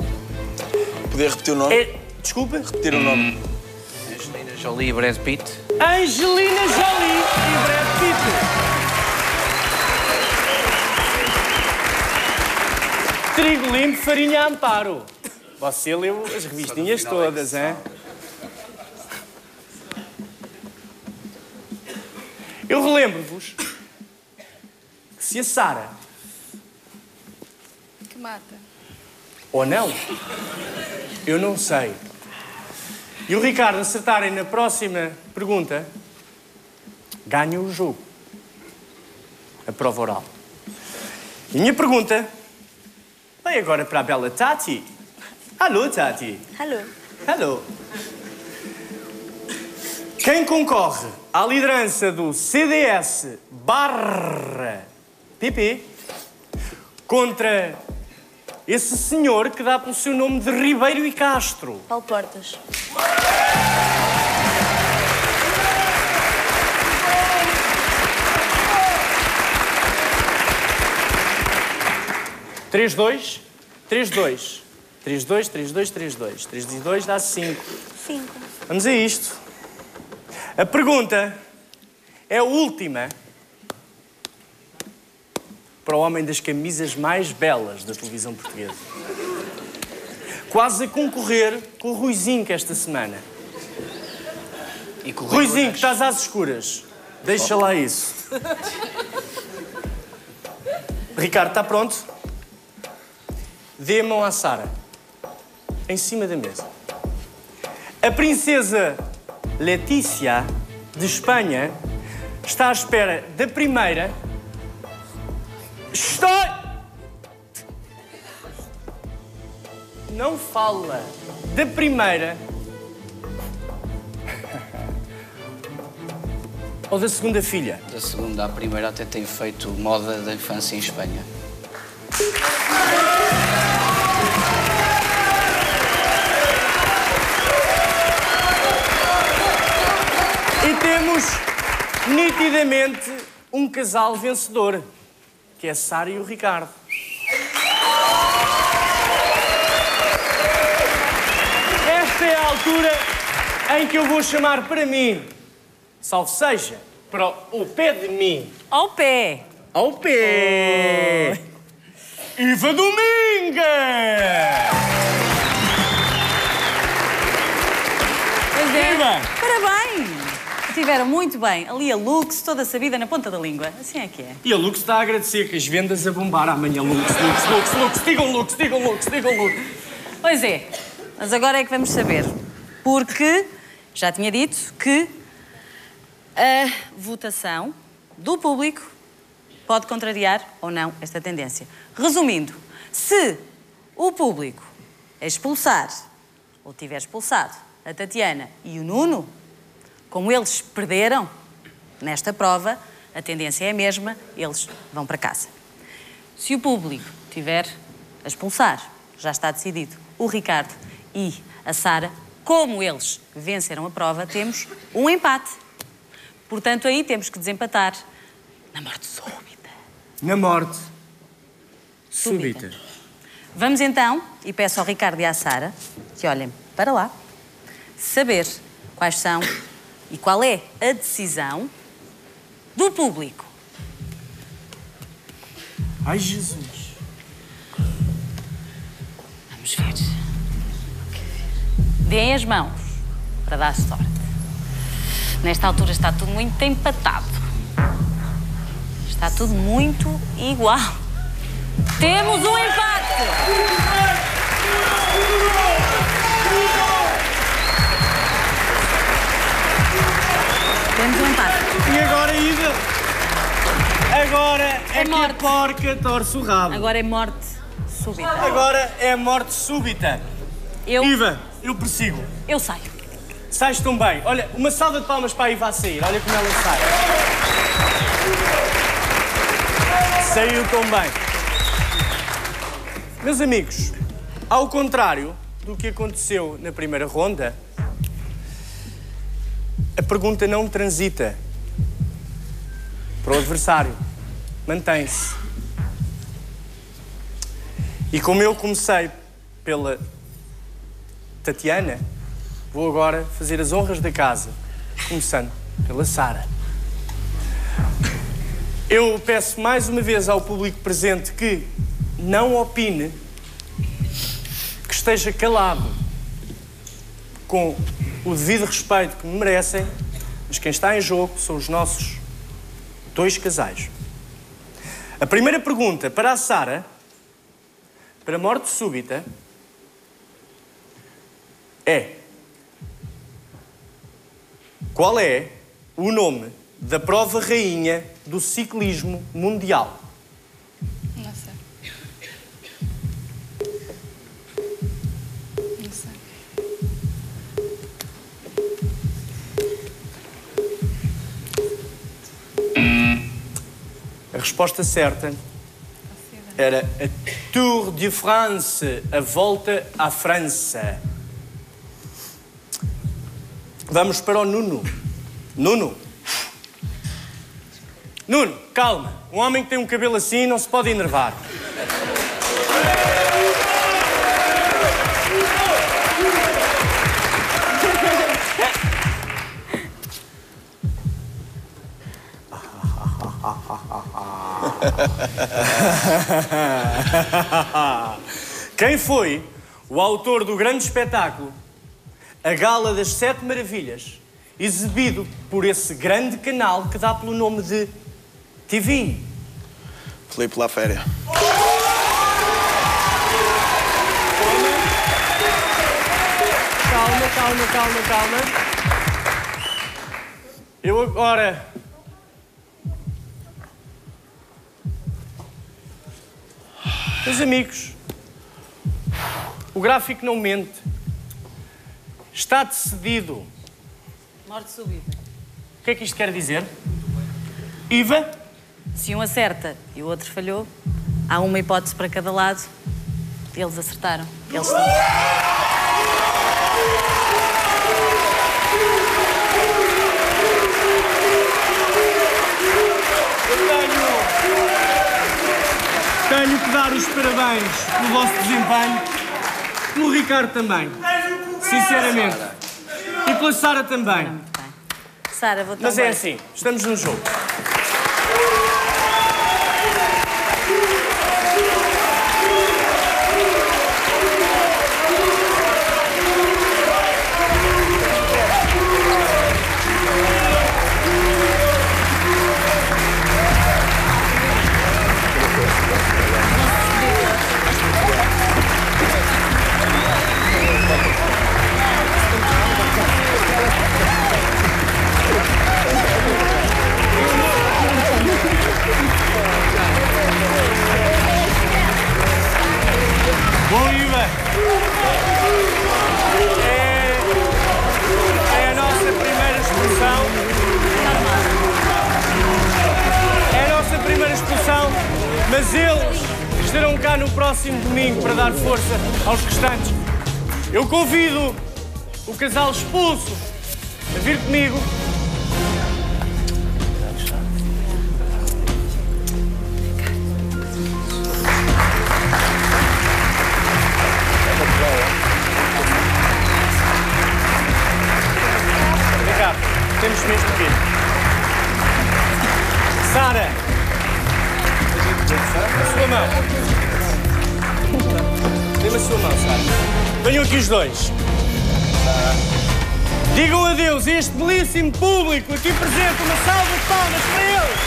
Podia repetir o nome? É... Desculpa? Repetir o nome. Angelina Jolie e Brad Pitt. Angelina Jolie e Brad Pitt. Trigo limpo, farinha Amparo. Você leu as revistinhas todas, hein? Eu relembro-vos que se a Sara... Que mata. Ou não, eu não sei. E o Ricardo acertarem na próxima pergunta, ganha o jogo. A prova oral. E a minha pergunta vai agora para a bela Tati. Alô, Tati. Alô. Alô. Quem concorre à liderança do C D S barra P P contra esse senhor que dá pelo seu nome de Ribeiro e Castro? Paulo Portas. três, dois, três, dois. três, dois, três, dois, três, dois. três e dois dá cinco. cinco. Vamos a isto. A pergunta é a última para o homem das camisas mais belas da televisão portuguesa. Quase a concorrer com o Ruizinho que esta semana. E com o Ruizinho, que estás às escuras. Deixa lá isso. Ricardo, está pronto? Dê a mão à Sara. Em cima da mesa. A princesa Letícia, de Espanha, está à espera da primeira... Está... Não fala. Da primeira... Ou da segunda filha? Da segunda. A primeira até tem feito moda da infância em Espanha. E temos, nitidamente, um casal vencedor, que é a Sara e o Ricardo. Esta é a altura em que eu vou chamar para mim, salve seja, para o pé de mim. Ao pé. Ao pé. Oh. Iva Dominga! Pois é. Iva. Parabéns! Estiveram muito bem. Ali a Lux, toda sabida na ponta da língua. Assim é que é. E a Lux está a agradecer que as vendas a bombar amanhã. Lux, Lux, Lux, Lux. Digam Lux, digam Lux, digam Lux. Pois é. Mas agora é que vamos saber. Porque já tinha dito que a votação do público pode contrariar ou não esta tendência. Resumindo, se o público expulsar ou tiver expulsado a Tatiana e o Nuno, como eles perderam nesta prova, a tendência é a mesma, eles vão para casa. Se o público tiver a expulsar, já está decidido, o Ricardo e a Sara, como eles venceram a prova, temos um empate. Portanto, aí temos que desempatar na morte súbita. Na morte súbita. súbita. Vamos então, e peço ao Ricardo e à Sara que olhem para lá, saber quais são e qual é a decisão do público. Ai, Jesus. Vamos ver. Deem as mãos para dar sorte. Nesta altura está tudo muito empatado. Está tudo muito igual. Temos um empate! Temos um empate. E agora, Iva? Agora é, é que a porca torce o rabo. Agora é morte súbita. Agora é morte súbita. Eu... Iva, eu persigo. Eu saio. Sais tão bem. Olha, uma salva de palmas para a Iva a sair. Olha como ela sai. Saiu tão bem. Meus amigos, ao contrário do que aconteceu na primeira ronda, a pergunta não transita para o adversário. Mantém-se. E como eu comecei pela Tatiana, vou agora fazer as honras da casa, começando pela Sara. Eu peço mais uma vez ao público presente que não opine, que esteja calado, com o devido respeito que me merecem, mas quem está em jogo são os nossos dois casais. A primeira pergunta para a Sara, para morte súbita, é: qual é o nome da prova rainha do ciclismo mundial? Não sei. Não sei. A resposta certa era a Tour de France, a volta à França. Vamos para o Nuno. Nuno. Nuno, calma. Um homem que tem um cabelo assim não se pode enervar. Quem foi o autor do grande espetáculo A Gala das Sete Maravilhas, exibido por esse grande canal que dá pelo nome de T V? Filipe Laféria. Calma, calma, calma, calma. Eu agora... Meus amigos, o gráfico não mente. Está decidido. Morte súbita. O que é que isto quer dizer? Iva? Se um acerta e o outro falhou, há uma hipótese para cada lado. Eles acertaram. Eles estão... Tenho que dar os parabéns pelo vosso desempenho, pelo Ricardo também, sinceramente, e pela Sara também. Sara, vou Mas é assim, estamos num jogo. Bom, Iva, é, é a nossa primeira expulsão. É a nossa primeira expulsão, mas eles estarão cá no próximo domingo para dar força aos restantes. Eu convido o casal expulso a vir comigo. Ricardo, temos mesmo que ir. Sara, a sua mão. Dê-me a sua mão, Sara. Venham aqui os dois. Digam adeus a este belíssimo público aqui presente. Uma salva de palmas para eles.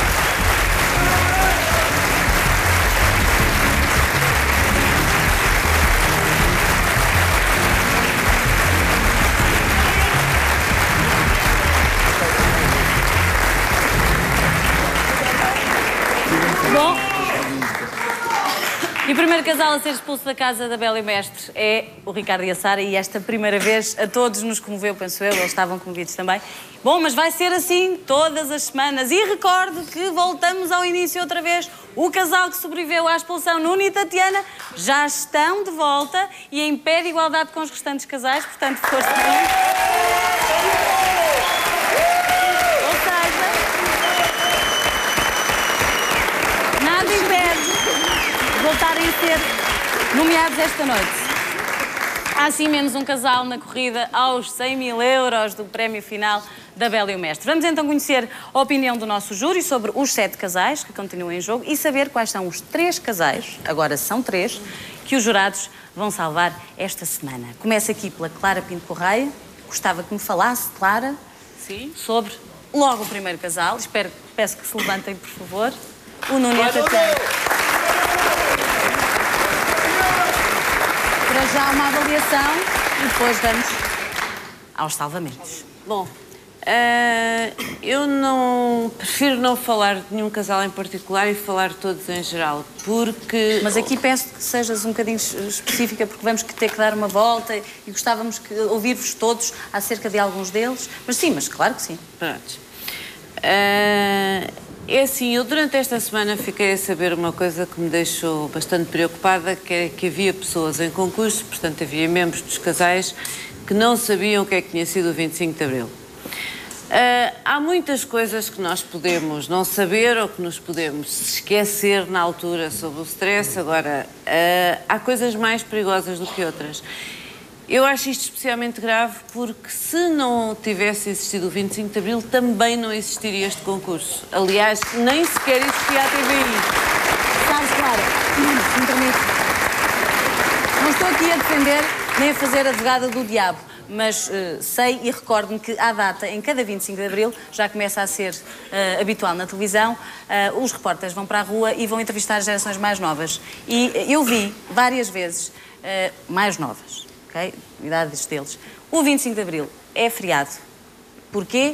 Bom, e o primeiro casal a ser expulso da casa da Bela e Mestre é o Ricardo e a Sara, e esta primeira vez a todos nos comoveu, penso eu, eles estavam comovidos também. Bom, mas vai ser assim todas as semanas. E recordo que voltamos ao início outra vez. O casal que sobreviveu à expulsão, Nuno e Tatiana, já estão de volta e em pé de igualdade com os restantes casais, portanto, força aí. Ou seja, nada impede de voltarem a ser nomeados esta noite. Há sim menos um casal na corrida aos cem mil euros do prémio final da Bela e o Mestre. Vamos então conhecer a opinião do nosso júri sobre os sete casais que continuam em jogo e saber quais são os três casais, agora são três, que os jurados vão salvar esta semana. Começo aqui pela Clara Pinto Correia. Gostava que me falasse, Clara, Sim. sobre logo o primeiro casal. Espero, peço que se levantem, por favor. O Nuno e a Tatiana. Para já uma avaliação e depois vamos aos salvamentos. Bom, uh, eu não prefiro não falar de nenhum casal em particular e falar de todos em geral, porque... Mas aqui peço que sejas um bocadinho específica, porque vamos ter que dar uma volta e gostávamos de ouvir-vos todos acerca de alguns deles. Mas sim, mas claro que sim. Pronto. Uh, é assim, eu durante esta semana fiquei a saber uma coisa que me deixou bastante preocupada, que é que havia pessoas em concurso, portanto havia membros dos casais que não sabiam o que é que tinha sido o vinte e cinco de Abril. Uh, há muitas coisas que nós podemos não saber ou que nos podemos esquecer na altura sobre o stress. Agora, uh, há coisas mais perigosas do que outras. Eu acho isto especialmente grave porque se não tivesse existido o vinte e cinco de Abril também não existiria este concurso. Aliás, nem sequer existia a T V I. Sabes, Clara, se me permite, não estou aqui a defender nem a fazer advogada do diabo, mas uh, sei e recordo-me que à data, em cada vinte e cinco de Abril, já começa a ser uh, habitual na televisão, uh, os repórteres vão para a rua e vão entrevistar as gerações mais novas. E uh, eu vi várias vezes uh, mais novas, ok? Idades deles. O vinte e cinco de Abril é feriado. Porquê?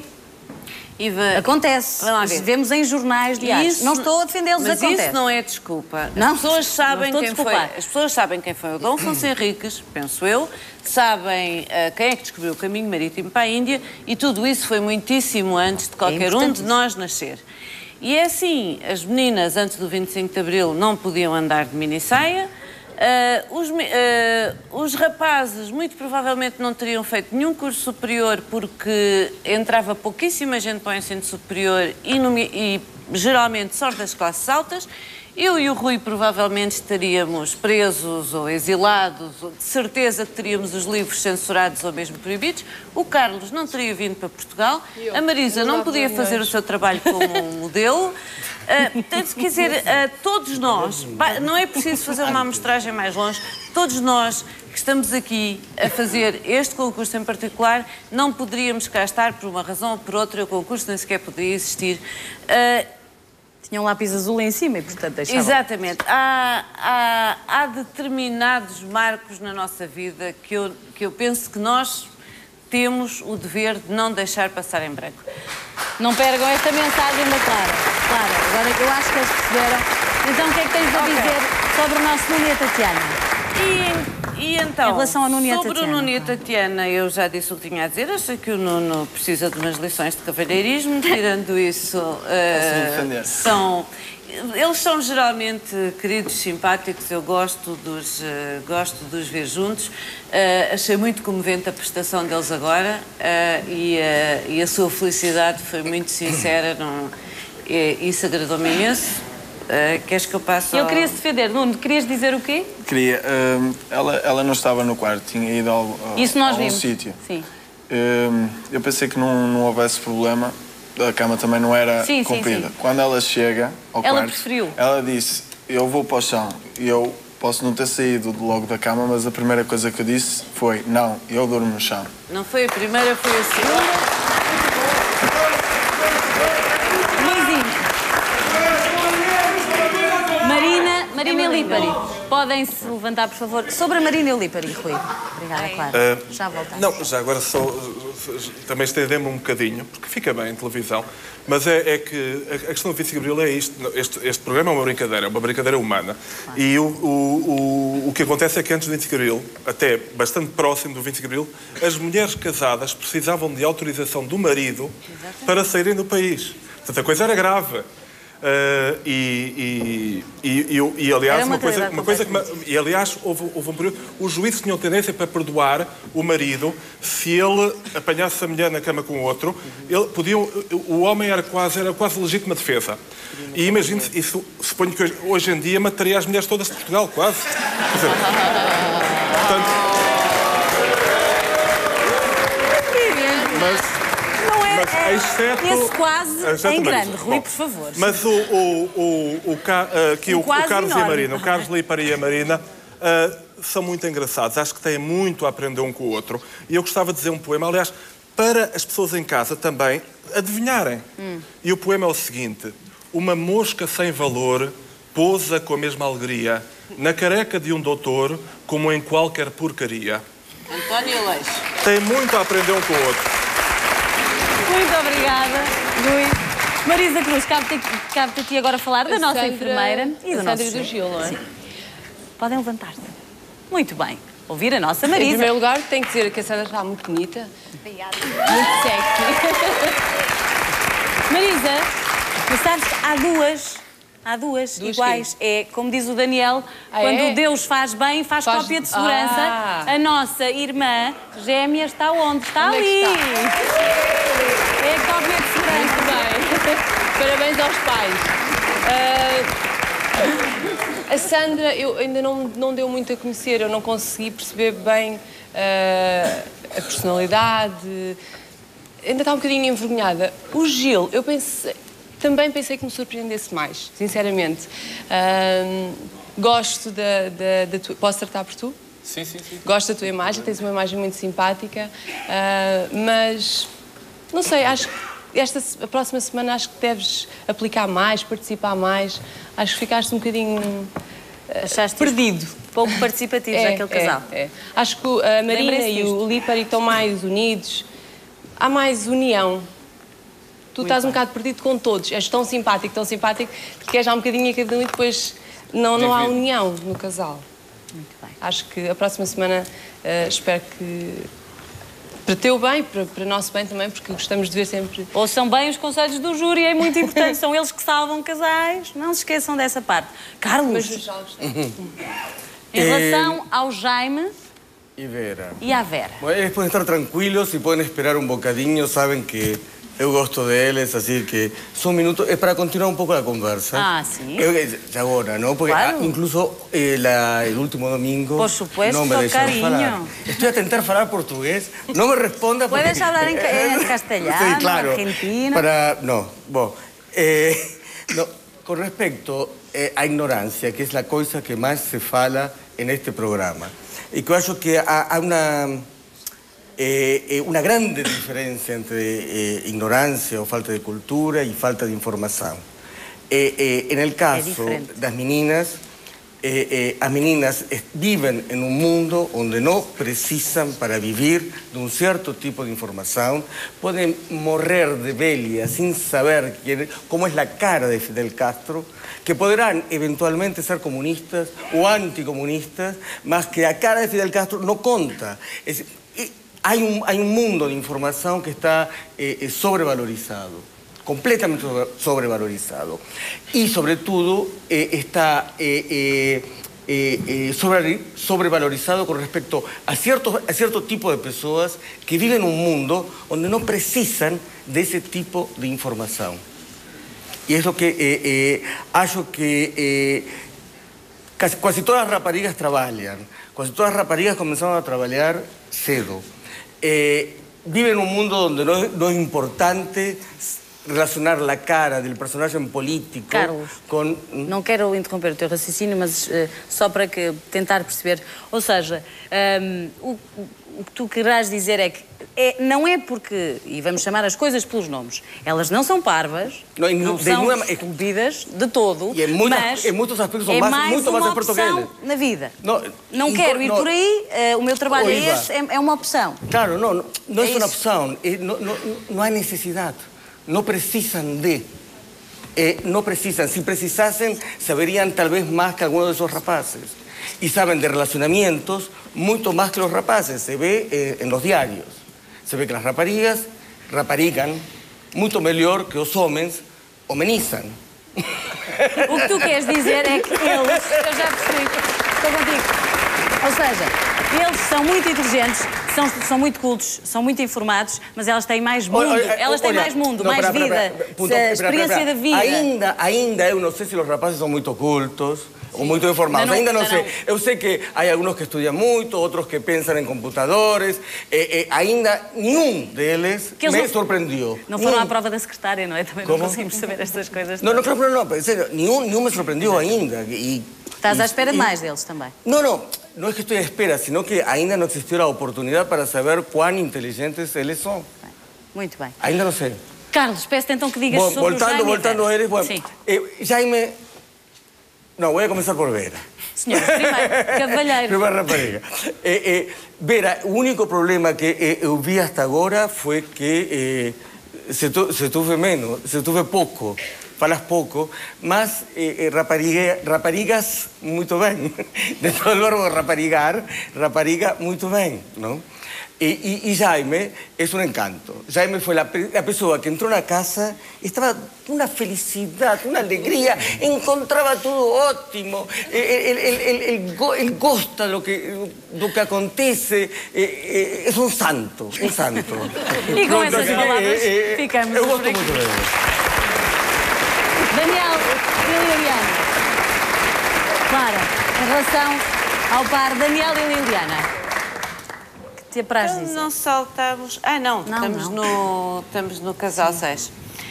Iva, acontece. Vemos em jornais diários. Isso, não estou a defendê-los, mas acontece. isso não é desculpa. Não, as pessoas sabem não quem foi. As pessoas sabem quem foi o Dom Afonso Henriques, penso eu, sabem uh, quem é que descobriu o caminho marítimo para a Índia e tudo isso foi muitíssimo antes de qualquer é um de nós nascer. E é assim, as meninas antes do vinte e cinco de Abril não podiam andar de minissaia. Uh, os, uh, os rapazes muito provavelmente não teriam feito nenhum curso superior porque entrava pouquíssima gente para o ensino superior e, no, e geralmente só das classes altas. Eu e o Rui provavelmente estaríamos presos ou exilados, ou de certeza que teríamos os livros censurados ou mesmo proibidos. O Carlos não teria vindo para Portugal. A Marisa não podia fazer o seu trabalho como um modelo. Uh, portanto, quer dizer, uh, todos nós, não é preciso fazer uma amostragem mais longe, todos nós que estamos aqui a fazer este concurso em particular, não poderíamos cá estar por uma razão ou por outra, o concurso nem sequer poderia existir. Uh, Tinha um lápis azul em cima e, portanto, deixava... Exatamente. Há, há, há determinados marcos na nossa vida que eu, que eu penso que nós temos o dever de não deixar passar em branco. Não percam esta mensagem da Clara. Clara, agora eu acho que eles perceberam. Então, o que é que tens a dizer okay. sobre o nosso Nuno e a Tatiana? E, e então, em relação ao Nuno e a sobre Tatiana, o Nuno e a Tatiana, eu já disse o que tinha a dizer. Acho que o Nuno precisa de umas lições de cavalheirismo. Tirando isso, uh, são... Eles são geralmente queridos, simpáticos, eu gosto dos, uh, gosto de os ver juntos. Uh, achei muito comovente a prestação deles agora uh, e, uh, e a sua felicidade foi muito sincera, não, e, isso agradou-me imenso. Uh, queres que eu passe Eu ao... queria se defender. Nuno, querias dizer o quê? Queria. Uh, ela, ela não estava no quarto, tinha ido ao, ao, isso nós a um vimos. sítio. Sim. Uh, eu pensei que não, não houvesse problema. A cama também não era sim, comprida. Sim, sim. Quando ela chega ao ela quarto, preferiu. Ela disse, eu vou para o chão. E eu posso não ter saído logo da cama, mas a primeira coisa que eu disse foi, não, eu durmo no chão. Não foi a primeira, foi a segunda. Marina, Marina e Lípari, podem se levantar, por favor. Sobre a Marina e Lípari, Rui. Obrigada, Clara. Uh, já voltamos. Não, já agora só também estendemos um bocadinho, porque fica bem em televisão, mas é, é que a questão do vinte e cinco de Abril é isto. Este, este programa é uma brincadeira, é uma brincadeira humana. Claro. E o, o, o, o que acontece é que antes do vinte e cinco de Abril, até bastante próximo do vinte e cinco de Abril, as mulheres casadas precisavam de autorização do marido Exatamente. Para saírem do país. Portanto, a coisa era grave. Uh, e, e, e, e, e aliás uma, uma coisa, uma coisa que, e aliás houve, houve um período, os juízes tinham tendência para perdoar o marido se ele apanhasse a mulher na cama com o outro. Ele, podiam, o homem era quase, era quase legítima defesa. E imagine-se, isso suponho que hoje, hoje em dia mataria as mulheres todas de Portugal, quase. Quer dizer, portanto, mas, não é, mas, Exceto... Esse quase Exatamente. em grande. Rui, Bom, por favor. Mas o, o, o, o, Ca- uh, aqui Um o, o quase Carlos e a enorme. Marina, o Carlos Lípara e a Marina, uh, são muito engraçados. Acho que têm muito a aprender um com o outro. E eu gostava de dizer um poema, aliás, para as pessoas em casa também adivinharem. Hum. E o poema é o seguinte: uma mosca sem valor pousa com a mesma alegria na careca de um doutor, como em qualquer porcaria. António Aleixo. Tem muito a aprender um com o outro. Muito obrigada, Rui. Marisa Cruz, cabe-te cabe aqui agora falar da A nossa Sandra- enfermeira e do a nosso Sandra e do chefe. Gil, não é? Sim. Podem levantar-se. Muito bem. Ouvir a nossa Em Marisa. primeiro lugar, tenho que dizer que a Sandra está muito bonita. Obrigada. Muito sexy. Marisa, mas sabes que há duas... Há duas, Duas iguais. É, como diz o Daniel, Ah, quando é? Deus faz bem, faz, Faz- cópia de segurança. Ah. A nossa irmã gêmea está onde? Está Onde é ali. que É a cópia de segurança. Muito bem. Parabéns aos pais. Ah, a Sandra, eu ainda não, não deu muito a conhecer, eu não consegui perceber bem ah, a personalidade. Ainda está um bocadinho envergonhada. O Gil, eu pensei, também pensei que me surpreendesse mais, sinceramente. Ah, gosto da, da, da tua... Posso tratar por tu? Sim, sim, sim. Gosto da tua imagem, tens uma imagem muito simpática, ah, mas não sei, acho que esta a próxima semana acho que deves aplicar mais, participar mais. Acho que ficaste um bocadinho ah, perdido. Pouco participativos É, aquele casal. É, é. Acho que a Marina Lembrem-se e o Lípari estão mais unidos. Há mais união. Tu Muito estás um bem. bocado perdido com todos. És tão simpático, tão simpático, que queres já um bocadinho a cada um e depois não, não há Divide. união no casal. Muito bem. Acho que a próxima semana eh, espero que. Para teu bem, para, para nosso bem também, porque gostamos de ver sempre. Ouçam bem os conselhos do júri, é muito importante. São eles que salvam casais. Não se esqueçam dessa parte. Carlos, Mas nos jogos. em relação ao Jaime Y Vera. e à Vera. Bueno, ellos pueden estar tranquilos y pueden esperar un bocadinho, saben que eu gosto deles, así que son minutos, es para continuar un poco la conversa. Ah, sí. Eu, eh, ahora, ¿no? Porque Claro. ah, incluso eh, la- el último domingo... Por supuesto, no me deixaron cariño. falar. Estoy a tentar falar portugués, no me responda porque... Puedes hablar en, ca- en castellano, Sí, claro. argentino. Para... No, bueno, eh, no, con respecto eh, a ignorancia, que es la cosa que más se fala en este programa, y que acho que há, há una, eh, eh, una grande diferencia entre eh, ignorancia o falta de cultura y falta de información. Eh, eh, en el caso diferente. das meninas, eh, eh, as meninas eh, viven en un mundo donde no precisan para vivir de un cierto tipo de información, pueden morrer de velia sin saber quién, cómo es la cara de Fidel Castro, que podrán eventualmente ser comunistas o anticomunistas, más que la cara de Fidel Castro no conta. Es, eh, hay, un, hay un mundo de información que está eh, eh, sobrevalorizado. Completamente sobre- sobrevalorizado. Y sobre todo eh, está eh, eh, eh, eh, sobre- sobrevalorizado con respecto a cierto, a cierto tipo de personas que viven en un mundo donde no precisan de ese tipo de información. Y es lo que eh, eh, hallo que eh, casi, casi todas las raparigas trabajan. Casi todas las raparigas comenzaron a trabajar cedo. Eh, viven en un mundo donde no, es- no es importante relacionar la cara del personaje político Carlos, com... não quero interromper o teu raciocínio, mas eh, só para que, tentar perceber. Ou seja, hum, o, o que tu querás dizer é que é, não é porque, e vamos chamar as coisas pelos nomes, elas não são parvas, Não, em- não de são nenhuma- estúpidas de todo, E em muitas- mas em muitos aspectos são é mais- mais muito mais uma experto que opção eles. na vida. No, Não y quero por- ir no, por aí, eh, o meu trabalho é Oiva. este, é, é uma opção. Claro, no, no, no Es es una eso. opción, eh, no, no, no hay necesidad, no precisan de, eh, no precisan, si precisasen saberían tal vez más que algunos de esos rapaces y saben de relacionamientos mucho más que los rapaces, se ve eh, en los diarios, se ve que las raparigas raparigan mucho mejor que los hombres homenizan. O que tu queres dizer é que eles, eu já percebi, estou contigo. Ou seja, eles são muito inteligentes, são, são muito cultos, são muito informados, mas elas têm mais mundo, Olha, elas têm olha, mais mundo, não, mais espera, vida, espera, espera, punto, a espera, experiência espera, da vida. Ainda, ainda eu não sei se os rapazes são muito cultos ou muito informados. Ainda não sei. Eu sei que há alguns que estudam muito, outros que pensam em computadores. E, e ainda nenhum deles me não, surpreendeu. Não foram à prova da secretária, não é? Também Como? Não conseguimos saber estas coisas. Não, não, claro, não, não, sério, nenhum, nenhum me surpreendeu ainda. E, Estás e, à espera de e, mais deles também? Não, não. Não é que estou à espera, sino que ainda não existiu a oportunidade para saber quão inteligentes eles são. Muito bem. Ainda não sei. Carlos, peço então que digas Bom, sobre voltando, o Jaime. Voltando a eles, bueno, eh, Jaime... Não, vou começar por Vera. Senhor, primeiro, cavalheiro. Primeira rapariga. Eh, eh, Vera, o único problema que eh, eu vi hasta agora foi que eh, se, tu, se tuve menos, se tuve pouco, falas pouco, mas eh, rapariga, raparigas muito bem. Dentro do verbo raparigar, rapariga muito bem, não? Y, y, y Jaime es un encanto. Jaime fue la, la persona que entró a la casa y estaba una felicidad, una alegría, encontraba todo óptimo, él, él, él, él, él gosta lo que, lo que acontece, eh, eh, es un santo, un santo. Y con esas palabras eh, eh, ficamos. Eu gosto muito dele. Daniel e Liliana. Clara, em relação ao par Daniel e Liliana. Então não saltamos... Ah, não, não estamos, não. No, estamos no casal seis.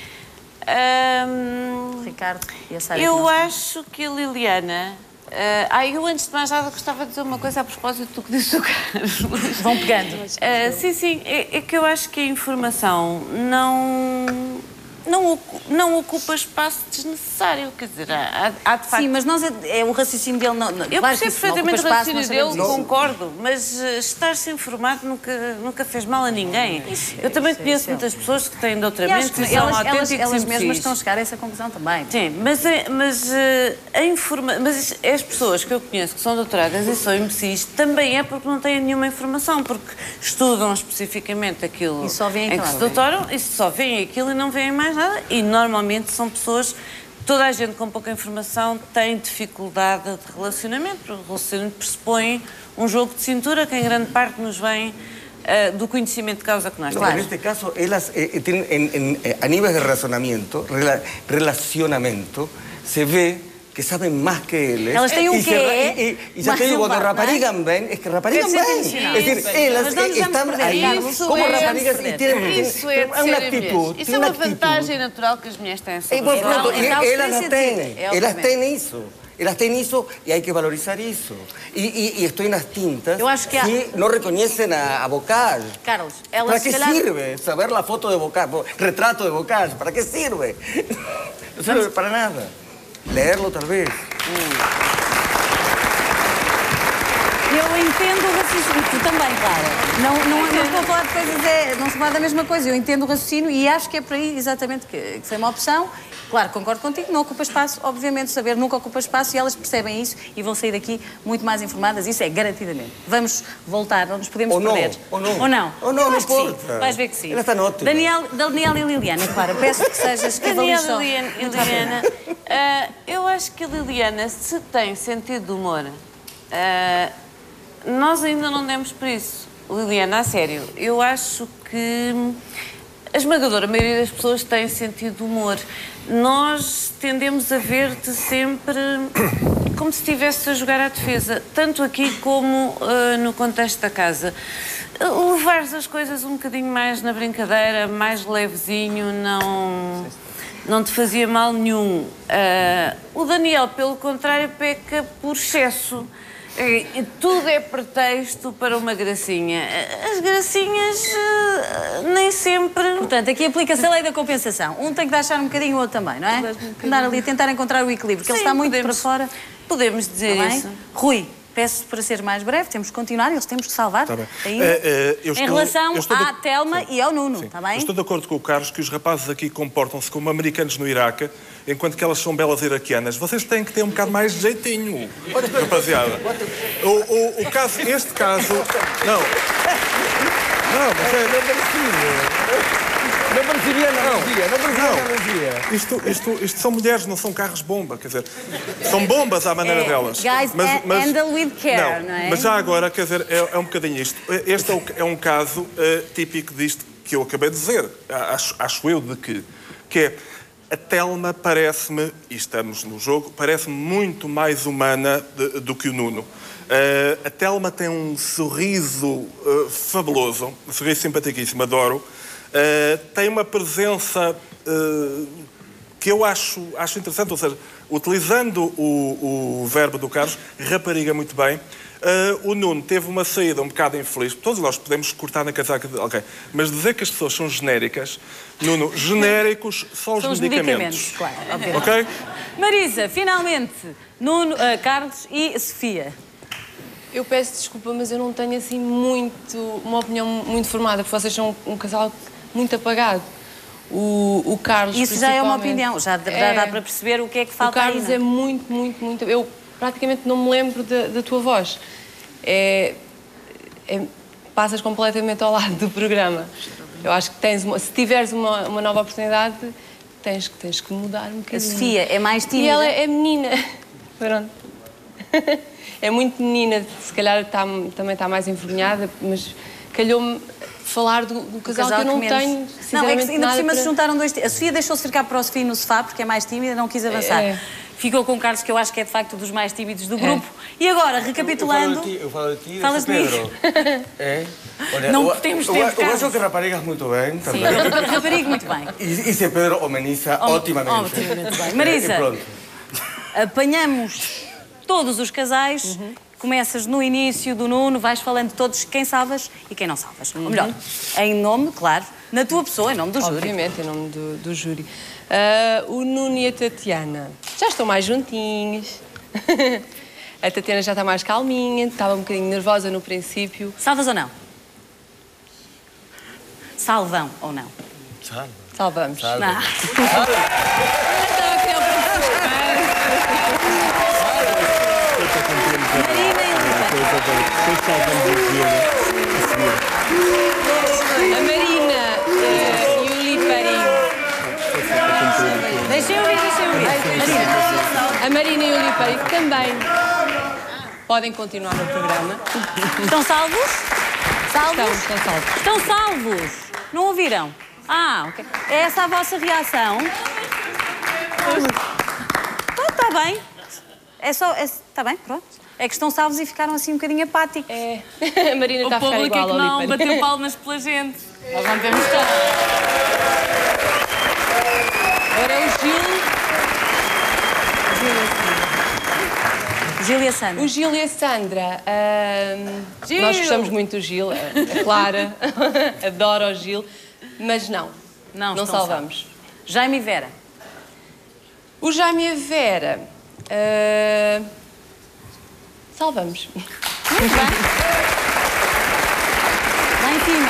Um, Ricardo e a Sara. Eu acho que a Liliana... Uh, ah, eu antes de mais nada gostava de dizer uma coisa a propósito do que disse o Carlos. Vão pegando. Uh, sim, sim, é, é que eu acho que a informação não... Não, não ocupa espaço desnecessário, quer dizer, há, há de facto... Sim, mas nós, é, é o raciocínio dele... Não, não, eu claro percebo perfeitamente o raciocínio dele, não. Concordo, mas uh, estar-se informado nunca, nunca fez mal a ninguém. Isso, eu também isso, conheço isso. muitas pessoas que têm doutoramentos e, e são elas, autênticos elas, elas mesmas estão a chegar a essa conclusão também. Sim, mas, mas, uh, a informa mas as pessoas que eu conheço que são doutoradas e são imbecis também é porque não têm nenhuma informação, porque estudam especificamente aquilo e só veem em que se doutoram e só veem aquilo e não veem mais nada e normalmente Normalmente são pessoas, toda a gente com pouca informação tem dificuldade de relacionamento. O relacionamento pressupõe um jogo de cintura que em grande parte nos vem uh, do conhecimento de causa que nós temos. Claro. Neste caso, elas eh, têm, en, en, a nível de relacionamento, rela, relacionamento, se vê que sabem mais que eles. Elas têm um quê? E, e, e já te digo, quando raparigan bem, é que raparigan bem. É dizer, elas estão aí como é raparigas e têm isso é uma atitude. Isso é uma vantagem natural que as mulheres têm. E, por pronto, elas não têm. Elas têm isso. Elas têm isso e há que valorizar isso. E, e, e estou nas tintas Eu acho que, há... que não reconhecem a, a Bocage. Carlos, elas ¿Para que calhar... sirve saber a foto de Bocage, retrato de Bocage? ¿Para que sirve? Não serve para nada. Leerlo, talvez. Hum. Eu entendo o raciocínio. Tu também, Clara. Não, não, não estou a falar de coisas, é, não se fala da mesma coisa. Eu entendo o raciocínio e acho que é por aí exatamente que, que foi uma opção. Claro, concordo contigo, não ocupa espaço. Obviamente, saber nunca ocupa espaço e elas percebem isso e vão sair daqui muito mais informadas. Isso é garantidamente. Vamos voltar, não nos podemos ou perder. Não, ou não. Ou não. Ou não, não importa. Vais ver que sim. Ela está ótima. Daniel, Daniel e Liliana, Clara, peço que sejas que Daniel e Liliana. uh, eu acho que a Liliana, se tem sentido de humor, uh, nós ainda não demos por isso. Liliana, a sério, eu acho que a esmagadora maioria das pessoas tem sentido de humor. Nós tendemos a ver-te sempre como se estivesse a jogar à defesa, tanto aqui como uh, no contexto da casa. Levares as coisas um bocadinho mais na brincadeira, mais levezinho, não, não te fazia mal nenhum. Uh, o Daniel, pelo contrário, peca por excesso. E tudo é pretexto para uma gracinha. As gracinhas uh, nem sempre... Portanto, aqui aplica-se a lei da compensação. Um tem que deixar um bocadinho, o outro também, não é? Andar ali a tentar encontrar o equilíbrio, porque ele está muito podemos, para fora. Podemos dizer tá isso. Rui, peço para ser mais breve, temos que continuar, eles temos que salvar. Tá bem. Ainda, uh, uh, eu em estou, relação eu estou à de... Telma Sim. e ao Nuno, está bem? Eu estou de acordo com o Carlos que os rapazes aqui comportam-se como americanos no Iraque, enquanto que elas são belas iraquianas. Vocês têm que ter um bocado mais de jeitinho, rapaziada. O, o, o caso, este caso... Não. Não, mas é... Não percebia na energia, não percebia na energia. Isto, isto, isto são mulheres, não são carros-bomba, quer dizer, são bombas à maneira é, delas. Guys, mas, mas, handle with care, não, não é? Mas já agora, quer dizer, é, é um bocadinho isto. Este é, o, é um caso uh, típico disto que eu acabei de dizer, acho, acho eu de que, que é, A Telma parece-me, e estamos no jogo, parece-me muito mais humana de, do que o Nuno. Uh, a Telma tem um sorriso uh, fabuloso, um sorriso simpaticíssimo, adoro. Uh, tem uma presença uh, que eu acho, acho interessante, ou seja, utilizando o, o verbo do Carlos, rapariga muito bem. Uh, o Nuno teve uma saída um bocado infeliz. Todos nós podemos cortar na casaca de alguém. Mas dizer que as pessoas são genéricas... Nuno, genéricos são os são medicamentos. Os medicamentos, claro. Obviamente. Ok? Marisa, finalmente, Nuno, uh, Carlos e Sofia. Eu peço desculpa, mas eu não tenho assim muito... uma opinião muito formada, porque vocês são um casal muito apagado. O, o Carlos, Isso já é uma opinião, já, já é, dá para perceber o que é que falta. O Carlos aí, é muito, muito, muito... Eu praticamente não me lembro da, da tua voz. É, é, passas completamente ao lado do programa. Eu acho que tens uma, se tiveres uma, uma nova oportunidade, tens, tens que mudar um bocadinho. A Sofia é mais tímida. E ela é menina. Pronto. É muito menina, se calhar está, também está mais envergonhada, mas calhou-me falar do, do casal, casal que eu não que tenho. Não, é que ainda por cima para... se juntaram dois. A Sofia deixou-se ficar para o Sofia no sofá porque é mais tímida, não quis avançar. É. Ficou com o Carlos, que eu acho que é de facto dos mais tímidos do grupo. É. E agora, recapitulando. Eu falo de ti, falas de mim. É? Olha, não eu, temos eu, tempo. Eu acho que raparigas muito bem. Sim, eu raparigo muito bem. E, e se Pedro ameniza Om, otimamente. Otimamente bem. Marisa, apanhamos todos os casais. Uhum. Começas no início do Nuno, vais falando de todos quem salvas e quem não salvas. Uhum. Ou melhor, em nome, claro, na tua pessoa, em nome do júri. Obviamente, em nome do, do júri. Uh, o Nuno e a Tatiana já estão mais juntinhos. A Tatiana já está mais calminha, estava um bocadinho nervosa no princípio. Salvas ou não? Salvam ou não? Salva. Salvamos. Salva. Não. Salva. A Marina uh, e o Lipari. Deixem ouvir, deixem ouvir. A Marina e o Lipari também podem continuar no programa. Estão salvos? Salvos? Estão, estão salvos. Estão salvos. Não ouviram? Ah, ok. É essa a vossa reação? Está ah, bem. É só... Está bem, pronto. É que estão salvos e ficaram assim um bocadinho apáticos. É. A Marina está a ficar igual ao O público é que não Lipari. bateu palmas pela gente. Nós não temos tanto. Agora é o Gil. Gil e a Sandra. O Gil e a Sandra. Uh, Gil. Nós gostamos muito do Gil. A Clara adora o Gil. Mas não. Não, não salvamos. Salvos. Jaime e Vera. O Jaime e a Vera. Uh, salvamos. Muito bem. Lá em cima.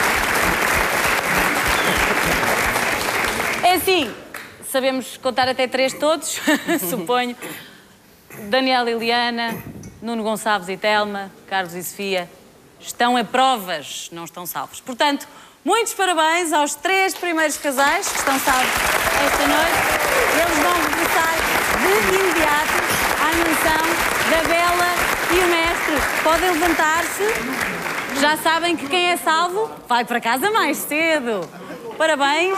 É assim, sabemos contar até três todos, suponho. Daniel e Liliana, Nuno Gonçalves e Telma, Carlos e Sofia, estão a provas, não estão salvos. Portanto, muitos parabéns aos três primeiros casais que estão salvos esta noite. Eles vão regressar de imediato à mansão da Bela e o Mestre. Podem levantar-se. Já sabem que quem é salvo vai para casa mais cedo. Parabéns.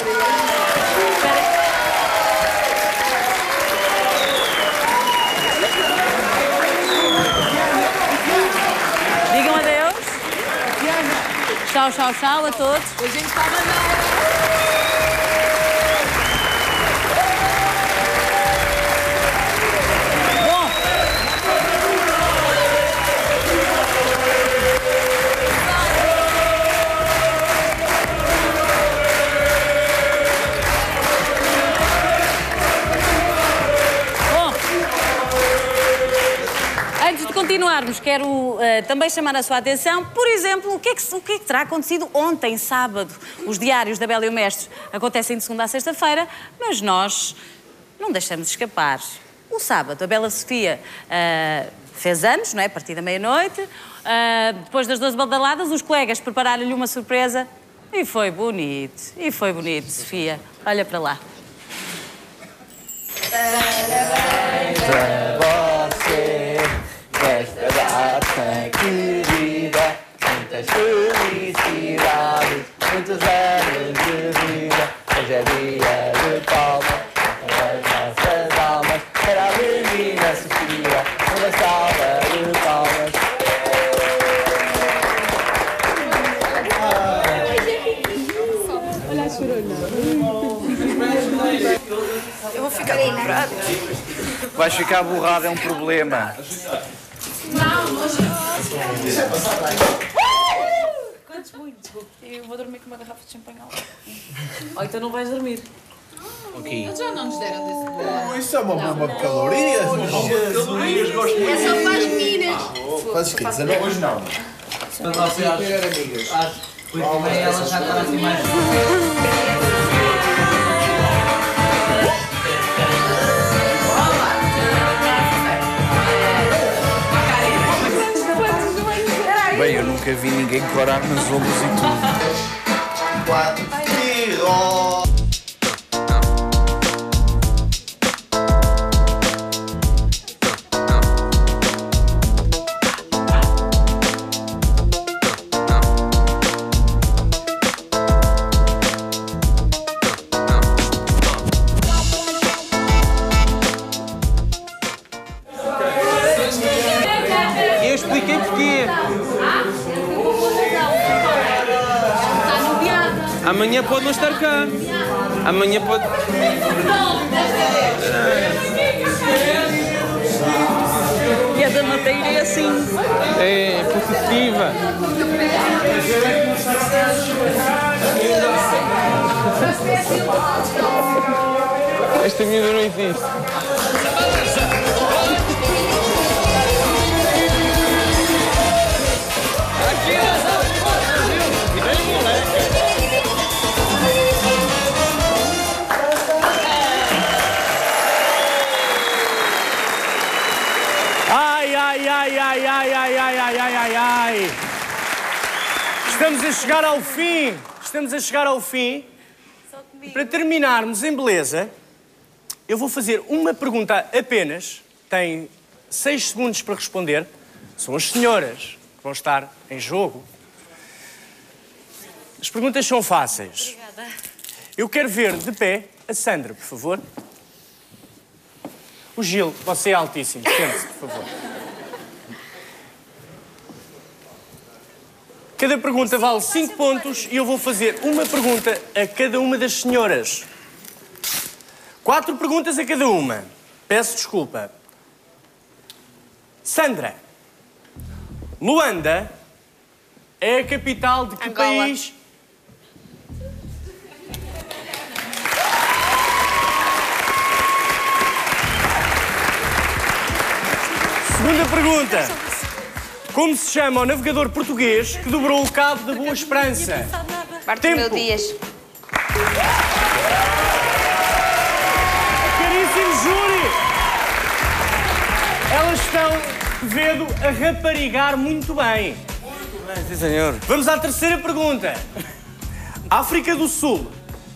Digam adeus. Tchau, tchau, tchau a todos. A gente está mandando. Continuarmos, quero uh, também chamar a sua atenção, por exemplo, o que, é que, o que é que terá acontecido ontem, sábado. Os diários da Bela e o Mestre acontecem de segunda a sexta-feira, mas nós não deixamos escapar. O sábado, a Bela Sofia uh, fez anos, não é? A partir da meia-noite. Uh, depois das doze badaladas, os colegas prepararam-lhe uma surpresa e foi bonito. E foi bonito, Sofia. Olha para lá. Parabéns a você. Esta data querida, muitas felicidades, muitos anos de vida. Hoje é dia de paz. salva de palmas. Olha a chorona. Eu vou ficar borrado. Vais ficar borrado, é um problema. Quantos muito? Eu vou dormir com uma garrafa de champanhe. Ou então não vais dormir. Ok. Já não nos deram desse bolo. Isso é uma bomba de calorias. Calorias, gosto muito. É só para as meninas. Fazes que dezenove? Hoje não. Mas você às oito e meia ela já está assim mais... Bem, eu nunca vi ninguém corar nos ombros e tudo. Quatro. Tiro. Eu expliquei porquê. Amanhã pode não estar cá. Amanhã pode... E a da madeira é assim. É positiva. Esta miúda não existe. Ai, ai, ai, ai, ai, ai, ai, ai, ai, ai, ai. Estamos a chegar ao fim. Estamos a chegar ao fim. Para terminarmos em beleza, eu vou fazer uma pergunta apenas. Tem seis segundos para responder. São as senhoras que vão estar em jogo. As perguntas são fáceis. Obrigada. Eu quero ver de pé a Sandra, por favor. O Gil, você é altíssimo. Sente-se, por favor. Cada pergunta vale cinco pontos e eu vou fazer uma pergunta a cada uma das senhoras. Quatro perguntas a cada uma. Peço desculpa. Sandra, Luanda é a capital de que Angola. país? Segunda pergunta. Como se chama o navegador português que dobrou o cabo da Boa Esperança? Bartolomeu Dias. Caríssimo júri! Elas estão, Vedo, a raparigar muito bem. Muito bem, sim, senhor. Vamos à terceira pergunta. África do Sul.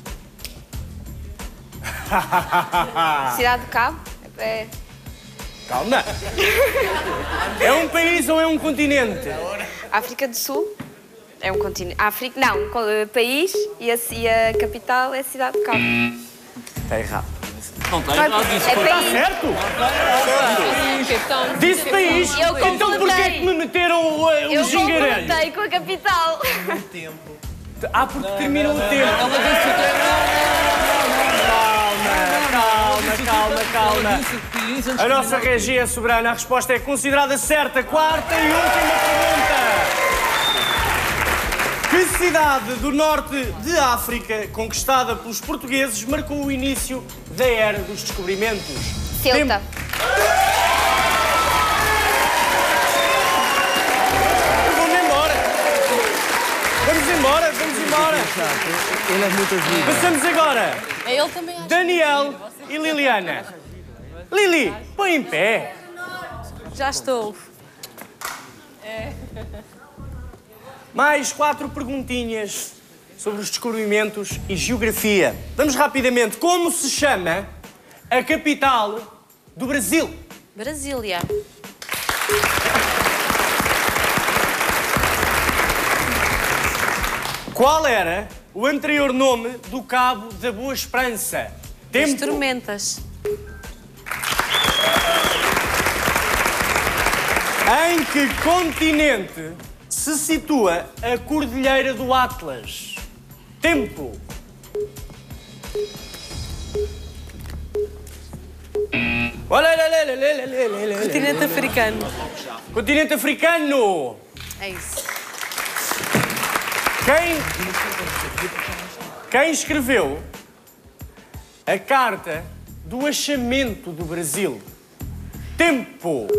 Cidade de Cabo. É... Calma. É um país ou é um continente? África do Sul. É um continente. África... Não, co- país e a, e a capital é Cidade de Cabo. Está errado. Não está Não é- errado, disse. é Está país. certo? Então, Disse país. Eu Então porquê é que me meteram o, Eu o gingarelho? completei com a capital. Ah, porque termina o tempo. Calma, calma, calma. A nossa regia é soberana. A resposta é considerada certa. Quarta e última pergunta. Que cidade do norte de África, conquistada pelos portugueses, marcou o início da Era dos Descobrimentos? Ceuta. Vamos embora. Vamos embora, vamos embora. Ele é muito vivo. Passamos agora. Ele também acha. Daniel e Liliana. Lili, põe em pé. Já estou. Mais quatro perguntinhas sobre os descobrimentos e geografia. Vamos rapidamente. Como se chama a capital do Brasil? Brasília. Qual era o anterior nome do Cabo da Boa Esperança? As tormentas. Em que continente se situa a Cordilheira do Atlas? Tempo. Continente africano. Continente africano. É isso. Quem, quem escreveu a Carta do Achamento do Brasil? Tempo.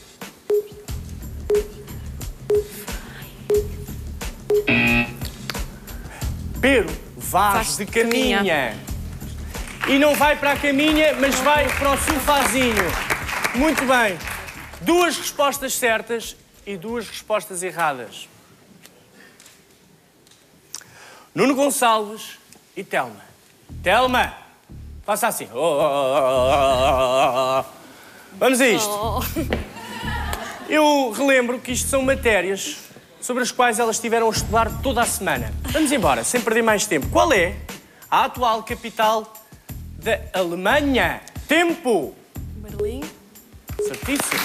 Pero Vaz de Caminha. Caminha. E não vai para a caminha, mas vai para o sofazinho. Muito bem. Duas respostas certas e duas respostas erradas. Nuno Gonçalves e Telma. Telma, faça assim. Oh, oh, oh, oh. Vamos a isto. Eu relembro que isto são matérias sobre as quais elas estiveram a estudar toda a semana. Vamos embora, sem perder mais tempo. Qual é a atual capital da Alemanha? Tempo. Berlim. Certíssimo.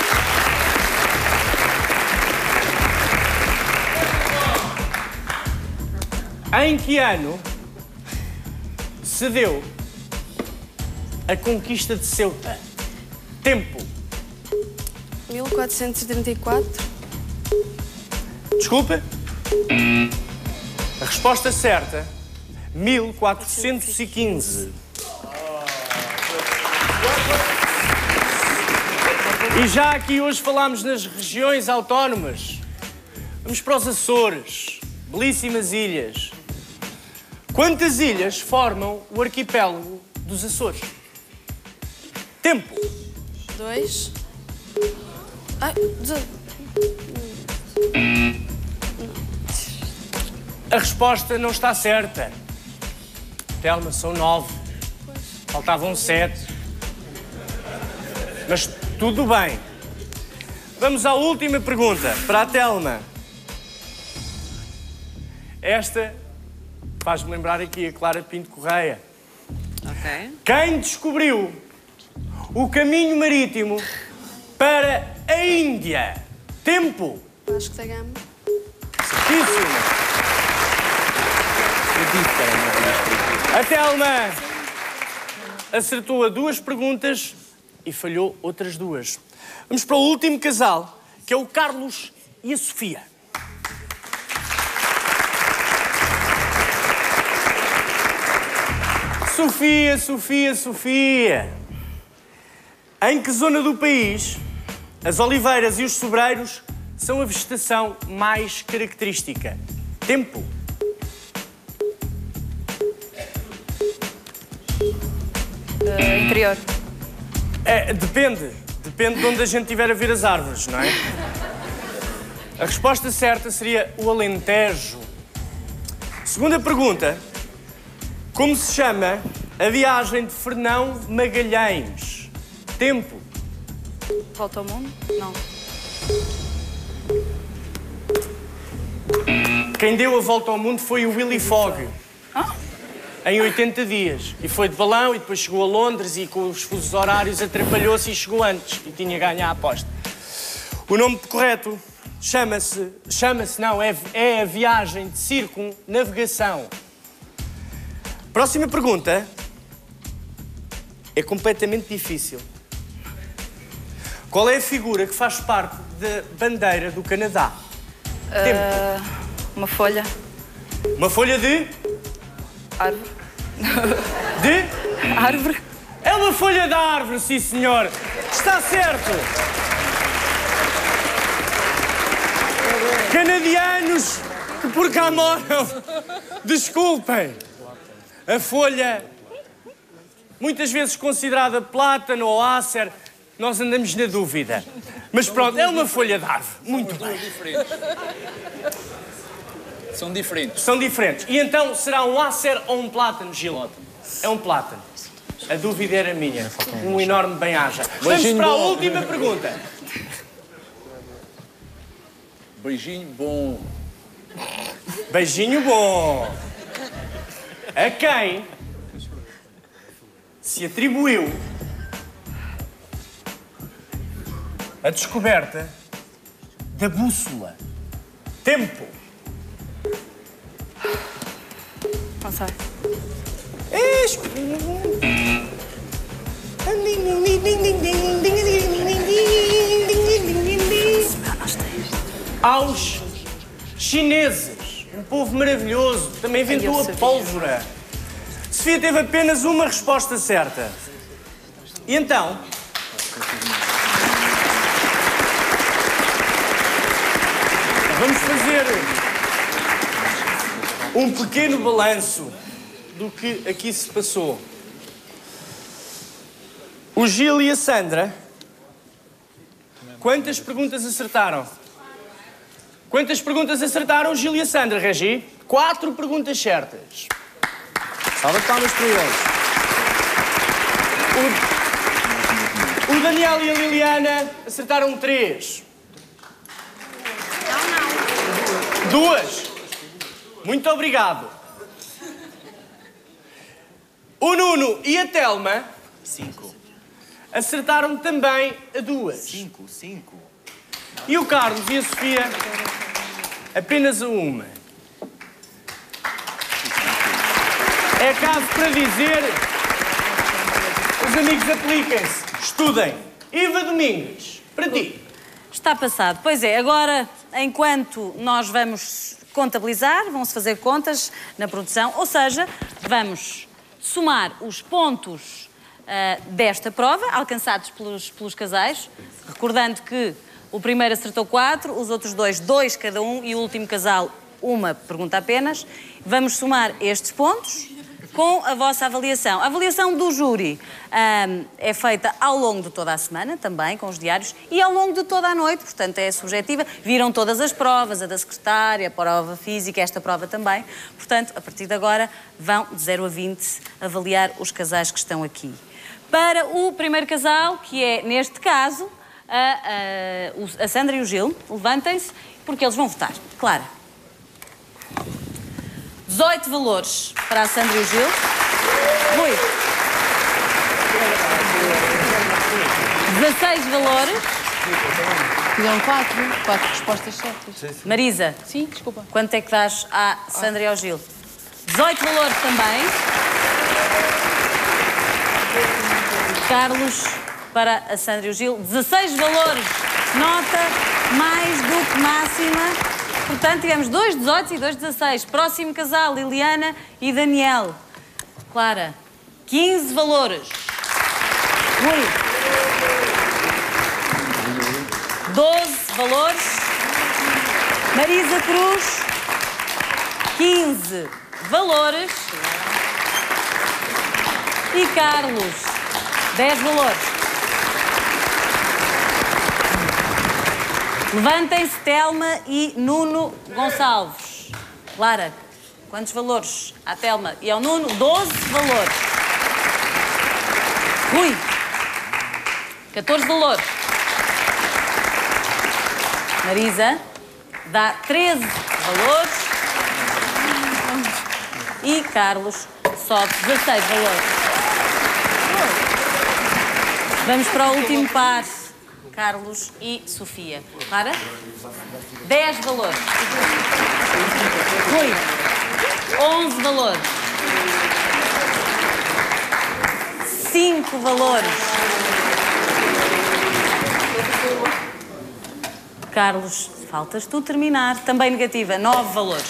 Em que ano se deu a conquista de Ceuta? Tempo. mil quatrocentos e trinta e quatro. Desculpa? A resposta certa, mil quatrocentos e quinze. E já aqui hoje falámos nas regiões autónomas. Vamos para os Açores, belíssimas ilhas. Quantas ilhas formam o arquipélago dos Açores? Tempo. Dois. Ai, de... A resposta não está certa. Telma, são nove. Faltavam sete. Mas tudo bem. Vamos à última pergunta para a Telma. Esta faz-me lembrar aqui a Clara Pinto Correia. Ok. Quem descobriu o caminho marítimo para a Índia? Tempo. Vasco da Gama. Certíssimo. A Telma acertou a duas perguntas e falhou outras duas. Vamos para o último casal, que é o Carlos e a Sofia. Sofia, Sofia, Sofia. Em que zona do país as oliveiras e os sobreiros são a vegetação mais característica? Tempo. Uh, interior. É, depende. Depende de onde a gente estiver a ver as árvores, não é? A resposta certa seria o Alentejo. Segunda pergunta. Como se chama a viagem de Fernão Magalhães? Tempo. Volta ao mundo? Não. Quem deu a volta ao mundo foi o Willy Fogg. Ah? Em oitenta dias. E foi de balão e depois chegou a Londres e com os fusos horários atrapalhou-se e chegou antes. E tinha ganho a aposta. O nome correto chama-se... Chama-se, não, é, é a viagem de circunnavegação. Próxima pergunta é completamente difícil. Qual é a figura que faz parte da bandeira do Canadá? Uh, Tempo. Uma folha. Uma folha de? Árvore. De? Árvore. É uma folha de árvore, sim senhor. Está certo. Canadianos que por cá moram, desculpem. A folha, muitas vezes considerada plátano ou ácer, nós andamos na dúvida. Mas pronto, é uma folha de árvore. Muito bem. São diferentes. São diferentes. E então, será um ácer ou um plátano, Gil? É um plátano. A dúvida era minha. Um enorme bem-aja. Vamos para a última pergunta. Beijinho bom. Beijinho bom. A quem se atribuiu a descoberta da bússola. Tempo. Não sei. Aos chineses, um povo maravilhoso, também inventou a pólvora. Sofia teve apenas uma resposta certa. E então... vamos fazer um pequeno balanço do que aqui se passou. O Gil e a Sandra, quantas perguntas acertaram? Quantas perguntas acertaram o Gil e a Sandra, Regi? Quatro perguntas certas. Salva de palmas para eles. O, o Daniel e a Liliana acertaram três. Duas. Muito obrigado. O Nuno e a Telma... Cinco. Acertaram também a duas. Cinco, cinco. E o Carlos e a Sofia, apenas a uma. É caso para dizer... Os amigos, apliquem-se. Estudem. Iva Domingues, para ti. Está passado. Pois é, agora, enquanto nós vamos contabilizar, vão-se fazer contas na produção, ou seja, vamos somar os pontos uh, desta prova, alcançados pelos, pelos casais, recordando que o primeiro acertou quatro, os outros dois, dois cada um, e o último casal, uma pergunta apenas. Vamos somar estes pontos com a vossa avaliação. A avaliação do júri um, é feita ao longo de toda a semana, também, com os diários, e ao longo de toda a noite, portanto é subjetiva. Viram todas as provas, a da secretária, a prova física, esta prova também. Portanto, a partir de agora, vão de zero a vinte avaliar os casais que estão aqui. Para o primeiro casal, que é, neste caso, a, a, a Sandra e o Gil, levantem-se, porque eles vão votar. Clara. dezoito valores para a Sandra e o Gil. Rui. dezasseis valores. Fizeram quatro. Quatro respostas certas. Marisa. Sim, desculpa. Quanto é que dás à Sandra e ao Gil? dezoito valores também. Carlos, para a Sandra e o Gil. dezasseis valores. Nota mais do que máxima. Portanto, tivemos dois dezoito e dois dezasseis. Próximo casal, Liliana e Daniel. Clara, quinze valores. Rui. doze valores. Marisa Cruz. quinze valores. E Carlos, dez valores. Levantem-se Telma e Nuno Gonçalves. Lara, quantos valores? À Telma e ao Nuno, doze valores. Rui, catorze valores. Marisa, dá treze valores. E Carlos, só dezasseis valores. Vamos para o último par. Carlos e Sofia. Clara? dez valores. Rui? onze valores. cinco valores. Carlos, faltas tu terminar. Também negativa. nove valores.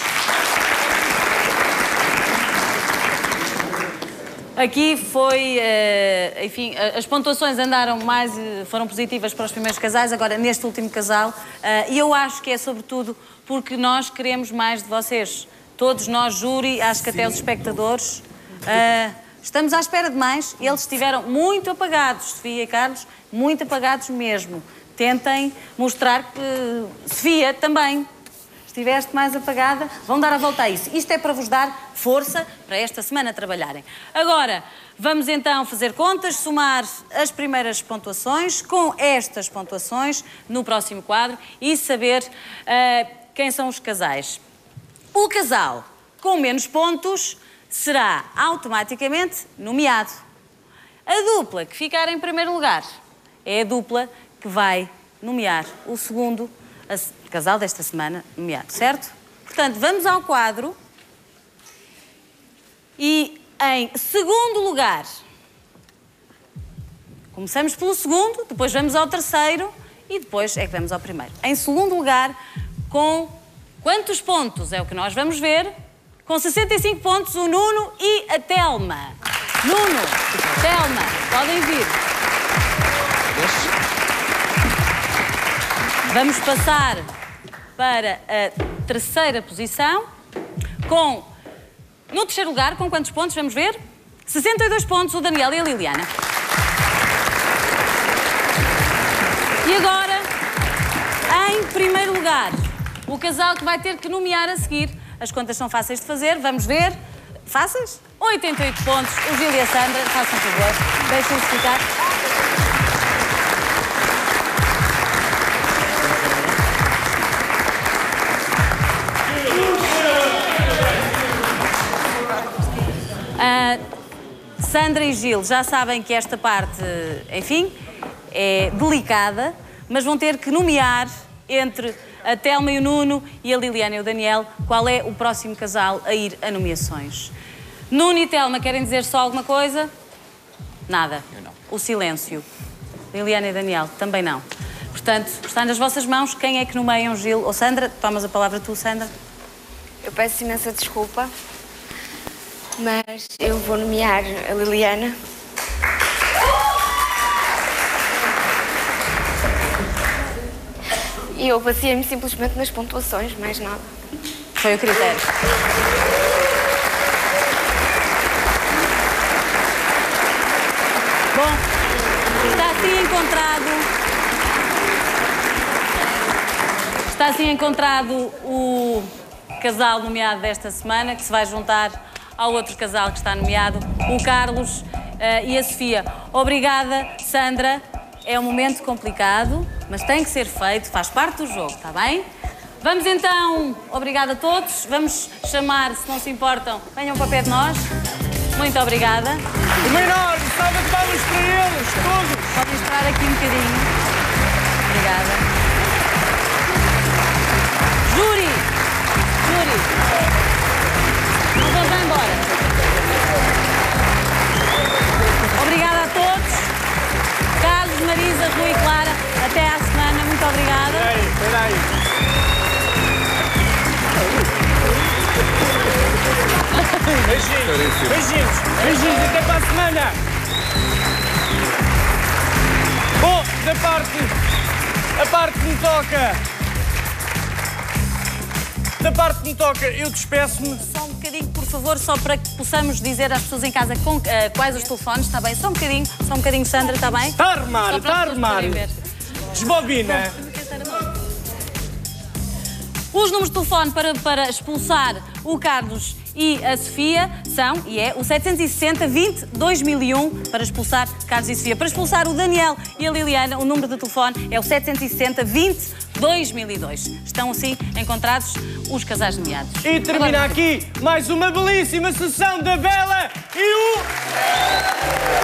Aqui foi, uh, enfim, as pontuações andaram mais, foram positivas para os primeiros casais, agora neste último casal, uh, e eu acho que é sobretudo porque nós queremos mais de vocês. Todos nós, júri, acho que até os espectadores, uh, estamos à espera de mais. Eles estiveram muito apagados, Sofia e Carlos, muito apagados mesmo. Tentem mostrar que, Sofia, também. Estiveste mais apagada, vão dar a volta a isso. Isto é para vos dar força para esta semana trabalharem. Agora, vamos então fazer contas, somar as primeiras pontuações com estas pontuações no próximo quadro e saber uh, quem são os casais. O casal com menos pontos será automaticamente nomeado. A dupla que ficar em primeiro lugar é a dupla que vai nomear o segundo a, casal desta semana nomeado, certo? Portanto, vamos ao quadro. E em segundo lugar, começamos pelo segundo, depois vamos ao terceiro e depois é que vamos ao primeiro. Em segundo lugar, com quantos pontos é o que nós vamos ver? Com sessenta e cinco pontos, o Nuno e a Telma. Nuno, Telma, podem vir. Vamos passar para a terceira posição, com, no terceiro lugar, com quantos pontos, vamos ver? sessenta e dois pontos, o Daniel e a Liliana. E agora, em primeiro lugar, o casal que vai ter que nomear a seguir. As contas são fáceis de fazer, vamos ver. Fáceis? oitenta e oito pontos, o Gil e a Sandra, façam favor, deixem-se ficar. Uh, Sandra e Gil já sabem que esta parte, enfim, é delicada, mas vão ter que nomear entre a Telma e o Nuno e a Liliana e o Daniel qual é o próximo casal a ir a nomeações. Nuno e Telma querem dizer só alguma coisa? Nada. Eu não. O silêncio. Liliana e Daniel também não. Portanto, está nas vossas mãos. Quem é que nomeiam, Gil ou Sandra? Tomas a palavra tu, Sandra. Eu peço imensa desculpa, mas eu vou nomear a Liliana. E eu baseei-me simplesmente nas pontuações, mais nada. Foi o critério. Bom, está assim encontrado... Está assim encontrado o casal nomeado desta semana, que se vai juntar ao outro casal que está nomeado, o Carlos uh, e a Sofia. Obrigada, Sandra. É um momento complicado, mas tem que ser feito, faz parte do jogo, está bem? Vamos então, obrigada a todos, vamos chamar, se não se importam, venham para pé de nós. Muito obrigada. Uma enorme salva de palmas para eles, todos. Podem esperar aqui um bocadinho. Obrigada. Júri! Júri! Não vamos embora. Obrigada a todos. Carlos, Marisa, Rui e Clara, até à semana. Muito obrigada. Espera aí, espera aí. Beijinhos, beijinhos, beijinhos, até para a semana. Bom, da parte, a parte que me toca, da parte que me toca, eu despeço-me. Só um bocadinho, por favor, só para que possamos dizer às pessoas em casa com, uh, quais os telefones, está bem? Só um bocadinho, só um bocadinho, Sandra, está bem? Está a armar, está a armar. Desbobina. Os números de telefone para, para expulsar o Carlos e a Sofia são, e é, o setecentos e sessenta, vinte, dois mil e um para expulsar Carlos e Sofia. Para expulsar o Daniel e a Liliana, o número de telefone é o setecentos e sessenta, vinte, dois mil e dois. Estão assim encontrados os casais nomeados. E termina Agora... aqui mais uma belíssima sessão da Bela e o...